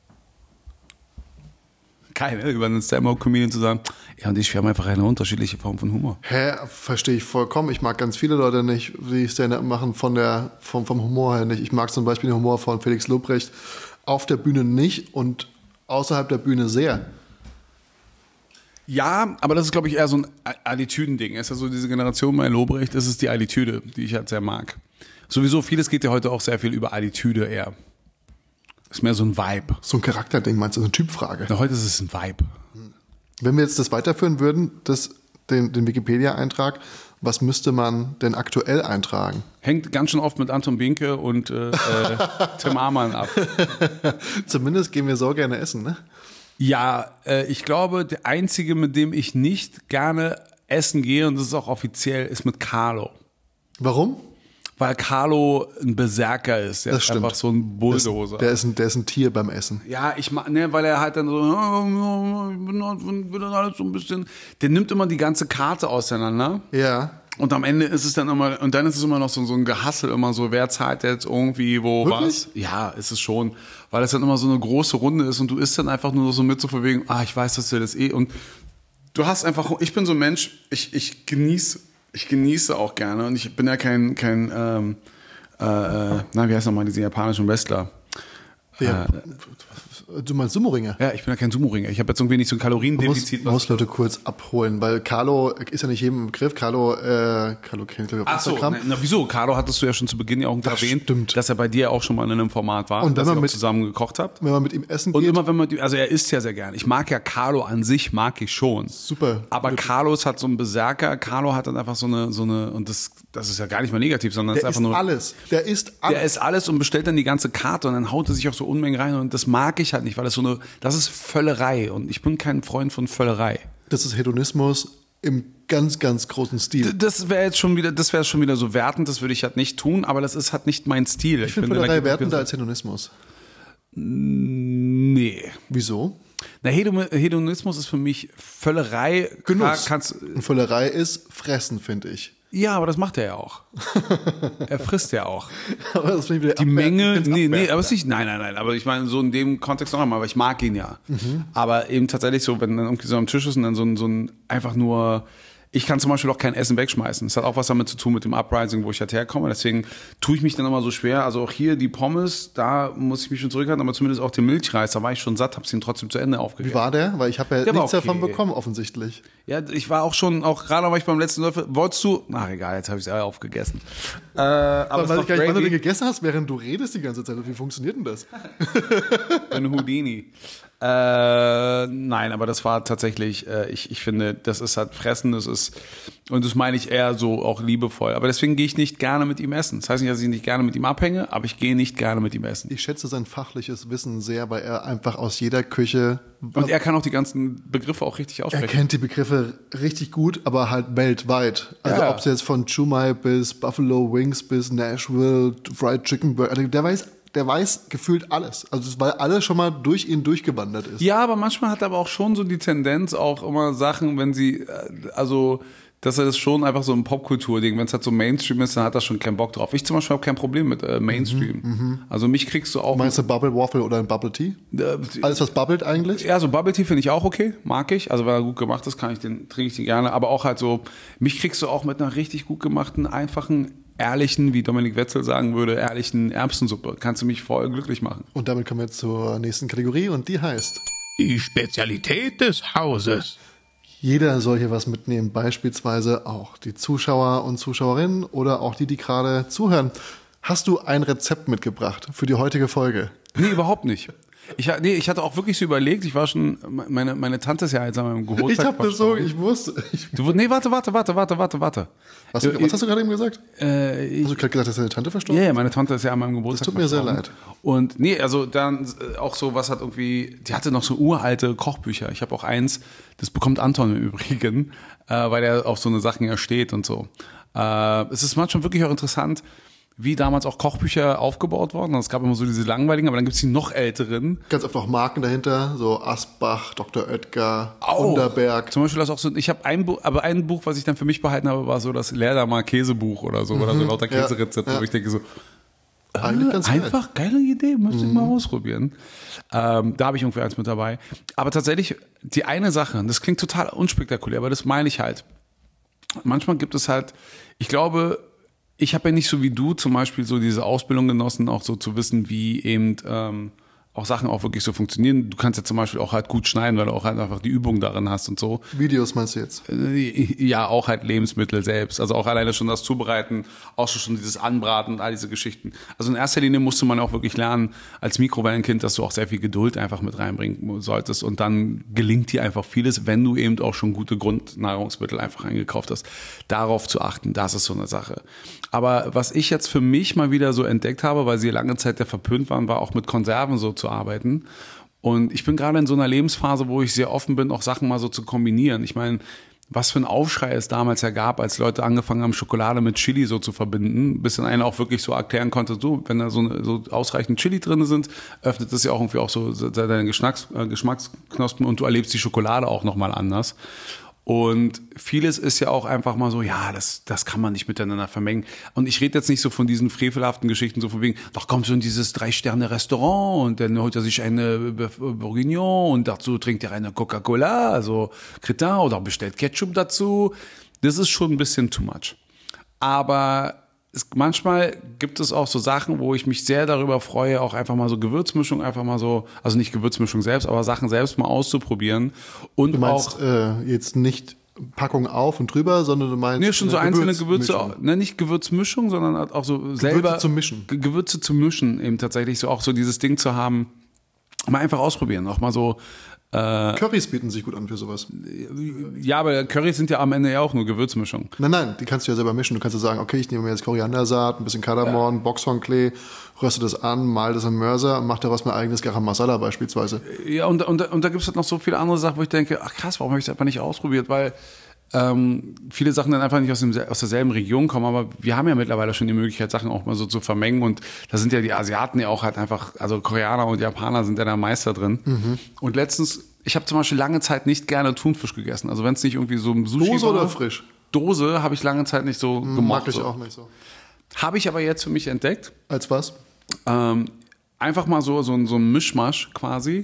Geil, ne? Über einen Stand-up-Comedian zu sagen, ja, und ich, wir haben einfach eine unterschiedliche Form von Humor. Hä, verstehe ich vollkommen. Ich mag ganz viele Leute nicht, die Stand-up machen von der, vom, vom Humor her nicht. Ich mag zum Beispiel den Humor von Felix Lobrecht auf der Bühne nicht und außerhalb der Bühne sehr. Ja, aber das ist, glaube ich, eher so ein Attitüdending. Es ist ja so diese Generation bei Lobrecht, das ist die Attitüde, die ich halt sehr mag. Sowieso, vieles geht ja heute auch sehr viel über Attitüde eher. Ist mehr so ein Vibe. So ein Charakterding, meinst du, so eine Typfrage. Na, heute ist es ein Vibe. Wenn wir jetzt das weiterführen würden, das, den, den Wikipedia-Eintrag, was müsste man denn aktuell eintragen? Hängt ganz schön oft mit Anton Binke und äh, äh, Tim Amann ab. Zumindest gehen wir so gerne essen, ne? Ja, äh, ich glaube, der einzige, mit dem ich nicht gerne essen gehe, und das ist auch offiziell, ist mit Carlo. Warum? Weil Carlo ein Berserker ist. Der Das ist stimmt. einfach so ein Bulldozer. Der ist, ein, der ist ein Tier beim Essen. Ja, ich mag, ne, weil er halt dann so, oh, ich bin halt, bin dann alles so ein bisschen, der nimmt immer die ganze Karte auseinander. Ja. Und am Ende ist es dann immer, und dann ist es immer noch so, so ein Gehassel, immer so, wer zahlt jetzt irgendwie wo Wirklich? was? Ja, ist es schon. Weil es dann immer so eine große Runde ist und du isst dann einfach nur so mit so verwegen, ah, ich weiß, dass du das eh, und du hast einfach, ich bin so ein Mensch, ich, ich genieße, ich genieße auch gerne und ich bin ja kein, kein, ähm, äh, äh, na, wie heißt nochmal diese japanischen Wrestler? ja. Äh, Du meinst Sumo-Ringer? Ja, ich bin ja kein Sumo-Ringer. Ich habe jetzt irgendwie nicht so ein Ich Kaloriendefizit. muss, muss Leute kurz abholen, weil Carlo ist ja nicht jedem im Begriff. Carlo, äh, Carlo kennt glaube ich auf Ach so, Instagram. na, na, wieso? Carlo hattest du ja schon zu Beginn ja auch Das erwähnt, stimmt. dass er bei dir auch schon mal in einem Format war, Und wenn dass man ihr auch mit- zusammen gekocht habt. Wenn man mit ihm essen Und geht, immer wenn man, also er isst ja sehr gern. Ich mag ja Carlo an sich, mag ich schon. super. Aber Carlos hat so einen Berserker. Carlo hat dann einfach so eine, so eine, und das, das ist ja gar nicht mal negativ, sondern Der es ist ist einfach nur. alles. Der ist alles. Der isst alles und bestellt dann die ganze Karte und dann haut er sich auch so Unmengen rein und das mag ich halt nicht, weil das so eine, das ist Völlerei und ich bin kein Freund von Völlerei. Das ist Hedonismus im ganz, ganz großen Stil. Das wäre jetzt schon wieder, das wäre schon wieder so wertend, das würde ich halt nicht tun, aber das ist halt nicht mein Stil. Ich finde da Völlerei gibt es- wertender als Hedonismus. Nee. Wieso? Na, Hedon- Hedonismus ist für mich Völlerei. Genuss. Klar, kannst, Und Völlerei ist Fressen, finde ich. ja, aber das macht er ja auch. Er frisst ja auch. Aber das finde ich wieder Die Menge, nee, nee, aber es ist nicht, nein, nein, nein, aber ich meine so in dem Kontext noch einmal, aber ich mag ihn ja. Aber eben tatsächlich so, wenn dann irgendwie so am Tisch ist und dann so ein, so ein einfach nur, ich kann zum Beispiel auch kein Essen wegschmeißen. Das hat auch was damit zu tun mit dem Uprising, wo ich halt herkomme. Deswegen tue ich mich dann immer so schwer. Also auch hier die Pommes, da muss ich mich schon zurückhalten, aber zumindest auch den Milchreis, da war ich schon satt, habe ihn trotzdem zu Ende aufgegessen. Wie war der? Weil ich habe ja Der war nichts okay. davon bekommen, offensichtlich. Ja, ich war auch schon, auch gerade war ich beim letzten Löffel, wolltest du? Ach egal, jetzt habe ich es aufgegessen. Äh, aber Aber es weil war ich gar nicht, wann du den gravy. gegessen hast, während du redest die ganze Zeit. Wie funktioniert denn das? Ein Houdini. Äh, nein, aber das war tatsächlich, äh, ich, ich finde, das ist halt Fressen, das ist, und das meine ich eher so auch liebevoll. Aber deswegen gehe ich nicht gerne mit ihm essen. Das heißt nicht, dass ich nicht gerne mit ihm abhänge, aber ich gehe nicht gerne mit ihm essen. Ich schätze sein fachliches Wissen sehr, weil er einfach aus jeder Küche... Und er kann auch die ganzen Begriffe auch richtig Er aussprechen. kennt die Begriffe richtig gut, aber halt weltweit. Also Ja. ob es jetzt von Chumai bis Buffalo Wings bis Nashville, Fried Chicken Burger, also der weiß, der weiß gefühlt alles. Also weil alles schon mal durch ihn durchgewandert ist. Ja, aber manchmal hat er aber auch schon so die Tendenz, auch immer Sachen, wenn sie, äh, also, dass er das schon einfach so ein Popkultur-Ding, wenn es halt so Mainstream ist, dann hat er schon keinen Bock drauf. Ich zum Beispiel habe kein Problem mit äh, Mainstream. Also mich kriegst du auch... Meinst du Bubble Waffle oder ein Bubble Tea? äh, Alles, was bubbelt eigentlich? Ja, so Bubble Tea finde ich auch okay, mag ich. Also wenn er gut gemacht ist, kann ich den, trinke ich den gerne. Aber auch halt so, mich kriegst du auch mit einer richtig gut gemachten, einfachen, ehrlichen, wie Dominik Wetzel sagen würde, ehrlichen Erbsensuppe. Kannst du mich voll glücklich machen. Und damit kommen wir zur nächsten Kategorie und die heißt: Die Spezialität des Hauses. Jeder soll hier was mitnehmen, beispielsweise auch die Zuschauer und Zuschauerinnen oder auch die, die gerade zuhören. Hast du ein Rezept mitgebracht für die heutige Folge? Nee, überhaupt nicht. Ich, ha- nee, ich hatte auch wirklich so überlegt, ich war schon, meine, meine Tante ist ja jetzt an meinem Geburtstag. Ich habe das so, verstorben. ich wusste. Ich, Du, nee, warte, warte, warte, warte, warte, warte. was, was hast du gerade eben gesagt? Äh, ich, Hast du gerade gesagt, dass deine Tante Ja, verstorben ja, meine Tante ist ja an meinem Geburtstag. Das tut mir sehr verstorben. leid. Und nee, also dann äh, auch so, was hat irgendwie, die hatte noch so uralte Kochbücher. Ich habe auch eins, das bekommt Anton im Übrigen, äh, weil er auf so eine Sachen ja steht und so. Äh, es ist manchmal wirklich auch interessant, wie damals auch Kochbücher aufgebaut wurden. Es gab immer so diese langweiligen, aber dann gibt's die noch älteren. Ganz oft auch Marken dahinter, so Asbach, Doktor Oetker, Auch. Unterberg. Zum Beispiel das auch so, ich habe ein Buch, aber ein Buch, was ich dann für mich behalten habe, war so das Leerdammer Käsebuch oder so, oder so lauter ja, Käserezepte, ja. wo ich denke so, Eigentlich ganz geil. einfach geile Idee, müsste ich mal ausprobieren. Ähm, da habe ich irgendwie eins mit dabei. Aber tatsächlich, die eine Sache, das klingt total unspektakulär, aber das meine ich halt. Manchmal gibt es halt, ich glaube, ich habe ja nicht so wie du zum Beispiel so diese Ausbildung genossen, auch so zu wissen, wie eben ähm, auch Sachen auch wirklich so funktionieren. Du kannst ja zum Beispiel auch halt gut schneiden, weil du auch halt einfach die Übung darin hast und so. Videos meinst du jetzt? Ja, auch halt Lebensmittel selbst. Also auch alleine schon das Zubereiten, auch schon dieses Anbraten und all diese Geschichten. Also in erster Linie musste man auch wirklich lernen, als Mikrowellenkind, dass du auch sehr viel Geduld einfach mit reinbringen solltest. Und dann gelingt dir einfach vieles, wenn du eben auch schon gute Grundnahrungsmittel einfach eingekauft hast. Darauf zu achten, das ist so eine Sache. Aber was ich jetzt für mich mal wieder so entdeckt habe, weil sie lange Zeit ja verpönt waren, war auch mit Konserven so zu arbeiten. Und ich bin gerade in so einer Lebensphase, wo ich sehr offen bin, auch Sachen mal so zu kombinieren. Ich meine, was für ein Aufschrei es damals ja gab, als Leute angefangen haben, Schokolade mit Chili so zu verbinden, bis dann einer auch wirklich so erklären konnte, so, wenn da so, eine, so ausreichend Chili drin sind, öffnet das ja auch irgendwie auch so deine Geschmacks, äh, Geschmacksknospen und du erlebst die Schokolade auch nochmal anders. Und vieles ist ja auch einfach mal so, ja, das, das kann man nicht miteinander vermengen. Und ich rede jetzt nicht so von diesen frevelhaften Geschichten, so von wegen, doch kommt so in dieses Drei-Sterne-Restaurant und dann holt er sich eine Bourguignon und dazu trinkt er eine Coca-Cola, also Cretin, oder bestellt Ketchup dazu. Das ist schon ein bisschen too much. Aber es, manchmal gibt es auch so Sachen, wo ich mich sehr darüber freue, auch einfach mal so Gewürzmischung, einfach mal so, also nicht Gewürzmischung selbst, aber Sachen selbst mal auszuprobieren. Und Du meinst auch äh, jetzt nicht Packung auf und drüber, sondern du meinst nee, schon so eine einzelne Gewürze, Gewürzmischung. ne, nicht Gewürzmischung, sondern auch so selber zu mischen. Ge- Gewürze zu mischen, eben tatsächlich so auch so dieses Ding zu haben, mal einfach ausprobieren, auch mal so. Currys bieten sich gut an für sowas. Ja, aber Currys sind ja am Ende ja auch nur Gewürzmischung. Nein, nein, die kannst du ja selber mischen. Du kannst ja sagen, okay, ich nehme mir jetzt Koriandersaat, ein bisschen Kardamom, Boxhornklee, röste das an, mal das im Mörser und mach daraus mein eigenes Garam Masala beispielsweise. Ja, und, und, und da gibt es halt noch so viele andere Sachen, wo ich denke, ach krass, warum habe ich das einfach nicht ausprobiert? Weil ähm, viele Sachen dann einfach nicht aus, dem, aus derselben Region kommen, aber wir haben ja mittlerweile schon die Möglichkeit, Sachen auch mal so zu vermengen und da sind ja die Asiaten ja auch halt einfach, also Koreaner und Japaner sind ja da Meister drin. Mhm. Und letztens, ich habe zum Beispiel lange Zeit nicht gerne Thunfisch gegessen, also wenn es nicht irgendwie so ein Sushi Dose war, oder frisch? Dose habe ich lange Zeit nicht so gemocht. Mag ich so. auch nicht so. Habe ich aber jetzt für mich entdeckt. Als was? Ähm, einfach mal so, so, ein- so ein Mischmasch quasi.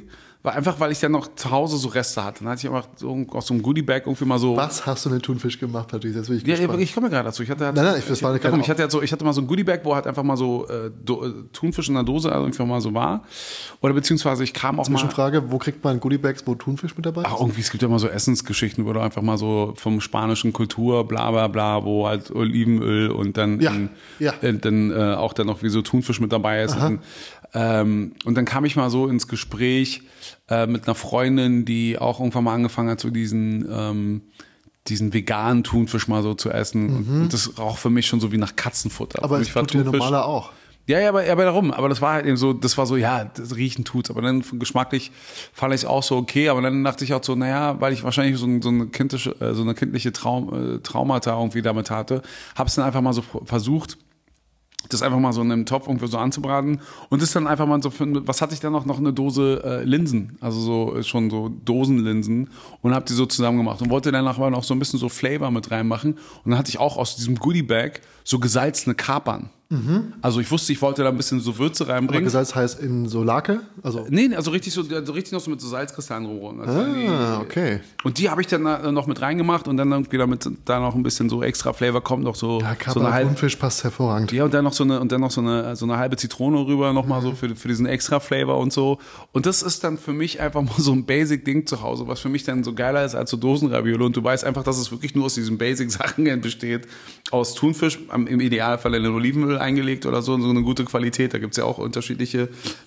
War einfach, weil ich dann noch zu Hause so Reste hatte. Dann hatte ich einfach so aus so einem Goodie-Bag irgendwie mal so. Was hast du mit Thunfisch gemacht, Patrice? Jetzt bin ich Ja, gespannt. ich komme gerade dazu. Ich hatte halt, Nein, nein, ich- das ich, war eine darum, kleine- ich hatte halt so, ich hatte mal so ein Goodie-Bag, wo halt einfach mal so äh, Do, äh, Thunfisch in der Dose einfach mal so war. Oder beziehungsweise ich kam auch mal. Zwischenfrage, wo kriegt man Goodiebags, wo Thunfisch mit dabei ist? Ach, irgendwie, es gibt ja immer so Essensgeschichten, wo du einfach mal so vom spanischen Kultur, bla bla bla, wo halt Olivenöl und dann, Ja, in, ja. dann, dann äh, auch dann noch wie so Thunfisch mit dabei ist. Und, ähm, und dann kam ich mal so ins Gespräch äh, mit einer Freundin, die auch irgendwann mal angefangen hat, so diesen ähm, diesen veganen Thunfisch mal so zu essen. Und das roch für mich schon so wie nach Katzenfutter. Aber Für es mich war tut dir Thunfisch- normaler auch. ja, ja, aber, aber darum. Aber das war halt eben so, das war so, ja, das Riechen tut's. Aber dann geschmacklich fand ich es auch so okay. Aber dann dachte ich auch so, naja, weil ich wahrscheinlich so, so eine kindische, äh, so eine kindliche Traum, äh, Traumata irgendwie damit hatte, hab's dann einfach mal so versucht, das einfach mal so in einem Topf irgendwie so anzubraten und das dann einfach mal so für, was hatte ich dann noch? Noch eine Dose äh, Linsen, also so äh, schon so Dosenlinsen und hab die so zusammen gemacht und wollte dann aber noch so ein bisschen so Flavor mit reinmachen und dann hatte ich auch aus diesem Goodie-Bag so gesalzene Kapern. Also ich wusste, ich wollte da ein bisschen so Würze Aber reinbringen. Gesalz heißt in so Lake? Also, Nee, also richtig so, also richtig noch so mit so Salzkristallen rumrühren. Also ah, die- okay. Und die habe ich dann äh, noch mit reingemacht und dann irgendwie damit da noch ein bisschen so extra Flavor kommt, noch so, Ja, so eine Kappa halbe. Thunfisch passt hervorragend. Ja, und dann noch so eine, und dann noch so eine, so eine halbe Zitrone rüber, nochmal so für, für diesen extra Flavor und so. Und das ist dann für mich einfach mal so ein Basic-Ding zu Hause, was für mich dann so geiler ist als so Dosenravioli. Und du weißt einfach, dass es wirklich nur aus diesen Basic-Sachen besteht. Aus Thunfisch, am- im Idealfall in Olivenöl eingelegt oder so, so eine gute Qualität. Da gibt's ja auch unterschiedliche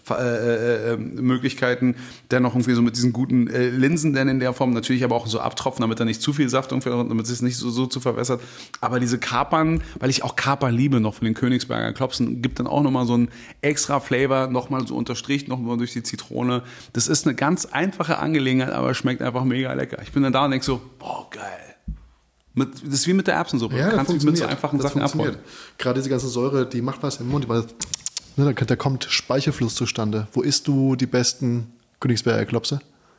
äh, äh, Möglichkeiten. Dann noch irgendwie so mit diesen guten äh, Linsen dann in der Form. Natürlich aber auch so abtropfen, damit da nicht zu viel Saft irgendwie, damit es nicht so, so zu verwässert. Aber diese Kapern, weil ich auch Kapern liebe, noch von den Königsberger Klopsen, gibt dann auch nochmal so einen extra Flavor, nochmal so unterstrichen, nochmal durch die Zitrone. Das ist eine ganz einfache Angelegenheit, aber schmeckt einfach mega lecker. Ich bin dann da und denke so, boah, geil. Mit, das ist wie mit der Erbsensuppe. Ja, du das kannst dich mit so funktioniert. einfachen Das Sachen abholen. funktioniert. Gerade diese ganze Säure, die macht was im Mund. Weil, ne, da, da kommt Speichelfluss zustande. Wo isst du die besten Königsberger Klopse?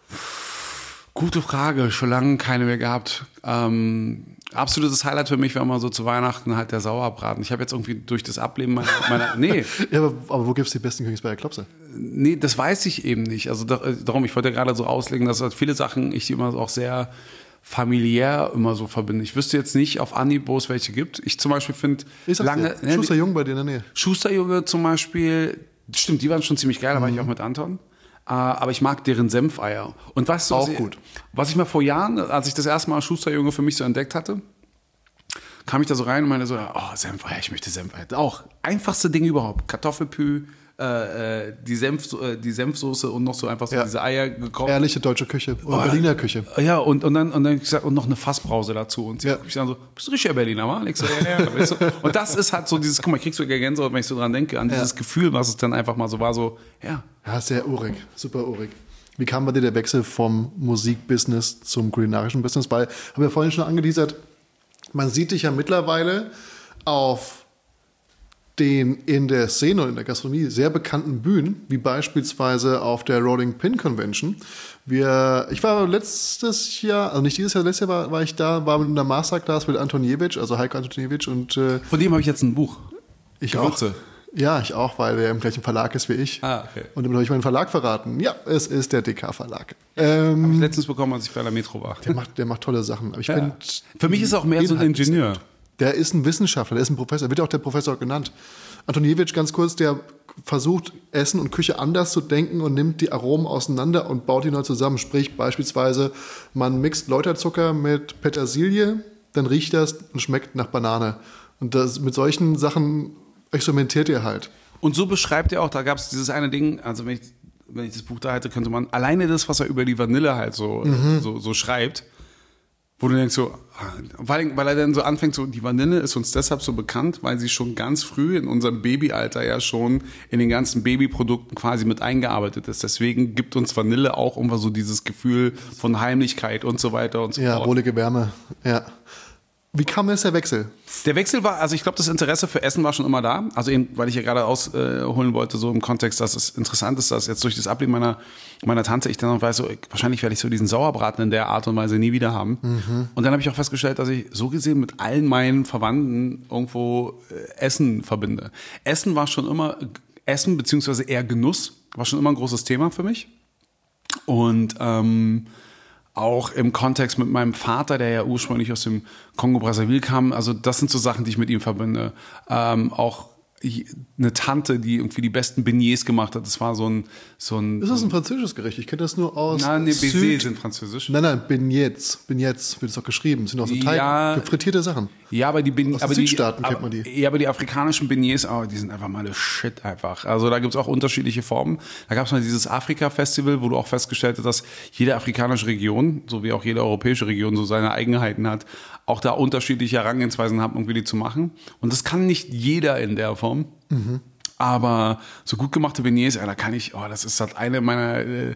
Gute Frage, schon lange keine mehr gehabt. Ähm, absolutes Highlight für mich war mal so zu Weihnachten halt der Sauerbraten. Ich habe jetzt irgendwie durch das Ableben meiner, meiner nee, Ja, aber, aber wo gibt es die besten Königsberger Klopse? nee, das weiß ich eben nicht. Also da, darum, ich wollte ja gerade so auslegen, dass halt viele Sachen ich immer auch sehr familiär immer so verbinde. Ich wüsste jetzt nicht auf Anhieb, wo es welche gibt. Ich zum Beispiel finde Ich sag's lange dir, Schusterjung bei dir in der Nähe. Schusterjunge zum Beispiel, stimmt, die waren schon ziemlich geil, da war ich auch mit Anton. Äh, aber ich mag deren Senfeier. Und weißt du, was Auch ich, gut. was ich mal vor Jahren, als ich das erste Mal Schusterjunge für mich so entdeckt hatte, kam ich da so rein und meinte so, oh, Senfeier, ich möchte Senfeier. Auch einfachste Ding überhaupt. Kartoffelpü, äh, äh, die, Senf, äh, die Senfsoße und noch so einfach so Ja. diese Eier gekocht. Ehrliche deutsche Küche oder Berliner Küche. Ja, und, und dann, und dann hab ich gesagt, und noch eine Fassbrause dazu. Und sie Ja. ja. ich dann so, bist du richtiger Berliner, wa? Und ich so, ja, ja. Weißt du? Und das ist halt so dieses, guck mal, ich krieg so Gänsehaut, wenn ich so dran denke, an dieses Gefühl, was es dann einfach mal so war, so, ja. Ja, sehr urig, super urig. Wie kam bei dir der Wechsel vom Musikbusiness zum kulinarischen Business? Weil, habe ja vorhin schon angeteasert, man sieht dich ja mittlerweile auf den in der Szene und in der Gastronomie sehr bekannten Bühnen, wie beispielsweise auf der Rolling Pin Convention. Wir, ich war letztes Jahr, also nicht dieses Jahr, letztes Jahr war, war ich da, war mit einer Masterclass mit Antoniewicz, also Heiko Antoniewicz und äh, Von dem habe ich jetzt ein Buch. ich Gewürze. auch. Ja, ich auch, weil der im gleichen Verlag ist wie ich. Ah, okay. Und damit habe ich meinen Verlag verraten. Ja, es ist der D K-Verlag. Ähm, Habe ich letztens bekommen, als ich bei der Metro war. der, macht, der macht tolle Sachen. Aber ich Ja. finde, Für mich ist er auch mehr so ein Inhalt ist Ingenieur. gut. Der ist ein Wissenschaftler, der ist ein Professor, wird ja auch der Professor genannt. Antoniewicz, ganz kurz, der versucht, Essen und Küche anders zu denken und nimmt die Aromen auseinander und baut die neu zusammen. Sprich, beispielsweise, man mixt Läuterzucker mit Petersilie, dann riecht das und schmeckt nach Banane. Und das, mit solchen Sachen experimentiert ihr halt. Und so beschreibt er auch, da gab es dieses eine Ding, also wenn ich, wenn ich das Buch da hätte, könnte man alleine das, was er über die Vanille halt so, Mhm. so, so schreibt, wo du denkst so, weil, weil er dann so anfängt, so, die Vanille ist uns deshalb so bekannt, weil sie schon ganz früh in unserem Babyalter ja schon in den ganzen Babyprodukten quasi mit eingearbeitet ist. Deswegen gibt uns Vanille auch immer so dieses Gefühl von Heimlichkeit und so weiter und so Ja, fort. wohlige Wärme. Ja. Wie kam jetzt der Wechsel? Der Wechsel war, also ich glaube, das Interesse für Essen war schon immer da. Also eben, weil ich ja gerade ausholen wollte, so im Kontext, dass es interessant ist, dass jetzt durch das Ableben meiner, meiner Tante ich dann noch weiß, so, wahrscheinlich werde ich so diesen Sauerbraten in der Art und Weise nie wieder haben. Mhm. Und dann habe ich auch festgestellt, dass ich so gesehen mit allen meinen Verwandten irgendwo äh, Essen verbinde. Essen war schon immer, Essen beziehungsweise eher Genuss, war schon immer ein großes Thema für mich. Und ähm, auch im Kontext mit meinem Vater, der ja ursprünglich aus dem Kongo-Brazzaville kam, also das sind so Sachen, die ich mit ihm verbinde. Ähm, auch eine Tante, die irgendwie die besten Beignets gemacht hat. Das war so ein... So ein ist das ein französisches Gericht? Ich kenne das nur aus Nein, nee, Süd... Baisers sind französisch. Nein, nein, Beignets. Beignets wird es auch geschrieben. Das sind auch so Teig, Ja. frittierte Sachen. Ja, aber die, ben, Aus den aber, die, Südstaaten kennt man die. aber, ja, aber die afrikanischen Beignets, oh, die sind einfach mal eine Shit einfach. Also da gibt's auch unterschiedliche Formen. Da gab's mal dieses Afrika-Festival, wo du auch festgestellt hast, dass jede afrikanische Region, so wie auch jede europäische Region, so seine Eigenheiten hat, auch da unterschiedliche Herangehensweisen hat, irgendwie die zu machen. Und das kann nicht jeder in der Form. Mhm. Aber so gut gemachte Beignets, ja, da kann ich, oh, das ist halt eine meiner äh,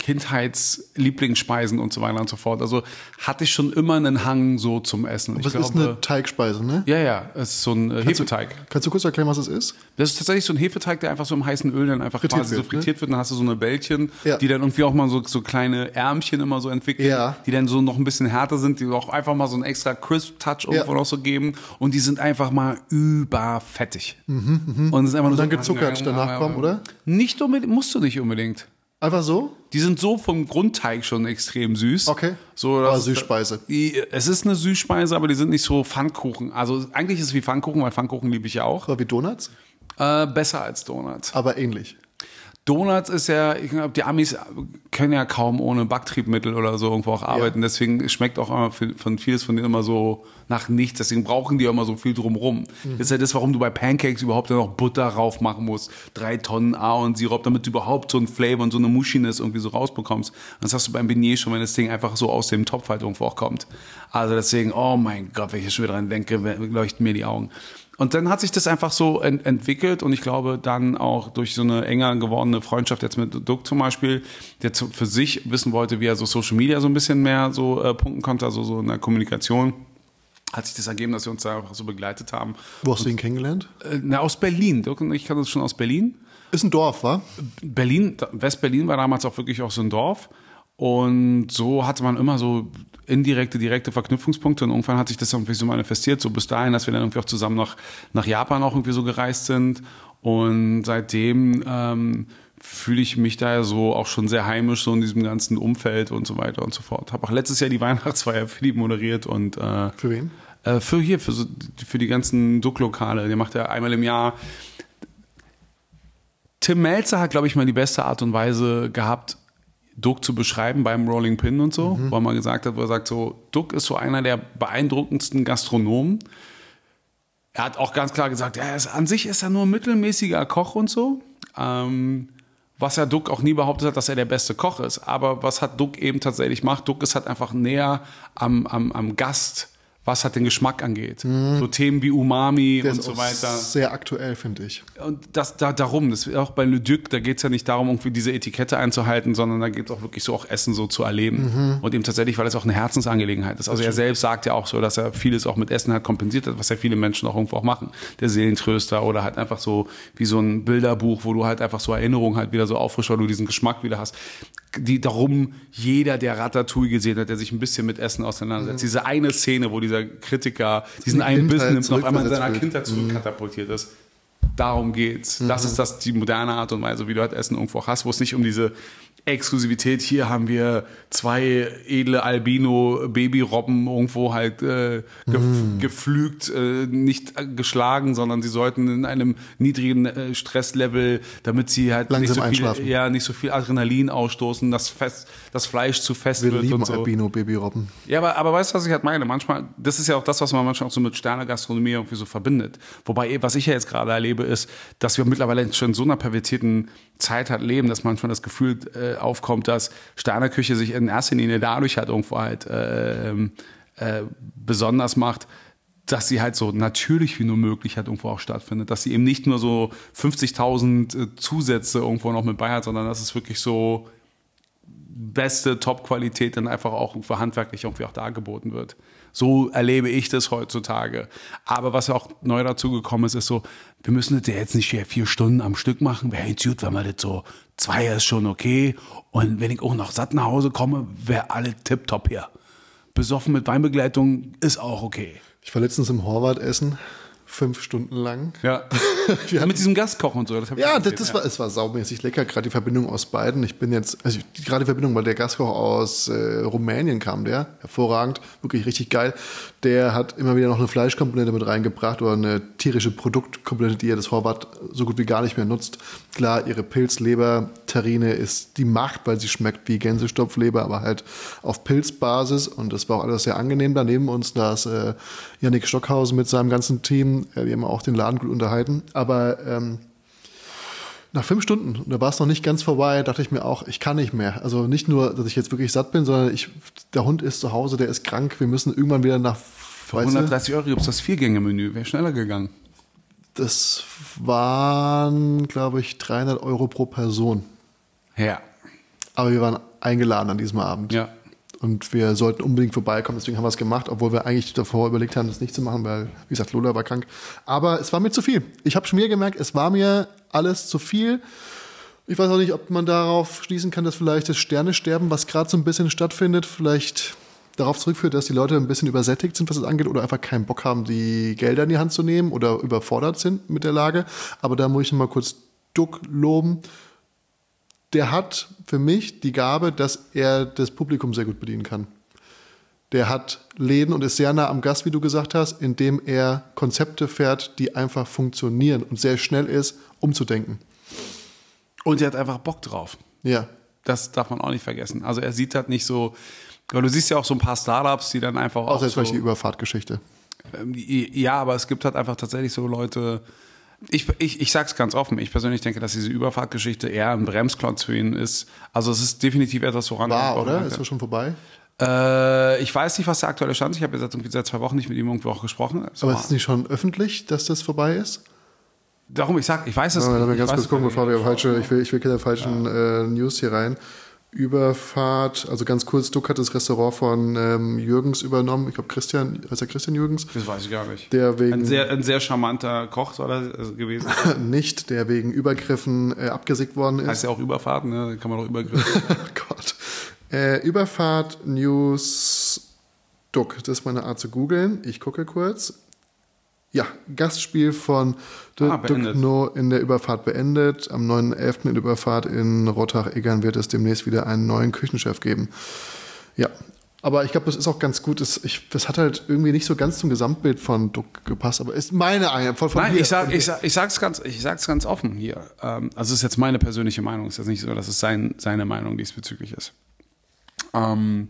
Kindheitslieblingsspeisen und so weiter und so fort. Also hatte ich schon immer einen Hang so zum Essen. Aber es ist eine Teigspeise, ne? Ja, ja, es ist so ein äh, Hefeteig. Du, kannst du kurz erklären, was es ist? Das ist tatsächlich so ein Hefeteig, der einfach so im heißen Öl dann einfach frittiert quasi wird, so frittiert ne? wird. Dann hast du so eine Bällchen, ja. die dann irgendwie auch mal so, so kleine Ärmchen immer so entwickeln, ja. die dann so noch ein bisschen härter sind, die auch einfach mal so einen extra Crisp-Touch irgendwo ja. noch so geben. Und die sind einfach mal überfettig. Mhm, mh. Und, es ist einfach und nur dann so, gezuckert danach kommen, oder? Nicht unbedingt, musst du nicht unbedingt. Einfach so? Die sind so vom Grundteig schon extrem süß. Okay. So, aber Süßspeise. Die, es ist eine Süßspeise, aber die sind nicht so Pfannkuchen. Also eigentlich ist es wie Pfannkuchen, weil Pfannkuchen liebe ich ja auch. Aber wie Donuts? Äh, besser als Donuts. Aber ähnlich. Donuts ist ja, ich glaube, die Amis können ja kaum ohne Backtriebmittel oder so irgendwo auch arbeiten. Ja. Deswegen schmeckt auch immer von vieles von denen immer so nach nichts. Deswegen brauchen die immer so viel drumrum. Mhm. Das ist ja das, warum du bei Pancakes überhaupt noch Butter rauf machen musst. Drei Tonnen Ahornsirup, damit du überhaupt so ein Flavor und so eine Mushiness irgendwie so rausbekommst. Und das hast du beim Beignet schon, wenn das Ding einfach so aus dem Topf halt irgendwo auch kommt. Also deswegen, oh mein Gott, wenn ich schon wieder dran denke, leuchten mir die Augen. Und dann hat sich das einfach so ent- entwickelt und ich glaube dann auch durch so eine enger gewordene Freundschaft jetzt mit Duck zum Beispiel, der zu, für sich wissen wollte, wie er so Social Media so ein bisschen mehr so äh, punkten konnte, also so in der Kommunikation, hat sich das ergeben, dass wir uns da einfach so begleitet haben. Wo hast du ihn kennengelernt? Äh, na, aus Berlin. Duck und ich kannte das schon aus Berlin. Ist ein Dorf, wa? Berlin, West-Berlin war damals auch wirklich auch so ein Dorf. Und so hatte man immer so indirekte, direkte Verknüpfungspunkte und irgendwann hat sich das irgendwie so manifestiert, so bis dahin, dass wir dann irgendwie auch zusammen nach, nach Japan auch irgendwie so gereist sind und seitdem ähm, fühle ich mich da ja so auch schon sehr heimisch so in diesem ganzen Umfeld und so weiter und so fort. Habe auch letztes Jahr die Weihnachtsfeier für die moderiert und äh, für wen? Äh, für hier, für, so, für die ganzen Duck-Lokale. Der macht ja einmal im Jahr. Tim Melzer hat, glaube ich, mal die beste Art und Weise gehabt, Duck zu beschreiben beim Rolling Pin und so, mhm. wo er mal gesagt hat, wo er sagt so, Duck ist so einer der beeindruckendsten Gastronomen. Er hat auch ganz klar gesagt, ja, ist, an sich ist er nur ein mittelmäßiger Koch und so. Ähm, was ja Duck auch nie behauptet hat, dass er der beste Koch ist. Aber was hat Duck eben tatsächlich macht, Duck ist halt einfach näher am, am, am Gast, was halt den Geschmack angeht. Mhm. So Themen wie Umami der und ist so auch weiter. Sehr aktuell, finde ich. Und das da darum, das auch bei Le Duc, da geht es ja nicht darum, irgendwie diese Etikette einzuhalten, sondern da geht es auch wirklich so auch Essen so zu erleben. Mhm. Und eben tatsächlich, weil es auch eine Herzensangelegenheit ist. Also er selbst sagt ja auch so, dass er vieles auch mit Essen halt kompensiert hat, was ja viele Menschen auch irgendwo auch machen. Der Seelentröster oder halt einfach so wie so ein Bilderbuch, wo du halt einfach so Erinnerungen halt wieder so auffrischst, weil du diesen Geschmack wieder hast. Die darum, jeder, der Ratatouille gesehen hat, der sich ein bisschen mit Essen auseinandersetzt. Mhm. Diese eine Szene, wo dieser Kritiker diesen einen Bissen nimmt und auf einmal in seiner Kindheit zurückkatapultiert ist. Darum geht's. Mhm. Das ist das, die moderne Art und Weise, wie du halt Essen irgendwo auch hast, wo es nicht um diese Exklusivität, hier haben wir zwei edle Albino-Babyrobben irgendwo halt äh, gef- mm. geflügt, äh, nicht geschlagen, sondern sie sollten in einem niedrigen äh, Stresslevel, damit sie halt nicht so, viel, ja, nicht so viel Adrenalin ausstoßen, dass fest, das Fleisch zu fest wir wird lieben und so. Albino-Babyrobben. Ja, aber, aber weißt du, was ich halt meine? Manchmal, das ist ja auch das, was man manchmal auch so mit Sterne-Gastronomie irgendwie so verbindet. Wobei, was ich ja jetzt gerade erlebe, ist, dass wir mittlerweile schon in so einer pervertierten Zeit halt leben, dass manchmal das Gefühl äh, aufkommt, dass Sternerküche sich in erster Linie dadurch halt irgendwo halt äh, äh, besonders macht, dass sie halt so natürlich wie nur möglich halt irgendwo auch stattfindet. Dass sie eben nicht nur so fünfzigtausend äh, Zusätze irgendwo noch mit bei hat, sondern dass es wirklich so beste Top-Qualität dann einfach auch für handwerklich irgendwie auch dargeboten wird. So erlebe ich das heutzutage. Aber was auch neu dazu gekommen ist, ist so, wir müssen das ja jetzt nicht vier Stunden am Stück machen. Wäre jetzt gut, wenn wir das so, zwei ist schon okay. Und wenn ich auch noch satt nach Hause komme, wäre alle tipptopp hier. Besoffen mit Weinbegleitung ist auch okay. Ich war letztens im Horvath essen fünf Stunden lang. Ja. Ja, mit diesem Gaskoch und so. Das hab ich Ja, gesehen, das, das ja. war, es war saumäßig lecker, gerade die Verbindung aus beiden. Ich bin jetzt, also die, gerade die Verbindung, weil der Gaskoch aus äh, Rumänien kam, der, hervorragend, wirklich richtig geil. Der hat immer wieder noch eine Fleischkomponente mit reingebracht oder eine tierische Produktkomponente, die er das Horvath so gut wie gar nicht mehr nutzt. Klar, ihre Pilzleber-Terrine ist die Macht, weil sie schmeckt wie Gänsestopfleber, aber halt auf Pilzbasis, und das war auch alles sehr angenehm. Da neben uns, da ist äh, Yannick Stockhausen mit seinem ganzen Team, äh, die haben auch den Laden gut unterhalten. Aber ähm, nach fünf Stunden, und da war es noch nicht ganz vorbei, dachte ich mir auch, ich kann nicht mehr. Also nicht nur, dass ich jetzt wirklich satt bin, sondern ich, der Hund ist zu Hause, der ist krank, wir müssen irgendwann wieder nach... Für hundertdreißig Euro gibt es das Viergänge-Menü, wäre schneller gegangen. Das waren, glaube ich, dreihundert Euro pro Person. Ja. Aber wir waren eingeladen an diesem Abend. Ja. Und wir sollten unbedingt vorbeikommen, deswegen haben wir es gemacht, obwohl wir eigentlich davor überlegt haben, das nicht zu machen, weil, wie gesagt, Lola war krank. Aber es war mir zu viel. Ich habe schon mir gemerkt, es war mir alles zu viel. Ich weiß auch nicht, ob man darauf schließen kann, dass vielleicht das Sternesterben, was gerade so ein bisschen stattfindet, vielleicht darauf zurückführt, dass die Leute ein bisschen übersättigt sind, was das angeht, oder einfach keinen Bock haben, die Gelder in die Hand zu nehmen oder überfordert sind mit der Lage. Aber da muss ich noch mal kurz Duck loben. Der hat für mich die Gabe, dass er das Publikum sehr gut bedienen kann. Der hat Läden und ist sehr nah am Gast, wie du gesagt hast, indem er Konzepte fährt, die einfach funktionieren und sehr schnell ist, umzudenken. Und er hat einfach Bock drauf. Ja. Das darf man auch nicht vergessen. Also er sieht halt nicht so, weil du siehst ja auch so ein paar Startups, die dann einfach auch Außer jetzt so, vielleicht die Überfahrtgeschichte. Ähm, ja, aber es gibt halt einfach tatsächlich so Leute. Ich, ich, ich sag's ganz offen, ich persönlich denke, dass diese Überfahrtgeschichte eher ein Bremsklotz für ihn ist. Also es ist definitiv etwas, woran War, er oder? Ist das schon vorbei? Äh, ich weiß nicht, was der aktuelle Stand ist. Ich habe jetzt irgendwie seit zwei Wochen nicht mit ihm irgendwo auch gesprochen. Es Aber war- ist es nicht schon öffentlich, dass das vorbei ist? Darum, ich sag, ich weiß es Ja, lass mich ich ganz weiß kurz es gucken, nicht. bevor wir falsche, ich will, ich will keine falschen äh, News hier rein. Überfahrt, also ganz kurz, Duck hat das Restaurant von ähm, Jürgens übernommen. Ich glaube, Christian, heißt er Christian Jürgens? Das weiß ich gar nicht. Der wegen, Ein sehr, ein sehr charmanter Koch soll er äh, gewesen sein. nicht, der wegen Übergriffen äh, abgesägt worden ist. Heißt ja auch Überfahrt, ne? Kann man doch Übergriffen. Oh Gott. Äh, Überfahrt News Duck, das ist meine Art zu googeln. Ich gucke kurz. Ja, Gastspiel von Ah, Duck beendet. No in der Überfahrt beendet. Am neunten elften in der Überfahrt in Rottach-Eggern wird es demnächst wieder einen neuen Küchenchef geben. Ja, aber ich glaube, das ist auch ganz gut. Das, ich, das hat halt irgendwie nicht so ganz zum Gesamtbild von Duck gepasst, aber ist meine eine von, von Nein, hier. ich, sag, Von ich, hier. sag, ich, sag's ganz, ich sag's ganz offen hier. Ähm, also es ist jetzt meine persönliche Meinung. Es ist jetzt nicht so, dass es sein, seine Meinung diesbezüglich ist. Ähm,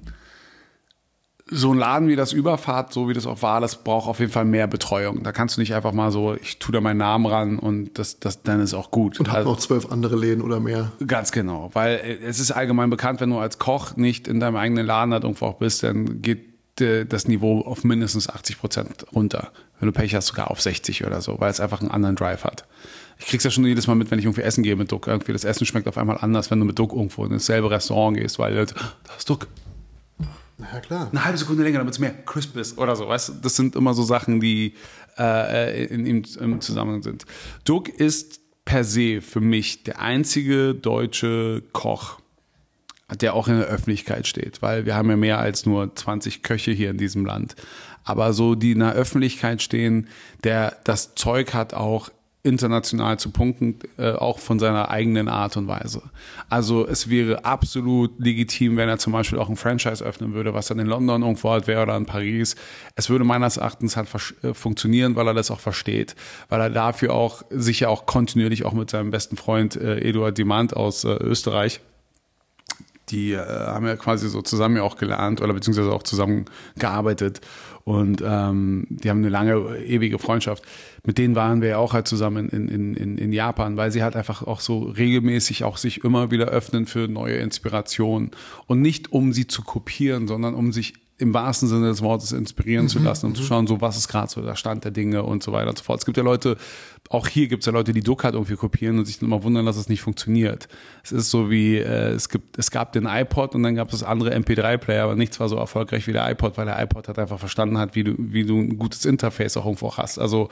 so ein Laden wie das Überfahrt, so wie das auch war, das braucht auf jeden Fall mehr Betreuung. Da kannst du nicht einfach mal so, ich tue da meinen Namen ran und das, das, dann ist auch gut. Und hat Also- noch zwölf andere Läden oder mehr. Ganz genau, weil es ist allgemein bekannt, wenn du als Koch nicht in deinem eigenen Laden halt irgendwo auch bist, dann geht äh, das Niveau auf mindestens achtzig Prozent runter. Wenn du Pech hast, sogar auf sechzig oder so, weil es einfach einen anderen Drive hat. Ich krieg's ja schon jedes Mal mit, wenn ich irgendwie essen gehe mit Duck. Irgendwie das Essen schmeckt auf einmal anders, wenn du mit Duck irgendwo in dasselbe Restaurant gehst, weil Leute, da ist Duck. Ja, klar. Eine halbe Sekunde länger, damit es mehr crisp ist oder so. Weißt du, das sind immer so Sachen, die äh, in, in, im Zusammenhang sind. Duck ist per se für mich der einzige deutsche Koch, der auch in der Öffentlichkeit steht, weil wir haben ja mehr als nur zwanzig Köche hier in diesem Land. Aber so, die in der Öffentlichkeit stehen, der das Zeug hat, auch international zu punkten, äh, auch von seiner eigenen Art und Weise. Also es wäre absolut legitim, wenn er zum Beispiel auch ein Franchise öffnen würde, was dann in London irgendwo halt wäre oder in Paris. Es würde meines Erachtens halt äh, funktionieren, weil er das auch versteht, weil er dafür auch sicher auch kontinuierlich auch mit seinem besten Freund äh, Eduard Demand aus äh, Österreich, die äh, haben ja quasi so zusammen ja auch gelernt oder beziehungsweise auch zusammen gearbeitet und ähm, die haben eine lange, ewige Freundschaft. Mit denen waren wir ja auch halt zusammen in, in, in, in Japan, weil sie halt einfach auch so regelmäßig auch sich immer wieder öffnen für neue Inspirationen und nicht um sie zu kopieren, sondern um sich im wahrsten Sinne des Wortes inspirieren zu lassen, um zu schauen, so was ist gerade so der Stand der Dinge und so weiter und so fort. Es gibt ja Leute, auch hier gibt es ja Leute, die Duck halt irgendwie kopieren und sich dann immer wundern, dass es nicht funktioniert. Es ist so wie, äh, es gibt, es gab den iPod und dann gab es andere M P drei Player, aber nichts war so erfolgreich wie der iPod, weil der iPod halt einfach verstanden hat, wie du, wie du ein gutes Interface auch irgendwo hast. Also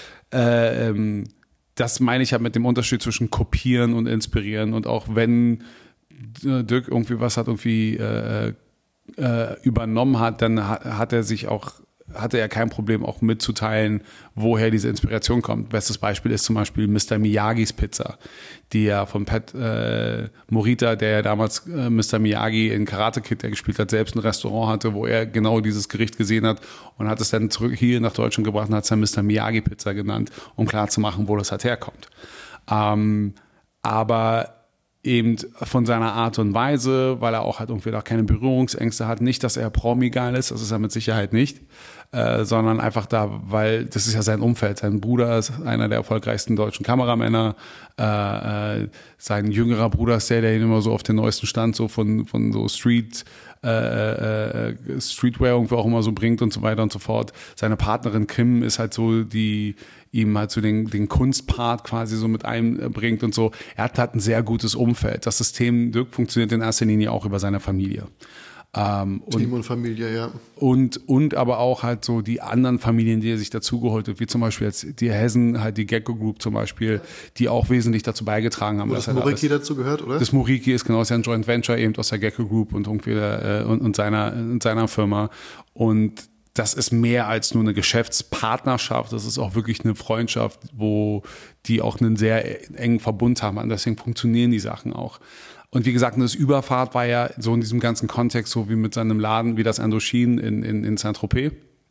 äh, ähm, das meine ich halt mit dem Unterschied zwischen kopieren und inspirieren und auch wenn äh, Dirk irgendwie was hat irgendwie äh, äh, übernommen hat, dann hat, hat er sich auch hatte er kein Problem auch mitzuteilen, woher diese Inspiration kommt. Bestes Beispiel ist zum Beispiel Mister Miyagis Pizza, die ja von Pat äh, Morita, der ja damals äh, Mister Miyagi in Karate Kid, der gespielt hat, selbst ein Restaurant hatte, wo er genau dieses Gericht gesehen hat und hat es dann zurück hier nach Deutschland gebracht und hat es dann Mister Miyagi Pizza genannt, um klarzumachen, wo das halt herkommt. Ähm, aber eben von seiner Art und Weise, weil er auch halt irgendwie auch keine Berührungsängste hat. Nicht, dass er Promi-geil ist, das ist er mit Sicherheit nicht, äh, sondern einfach da, weil das ist ja sein Umfeld. Sein Bruder ist einer der erfolgreichsten deutschen Kameramänner. Äh, äh, sein jüngerer Bruder ist der, der ihn immer so auf den neuesten Stand so von, von so Street Äh, äh, Streetwear irgendwie auch immer so bringt und so weiter und so fort. Seine Partnerin Kim ist halt so, die ihm halt so den, den Kunstpart quasi so mit einbringt und so. Er hat halt ein sehr gutes Umfeld. Das System Dirk funktioniert in erster Linie auch über seine Familie. Ähm, Team und, und Familie, ja. Und, und aber auch halt so die anderen Familien, die er sich dazugeholt hat, wie zum Beispiel jetzt die Hessen, halt die Gecko Group zum Beispiel, die auch wesentlich dazu beigetragen haben. Wo dass das er Moriki da dazu gehört, oder? Das Moriki ist genau, ist ja ein Joint Venture eben aus der Gecko Group und irgendwie äh, und, und seiner und seiner Firma. Und das ist mehr als nur eine Geschäftspartnerschaft, das ist auch wirklich eine Freundschaft, wo die auch einen sehr engen Verbund haben. Und deswegen funktionieren die Sachen auch. Und wie gesagt, das Überfahrt war ja so in diesem ganzen Kontext, so wie mit seinem Laden, wie das Indochine in, in, in Saint-Tropez,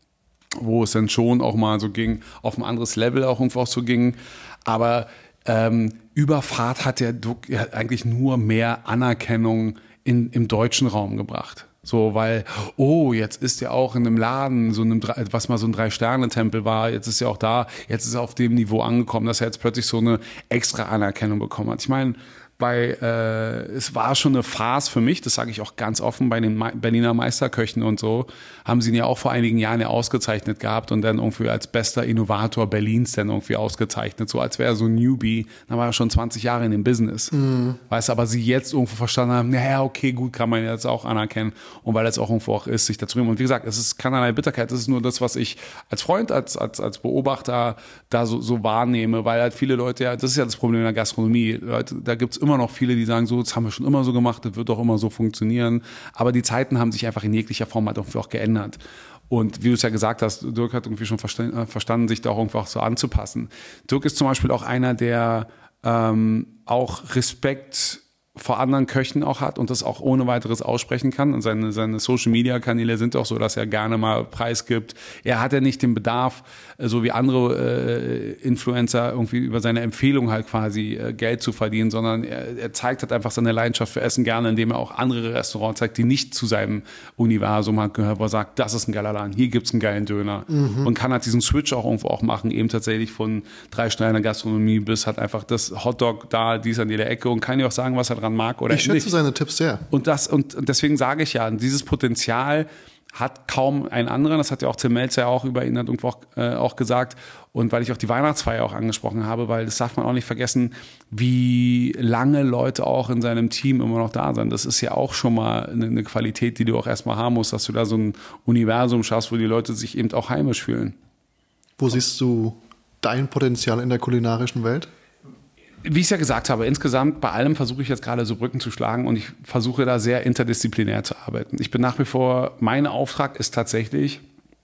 wo es dann schon auch mal so ging, auf ein anderes Level auch irgendwo auch so ging. Aber ähm, Überfahrt hat ja eigentlich nur mehr Anerkennung in, im deutschen Raum gebracht. So, weil, oh, jetzt ist ja auch in einem Laden, so einem, was mal so ein Drei-Sterne-Tempel war, jetzt ist ja auch da, jetzt ist er auf dem Niveau angekommen, dass er jetzt plötzlich so eine extra Anerkennung bekommen hat. Ich meine, bei, äh, es war schon eine Farce für mich, das sage ich auch ganz offen, bei den Berliner Meisterköchen und so, haben sie ihn ja auch vor einigen Jahren ja ausgezeichnet gehabt und dann irgendwie als bester Innovator Berlins dann irgendwie ausgezeichnet, so als wäre er so ein Newbie, dann war er schon zwanzig Jahre in dem Business. Mhm. Weißt du, aber sie jetzt irgendwo verstanden haben, naja, okay, gut, kann man jetzt auch anerkennen und weil es auch irgendwo auch ist, sich dazu nehmen. Und wie gesagt, es ist keinerlei Bitterkeit, das ist nur das, was ich als Freund, als, als, als Beobachter da so, so wahrnehme, weil halt viele Leute, ja, das ist ja das Problem in der Gastronomie, Leute, da gibt's immer noch viele, die sagen so, das haben wir schon immer so gemacht, das wird doch immer so funktionieren. Aber die Zeiten haben sich einfach in jeglicher Form halt irgendwie auch geändert. Und wie du es ja gesagt hast, Dirk hat irgendwie schon verstanden, verstanden sich da auch irgendwie auch so anzupassen. Dirk ist zum Beispiel auch einer, der ähm, auch Respekt vor anderen Köchen auch hat und das auch ohne weiteres aussprechen kann. Und seine, seine Social-Media-Kanäle sind auch so, dass er gerne mal preisgibt. Er hat ja nicht den Bedarf, so wie andere äh, Influencer, irgendwie über seine Empfehlung halt quasi äh, Geld zu verdienen, sondern er, er zeigt halt einfach seine Leidenschaft für Essen gerne, indem er auch andere Restaurants zeigt, die nicht zu seinem Universum halt gehört, wo er sagt, das ist ein geiler Laden, hier gibt's einen geilen Döner. Mhm. Und kann halt diesen Switch auch irgendwo auch machen, eben tatsächlich von drei Sterne Gastronomie bis halt einfach das Hotdog da, dies an jeder Ecke und kann ja auch sagen, was er dran mag oder ich schätze nicht. Seine Tipps sehr. Und das und deswegen sage ich ja, dieses Potenzial hat kaum ein anderer. Das hat ja auch Tim Melzer auch über ihn hat irgendwo auch, äh, auch gesagt. Und weil ich auch die Weihnachtsfeier auch angesprochen habe, weil das darf man auch nicht vergessen, wie lange Leute auch in seinem Team immer noch da sind. Das ist ja auch schon mal eine, eine Qualität, die du auch erstmal haben musst, dass du da so ein Universum schaffst, wo die Leute sich eben auch heimisch fühlen. Wo siehst du dein Potenzial in der kulinarischen Welt? Wie ich es ja gesagt habe, insgesamt bei allem versuche ich jetzt gerade so Brücken zu schlagen und ich versuche da sehr interdisziplinär zu arbeiten. Ich bin nach wie vor, mein Auftrag ist tatsächlich,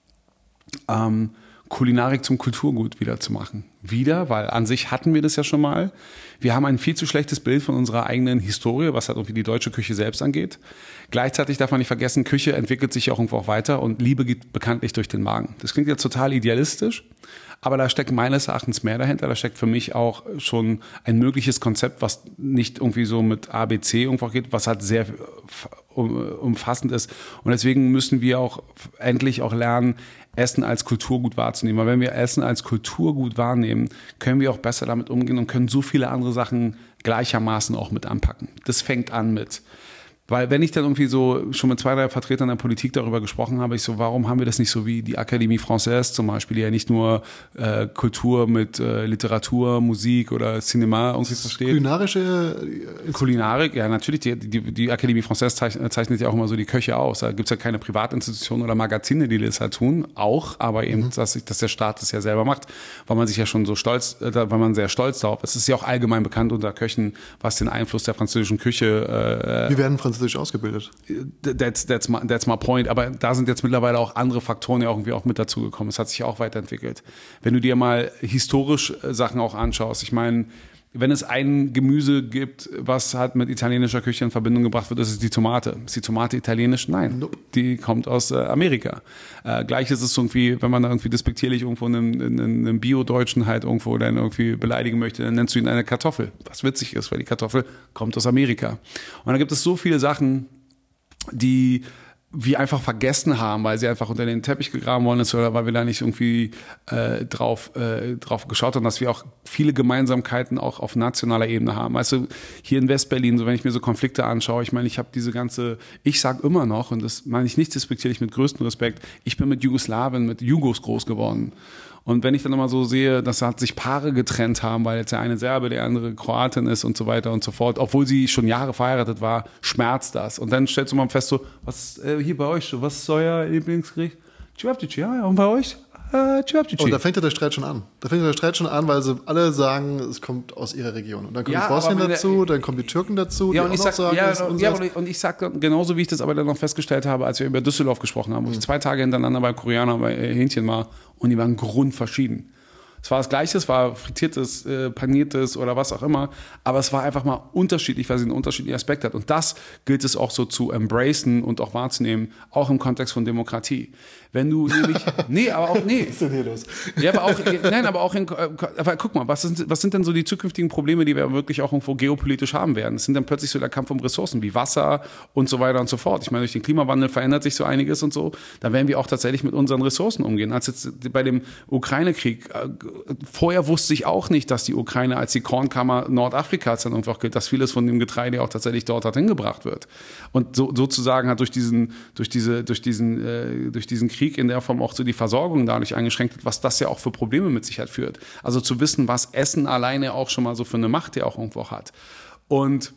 ähm, Kulinarik zum Kulturgut wieder zu machen. Wieder, weil an sich hatten wir das ja schon mal. Wir haben ein viel zu schlechtes Bild von unserer eigenen Historie, was halt irgendwie die deutsche Küche selbst angeht. Gleichzeitig darf man nicht vergessen, Küche entwickelt sich ja auch irgendwo auch weiter und Liebe geht bekanntlich durch den Magen. Das klingt jetzt total idealistisch, aber da steckt meines Erachtens mehr dahinter. Da steckt für mich auch schon ein mögliches Konzept, was nicht irgendwie so mit A B C irgendwo geht, was halt sehr umfassend ist. Und deswegen müssen wir auch endlich auch lernen, Essen als Kulturgut wahrzunehmen. Weil wenn wir Essen als Kulturgut wahrnehmen, können wir auch besser damit umgehen und können so viele andere Sachen gleichermaßen auch mit anpacken. Das fängt an mit. Weil wenn ich dann irgendwie so schon mit zwei, drei Vertretern der Politik darüber gesprochen habe, ich so, warum haben wir das nicht so wie die Académie Française zum Beispiel, die ja nicht nur äh, Kultur mit äh, Literatur, Musik oder Cinema irgendwie versteht. Kulinarische Kulinarik, ja natürlich, die, die, die Académie Française zeichnet, zeichnet ja auch immer so die Köche aus. Da gibt's ja keine Privatinstitutionen oder Magazine, die das halt tun, auch, aber eben, mhm. dass, dass der Staat das ja selber macht, weil man sich ja schon so stolz, äh, weil man sehr stolz darauf ist. Es ist ja auch allgemein bekannt unter Köchen, was den Einfluss der französischen Küche äh, Wie werden französische französisch ausgebildet. That's, that's, my, that's my point. Aber da sind jetzt mittlerweile auch andere Faktoren ja irgendwie auch mit dazugekommen. Es hat sich ja auch weiterentwickelt. Wenn du dir mal historisch Sachen auch anschaust, ich meine, wenn es ein Gemüse gibt, was halt mit italienischer Küche in Verbindung gebracht wird, ist es die Tomate. Ist die Tomate italienisch? Nein, nope. Die kommt aus äh, Amerika. Äh, gleich ist es irgendwie, wenn man da irgendwie despektierlich irgendwo einen, einen, einen Bio-Deutschen halt irgendwo dann irgendwie beleidigen möchte, dann nennst du ihn eine Kartoffel. Was witzig ist, weil die Kartoffel kommt aus Amerika. Und da gibt es so viele Sachen, die wir einfach vergessen haben, weil sie einfach unter den Teppich gegraben worden ist oder weil wir da nicht irgendwie äh, drauf, äh, drauf geschaut haben, dass wir auch viele Gemeinsamkeiten auch auf nationaler Ebene haben. Also hier in Westberlin, so wenn ich mir so Konflikte anschaue, ich meine, ich habe diese ganze, ich sag immer noch, und das meine ich nicht despektierlich, mit größtem Respekt, ich bin mit Jugoslawien, mit Jugos groß geworden. Und wenn ich dann immer so sehe, dass halt sich Paare getrennt haben, weil jetzt der eine Serbe, der andere Kroatin ist und so weiter und so fort, obwohl sie schon Jahre verheiratet war, schmerzt das. Und dann stellst du mal fest so, was äh, hier bei euch, was ist euer Lieblingsgericht? Cevapcici, ja, ja, und bei euch? Äh, Cevapcici. Und da fängt ja der Streit schon an. Da fängt ja der Streit schon an, weil sie alle sagen, es kommt aus ihrer Region. Und dann kommen Ja, die Bosnien aber meine- dazu, dann kommen die Türken dazu, Ja, die und ich auch noch sag, sagen, ja, es ist ja, unseres. und ich sag dann, genauso wie ich das aber dann noch festgestellt habe, als wir über Düsseldorf gesprochen haben, wo ich zwei Tage hintereinander beim Koreaner bei äh, Hähnchen war und die waren grundverschieden. Es war das Gleiche, es war frittiertes, äh, paniertes oder was auch immer, aber es war einfach mal unterschiedlich, weil sie einen unterschiedlichen Aspekt hat. Und das gilt es auch so zu embracen und auch wahrzunehmen, auch im Kontext von Demokratie. Wenn du nämlich, nee, aber auch, nee. Was ist denn hier los? Ja, aber auch, nein, aber auch in, aber guck mal, was sind, was sind denn so die zukünftigen Probleme, die wir wirklich auch irgendwo geopolitisch haben werden? Es sind dann plötzlich so der Kampf um Ressourcen wie Wasser und so weiter und so fort. Ich meine, durch den Klimawandel verändert sich so einiges und so. Da werden wir auch tatsächlich mit unseren Ressourcen umgehen. Als jetzt bei dem Ukraine-Krieg, vorher wusste ich auch nicht, dass die Ukraine als die Kornkammer Nordafrikas dann einfach gilt, dass vieles von dem Getreide auch tatsächlich dort hat hingebracht wird. Und so, sozusagen hat durch diesen, durch diese, durch diesen, äh, durch diesen Krieg in der Form auch so die Versorgung dadurch eingeschränkt wird, was das ja auch für Probleme mit sich halt führt. Also zu wissen, was Essen alleine auch schon mal so für eine Macht ja auch irgendwo hat. Und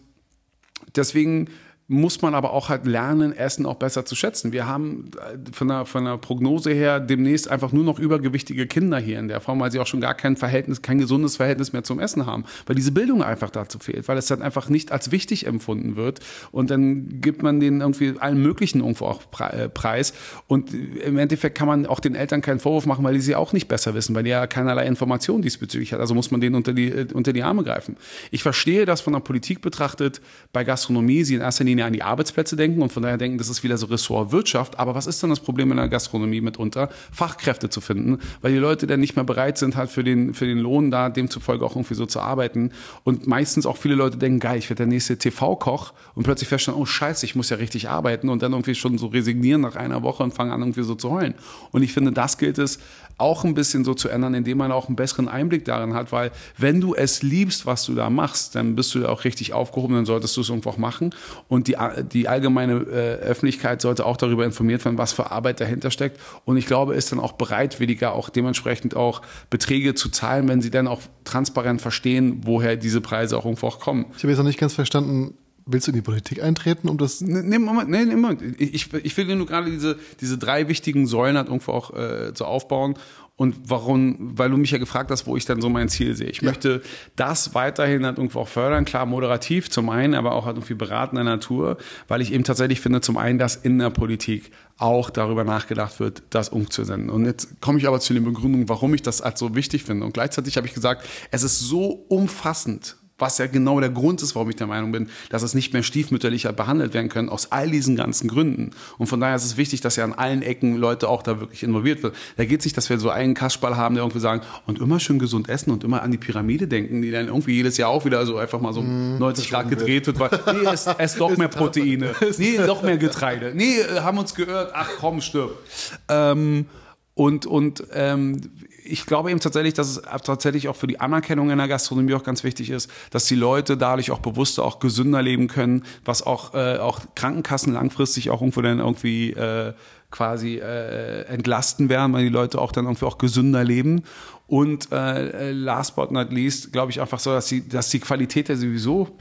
deswegen muss man aber auch halt lernen, Essen auch besser zu schätzen. Wir haben von der, von der Prognose her demnächst einfach nur noch übergewichtige Kinder hier in der Form, weil sie auch schon gar kein Verhältnis, kein gesundes Verhältnis mehr zum Essen haben, weil diese Bildung einfach dazu fehlt, weil es dann einfach nicht als wichtig empfunden wird und dann gibt man denen irgendwie allen möglichen irgendwo auch Preis und im Endeffekt kann man auch den Eltern keinen Vorwurf machen, weil die sie auch nicht besser wissen, weil die ja keinerlei Informationen diesbezüglich hat, also muss man denen unter die, unter die Arme greifen. Ich verstehe, dass von der Politik betrachtet bei Gastronomie sie in erster Linie an die Arbeitsplätze denken und von daher denken, das ist wieder so Ressort Wirtschaft. Aber was ist denn das Problem in der Gastronomie mitunter? Fachkräfte zu finden, weil die Leute dann nicht mehr bereit sind, halt für den, für den Lohn da demzufolge auch irgendwie so zu arbeiten. Und meistens auch viele Leute denken, geil, ich werde der nächste T V-Koch und plötzlich feststellen, oh scheiße, ich muss ja richtig arbeiten und dann irgendwie schon so resignieren nach einer Woche und fangen an irgendwie so zu heulen. Und ich finde, das gilt es auch ein bisschen so zu ändern, indem man auch einen besseren Einblick darin hat, weil wenn du es liebst, was du da machst, dann bist du da auch richtig aufgehoben, dann solltest du es irgendwo auch machen und die, die allgemeine äh, Öffentlichkeit sollte auch darüber informiert werden, was für Arbeit dahinter steckt und ich glaube, ist dann auch bereitwilliger, auch dementsprechend auch Beträge zu zahlen, wenn sie dann auch transparent verstehen, woher diese Preise auch irgendwo auch kommen. Ich habe jetzt noch nicht ganz verstanden, willst du in die Politik eintreten, um das... Nee, Moment, nee, nee, Moment. Ich, ich will nur gerade diese, diese drei wichtigen Säulen halt irgendwo auch äh, zu aufbauen. Und warum? Weil du mich ja gefragt hast, wo ich dann so mein Ziel sehe. Ich ja. möchte das weiterhin halt irgendwo auch fördern, klar moderativ zum einen, aber auch halt irgendwie beratender Natur, weil ich eben tatsächlich finde, zum einen, dass in der Politik auch darüber nachgedacht wird, das umzusetzen. Und jetzt komme ich aber zu den Begründungen, warum ich das als so wichtig finde. Und gleichzeitig habe ich gesagt, es ist so umfassend, was ja genau der Grund ist, warum ich der Meinung bin, dass es nicht mehr stiefmütterlicher behandelt werden können, aus all diesen ganzen Gründen. Und von daher ist es wichtig, dass ja an allen Ecken Leute auch da wirklich involviert werden. Da geht es nicht, dass wir so einen Kasperl haben, der irgendwie sagen, und immer schön gesund essen und immer an die Pyramide denken, die dann irgendwie jedes Jahr auch wieder so einfach mal so mmh, neunzig Grad gedreht wird, weil, nee, ess, ess doch mehr Proteine, nee, doch mehr Getreide, nee, haben uns geirrt, ach komm, stirb. Ähm, und, und, ähm, ich glaube eben tatsächlich, dass es tatsächlich auch für die Anerkennung in der Gastronomie auch ganz wichtig ist, dass die Leute dadurch auch bewusster, auch gesünder leben können, was auch, äh, auch Krankenkassen langfristig auch irgendwo dann irgendwie äh, quasi äh, entlasten werden, weil die Leute auch dann irgendwie auch gesünder leben. Und äh, last but not least, glaube ich einfach so, dass die, dass die Qualität ja sowieso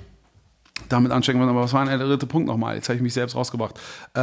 damit anstecken wird. Aber was war denn der dritte Punkt nochmal? Jetzt habe ich mich selbst rausgebracht.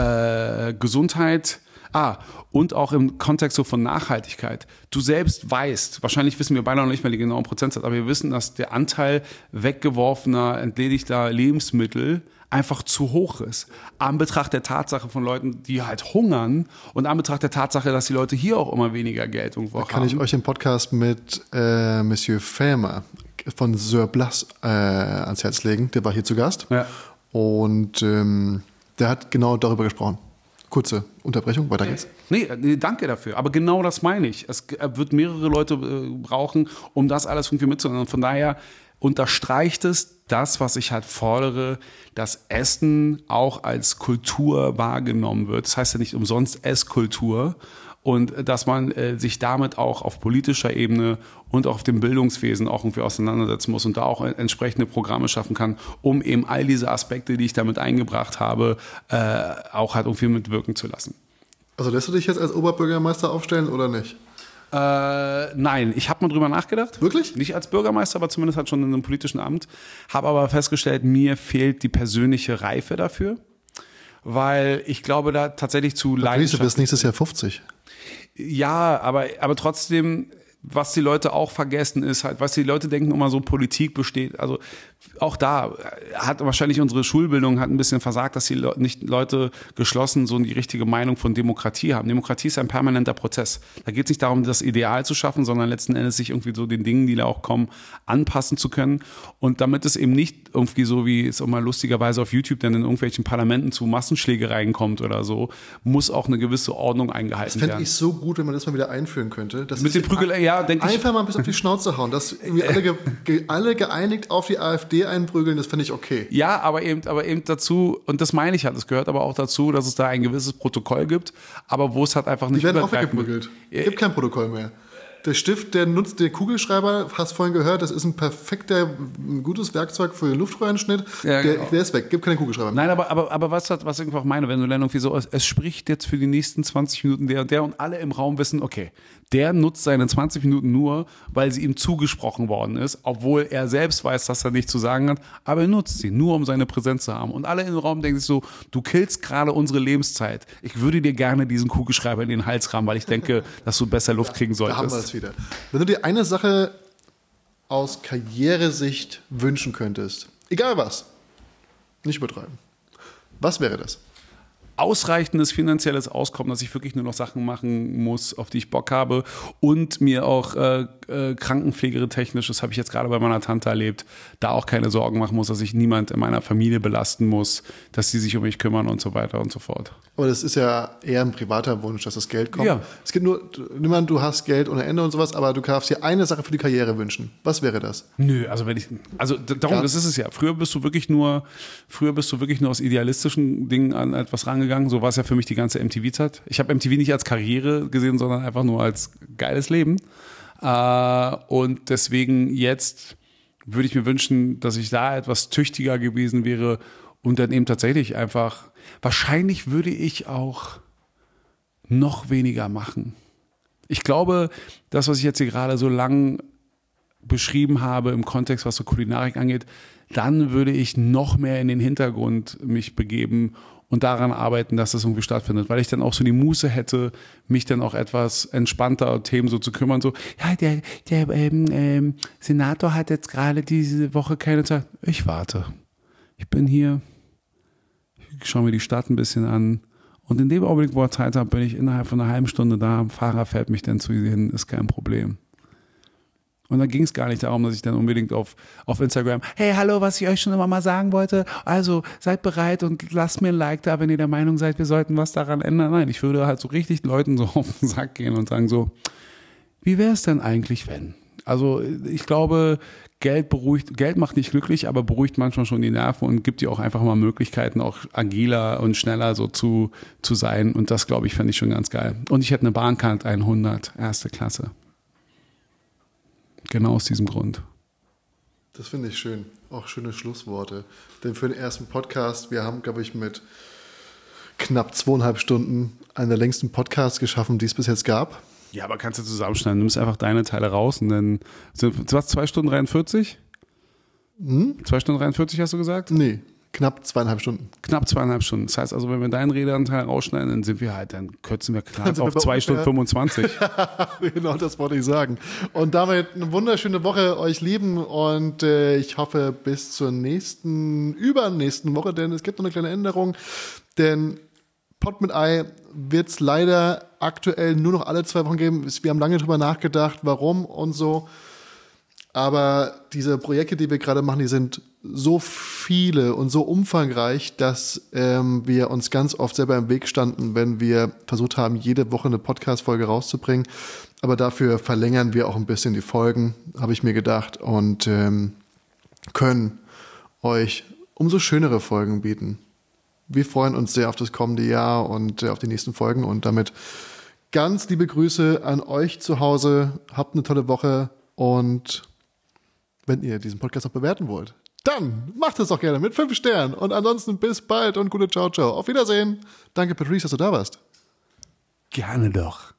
Äh, Gesundheit. Ah, und auch im Kontext so von Nachhaltigkeit. Du selbst weißt, wahrscheinlich wissen wir beide noch nicht mehr die genauen Prozentsatz, aber wir wissen, dass der Anteil weggeworfener, entledigter Lebensmittel einfach zu hoch ist. An Betracht der Tatsache von Leuten, die halt hungern und an Betracht der Tatsache, dass die Leute hier auch immer weniger Geld irgendwo haben. Kann ich euch den Podcast mit äh, Monsieur Felmer von Sir Blas äh, ans Herz legen. Der war hier zu Gast. Ja. Und ähm, der hat genau darüber gesprochen. Kurze Unterbrechung, weiter geht's. Nee, nee, danke dafür. Aber genau das meine ich. Es wird mehrere Leute äh, brauchen, um das alles irgendwie mitzunehmen. Von daher unterstreicht es das, was ich halt fordere, dass Essen auch als Kultur wahrgenommen wird. Das heißt ja nicht umsonst Esskultur. Und dass man äh, sich damit auch auf politischer Ebene und auch auf dem Bildungswesen auch irgendwie auseinandersetzen muss und da auch entsprechende Programme schaffen kann, um eben all diese Aspekte, die ich damit eingebracht habe, äh, auch halt irgendwie mitwirken zu lassen. Also lässt du dich jetzt als Oberbürgermeister aufstellen oder nicht? Äh, nein, ich habe mal drüber nachgedacht. Wirklich? Nicht als Bürgermeister, aber zumindest halt schon in einem politischen Amt. Habe aber festgestellt, mir fehlt die persönliche Reife dafür, weil ich glaube, da tatsächlich zu Leidenschaft... Du bist nächstes Jahr fünfzig. Ja, aber, aber trotzdem, was die Leute auch vergessen ist halt, was die Leute denken immer so, Politik besteht, also auch da hat wahrscheinlich unsere Schulbildung hat ein bisschen versagt, dass die Le- nicht Leute geschlossen so die richtige Meinung von Demokratie haben. Demokratie ist ein permanenter Prozess. Da geht es nicht darum, das Ideal zu schaffen, sondern letzten Endes sich irgendwie so den Dingen, die da auch kommen, anpassen zu können. Und damit es eben nicht irgendwie so, wie es auch mal lustigerweise auf YouTube dann in irgendwelchen Parlamenten zu Massenschlägereien kommt oder so, muss auch eine gewisse Ordnung eingehalten Das fände werden. ich so gut, wenn man das mal wieder einführen könnte. Das Mit ist den Prügel, ja, denke ich. einfach mal ein bisschen auf die Schnauze hauen, dass irgendwie alle, ge, ge, alle geeinigt auf die AfD einprügeln, das finde ich okay. Ja, aber eben, aber eben dazu, und das meine ich halt, es gehört aber auch dazu, dass es da ein gewisses Protokoll gibt, aber wo es halt einfach nicht Die werden auch übergreifend weggeprügelt. wird. Es gibt kein Protokoll mehr. Der Stift, der nutzt den Kugelschreiber, hast vorhin gehört, das ist ein perfekter, ein gutes Werkzeug für den Luftröhrenschnitt. Ja, der, genau. der ist weg, gibt keine Kugelschreiber mehr. Nein, aber, aber, aber was, hat, was ich einfach meine, wenn du dann irgendwie so, es, es spricht jetzt für die nächsten zwanzig Minuten der und der und alle im Raum wissen, okay, der nutzt seine zwanzig Minuten nur, weil sie ihm zugesprochen worden ist, obwohl er selbst weiß, dass er nichts zu sagen hat, aber er nutzt sie, nur um seine Präsenz zu haben. Und alle im Raum denken sich so, du killst gerade unsere Lebenszeit. Ich würde dir gerne diesen Kugelschreiber in den Hals rammen, weil ich denke, dass du besser Luft kriegen Da haben wir solltest. es wieder. Wenn du dir eine Sache aus Karrieresicht wünschen könntest, egal was, nicht übertreiben, was wäre das? Ausreichendes finanzielles Auskommen, dass ich wirklich nur noch Sachen machen muss, auf die ich Bock habe und mir auch äh, äh, krankenpflegeretechnisch, das habe ich jetzt gerade bei meiner Tante erlebt, da auch keine Sorgen machen muss, dass ich niemand in meiner Familie belasten muss, dass sie sich um mich kümmern und so weiter und so fort. Aber das ist ja eher ein privater Wunsch, dass das Geld kommt. Ja. Es gibt nur, niemand, du hast Geld ohne Ende und sowas, aber du darfst dir eine Sache für die Karriere wünschen. Was wäre das? Nö, also wenn ich, also d- darum, Ja. das ist es ja. Früher bist du wirklich nur, früher bist du wirklich nur aus idealistischen Dingen an etwas rangegangen. So war es ja für mich die ganze M T V-Zeit. Ich habe M T V nicht als Karriere gesehen, sondern einfach nur als geiles Leben. Äh, und deswegen jetzt würde ich mir wünschen, dass ich da etwas tüchtiger gewesen wäre und dann eben tatsächlich einfach, wahrscheinlich würde ich auch noch weniger machen. Ich glaube, das, was ich jetzt hier gerade so lang beschrieben habe im Kontext, was so Kulinarik angeht, dann würde ich noch mehr in den Hintergrund mich begeben und daran arbeiten, dass das irgendwie stattfindet, weil ich dann auch so die Muße hätte, mich dann auch etwas entspannter um Themen so zu kümmern, so, ja, der, der ähm, ähm, Senator hat jetzt gerade diese Woche keine Zeit. Ich warte. Ich bin hier, ich schaue mir die Stadt ein bisschen an und in dem Augenblick, wo er Zeit hat, bin ich innerhalb von einer halben Stunde da, ein Fahrer fährt mich dann zu ihr hin, ist kein Problem. Und da ging es gar nicht darum, dass ich dann unbedingt auf, auf Instagram, hey, hallo, was ich euch schon immer mal sagen wollte, also seid bereit und lasst mir ein Like da, wenn ihr der Meinung seid, wir sollten was daran ändern. Nein, ich würde halt so richtig Leuten so auf den Sack gehen und sagen so, wie wäre es denn eigentlich, wenn? Also ich glaube, Geld beruhigt, Geld macht nicht glücklich, aber beruhigt manchmal schon die Nerven und gibt dir auch einfach mal Möglichkeiten, auch agiler und schneller so zu, zu sein. Und das, glaube ich, fände ich schon ganz geil. Und ich hätte eine Bahncard hundert, erste Klasse. Genau aus diesem Grund. Das finde ich schön. Auch schöne Schlussworte. Denn für den ersten Podcast, wir haben, glaube ich, mit knapp zweieinhalb Stunden einen der längsten Podcasts geschaffen, die es bis jetzt gab. Ja, aber kannst du zusammenschneiden. Du nimmst einfach deine Teile raus und dann sind was, zwei Stunden dreiundvierzig? Hm? Zwei Stunden dreiundvierzig hast du gesagt? Nee, Knapp zweieinhalb Stunden. Knapp zweieinhalb Stunden. Das heißt also, wenn wir deinen Redeanteil rausschneiden, dann sind wir halt, dann kürzen wir knapp sind auf wir bei zwei Stunden fünfundzwanzig. Genau, das wollte ich sagen. Und damit eine wunderschöne Woche euch lieben und äh, ich hoffe bis zur nächsten, übernächsten Woche, denn es gibt noch eine kleine Änderung, denn Pod mit Ei wird es leider aktuell nur noch alle zwei Wochen geben. Wir haben lange drüber nachgedacht, warum und so. Aber diese Projekte, die wir gerade machen, die sind so viele und so umfangreich, dass ähm, wir uns ganz oft selber im Weg standen, wenn wir versucht haben, jede Woche eine Podcast-Folge rauszubringen. Aber dafür verlängern wir auch ein bisschen die Folgen, habe ich mir gedacht, und ähm, können euch umso schönere Folgen bieten. Wir freuen uns sehr auf das kommende Jahr und äh, auf die nächsten Folgen. Und damit ganz liebe Grüße an euch zu Hause. Habt eine tolle Woche und wenn ihr diesen Podcast noch bewerten wollt, dann macht es doch gerne mit fünf Sternen. Und ansonsten bis bald und gute Ciao, ciao. Auf Wiedersehen. Danke, Patrice, dass du da warst. Gerne doch.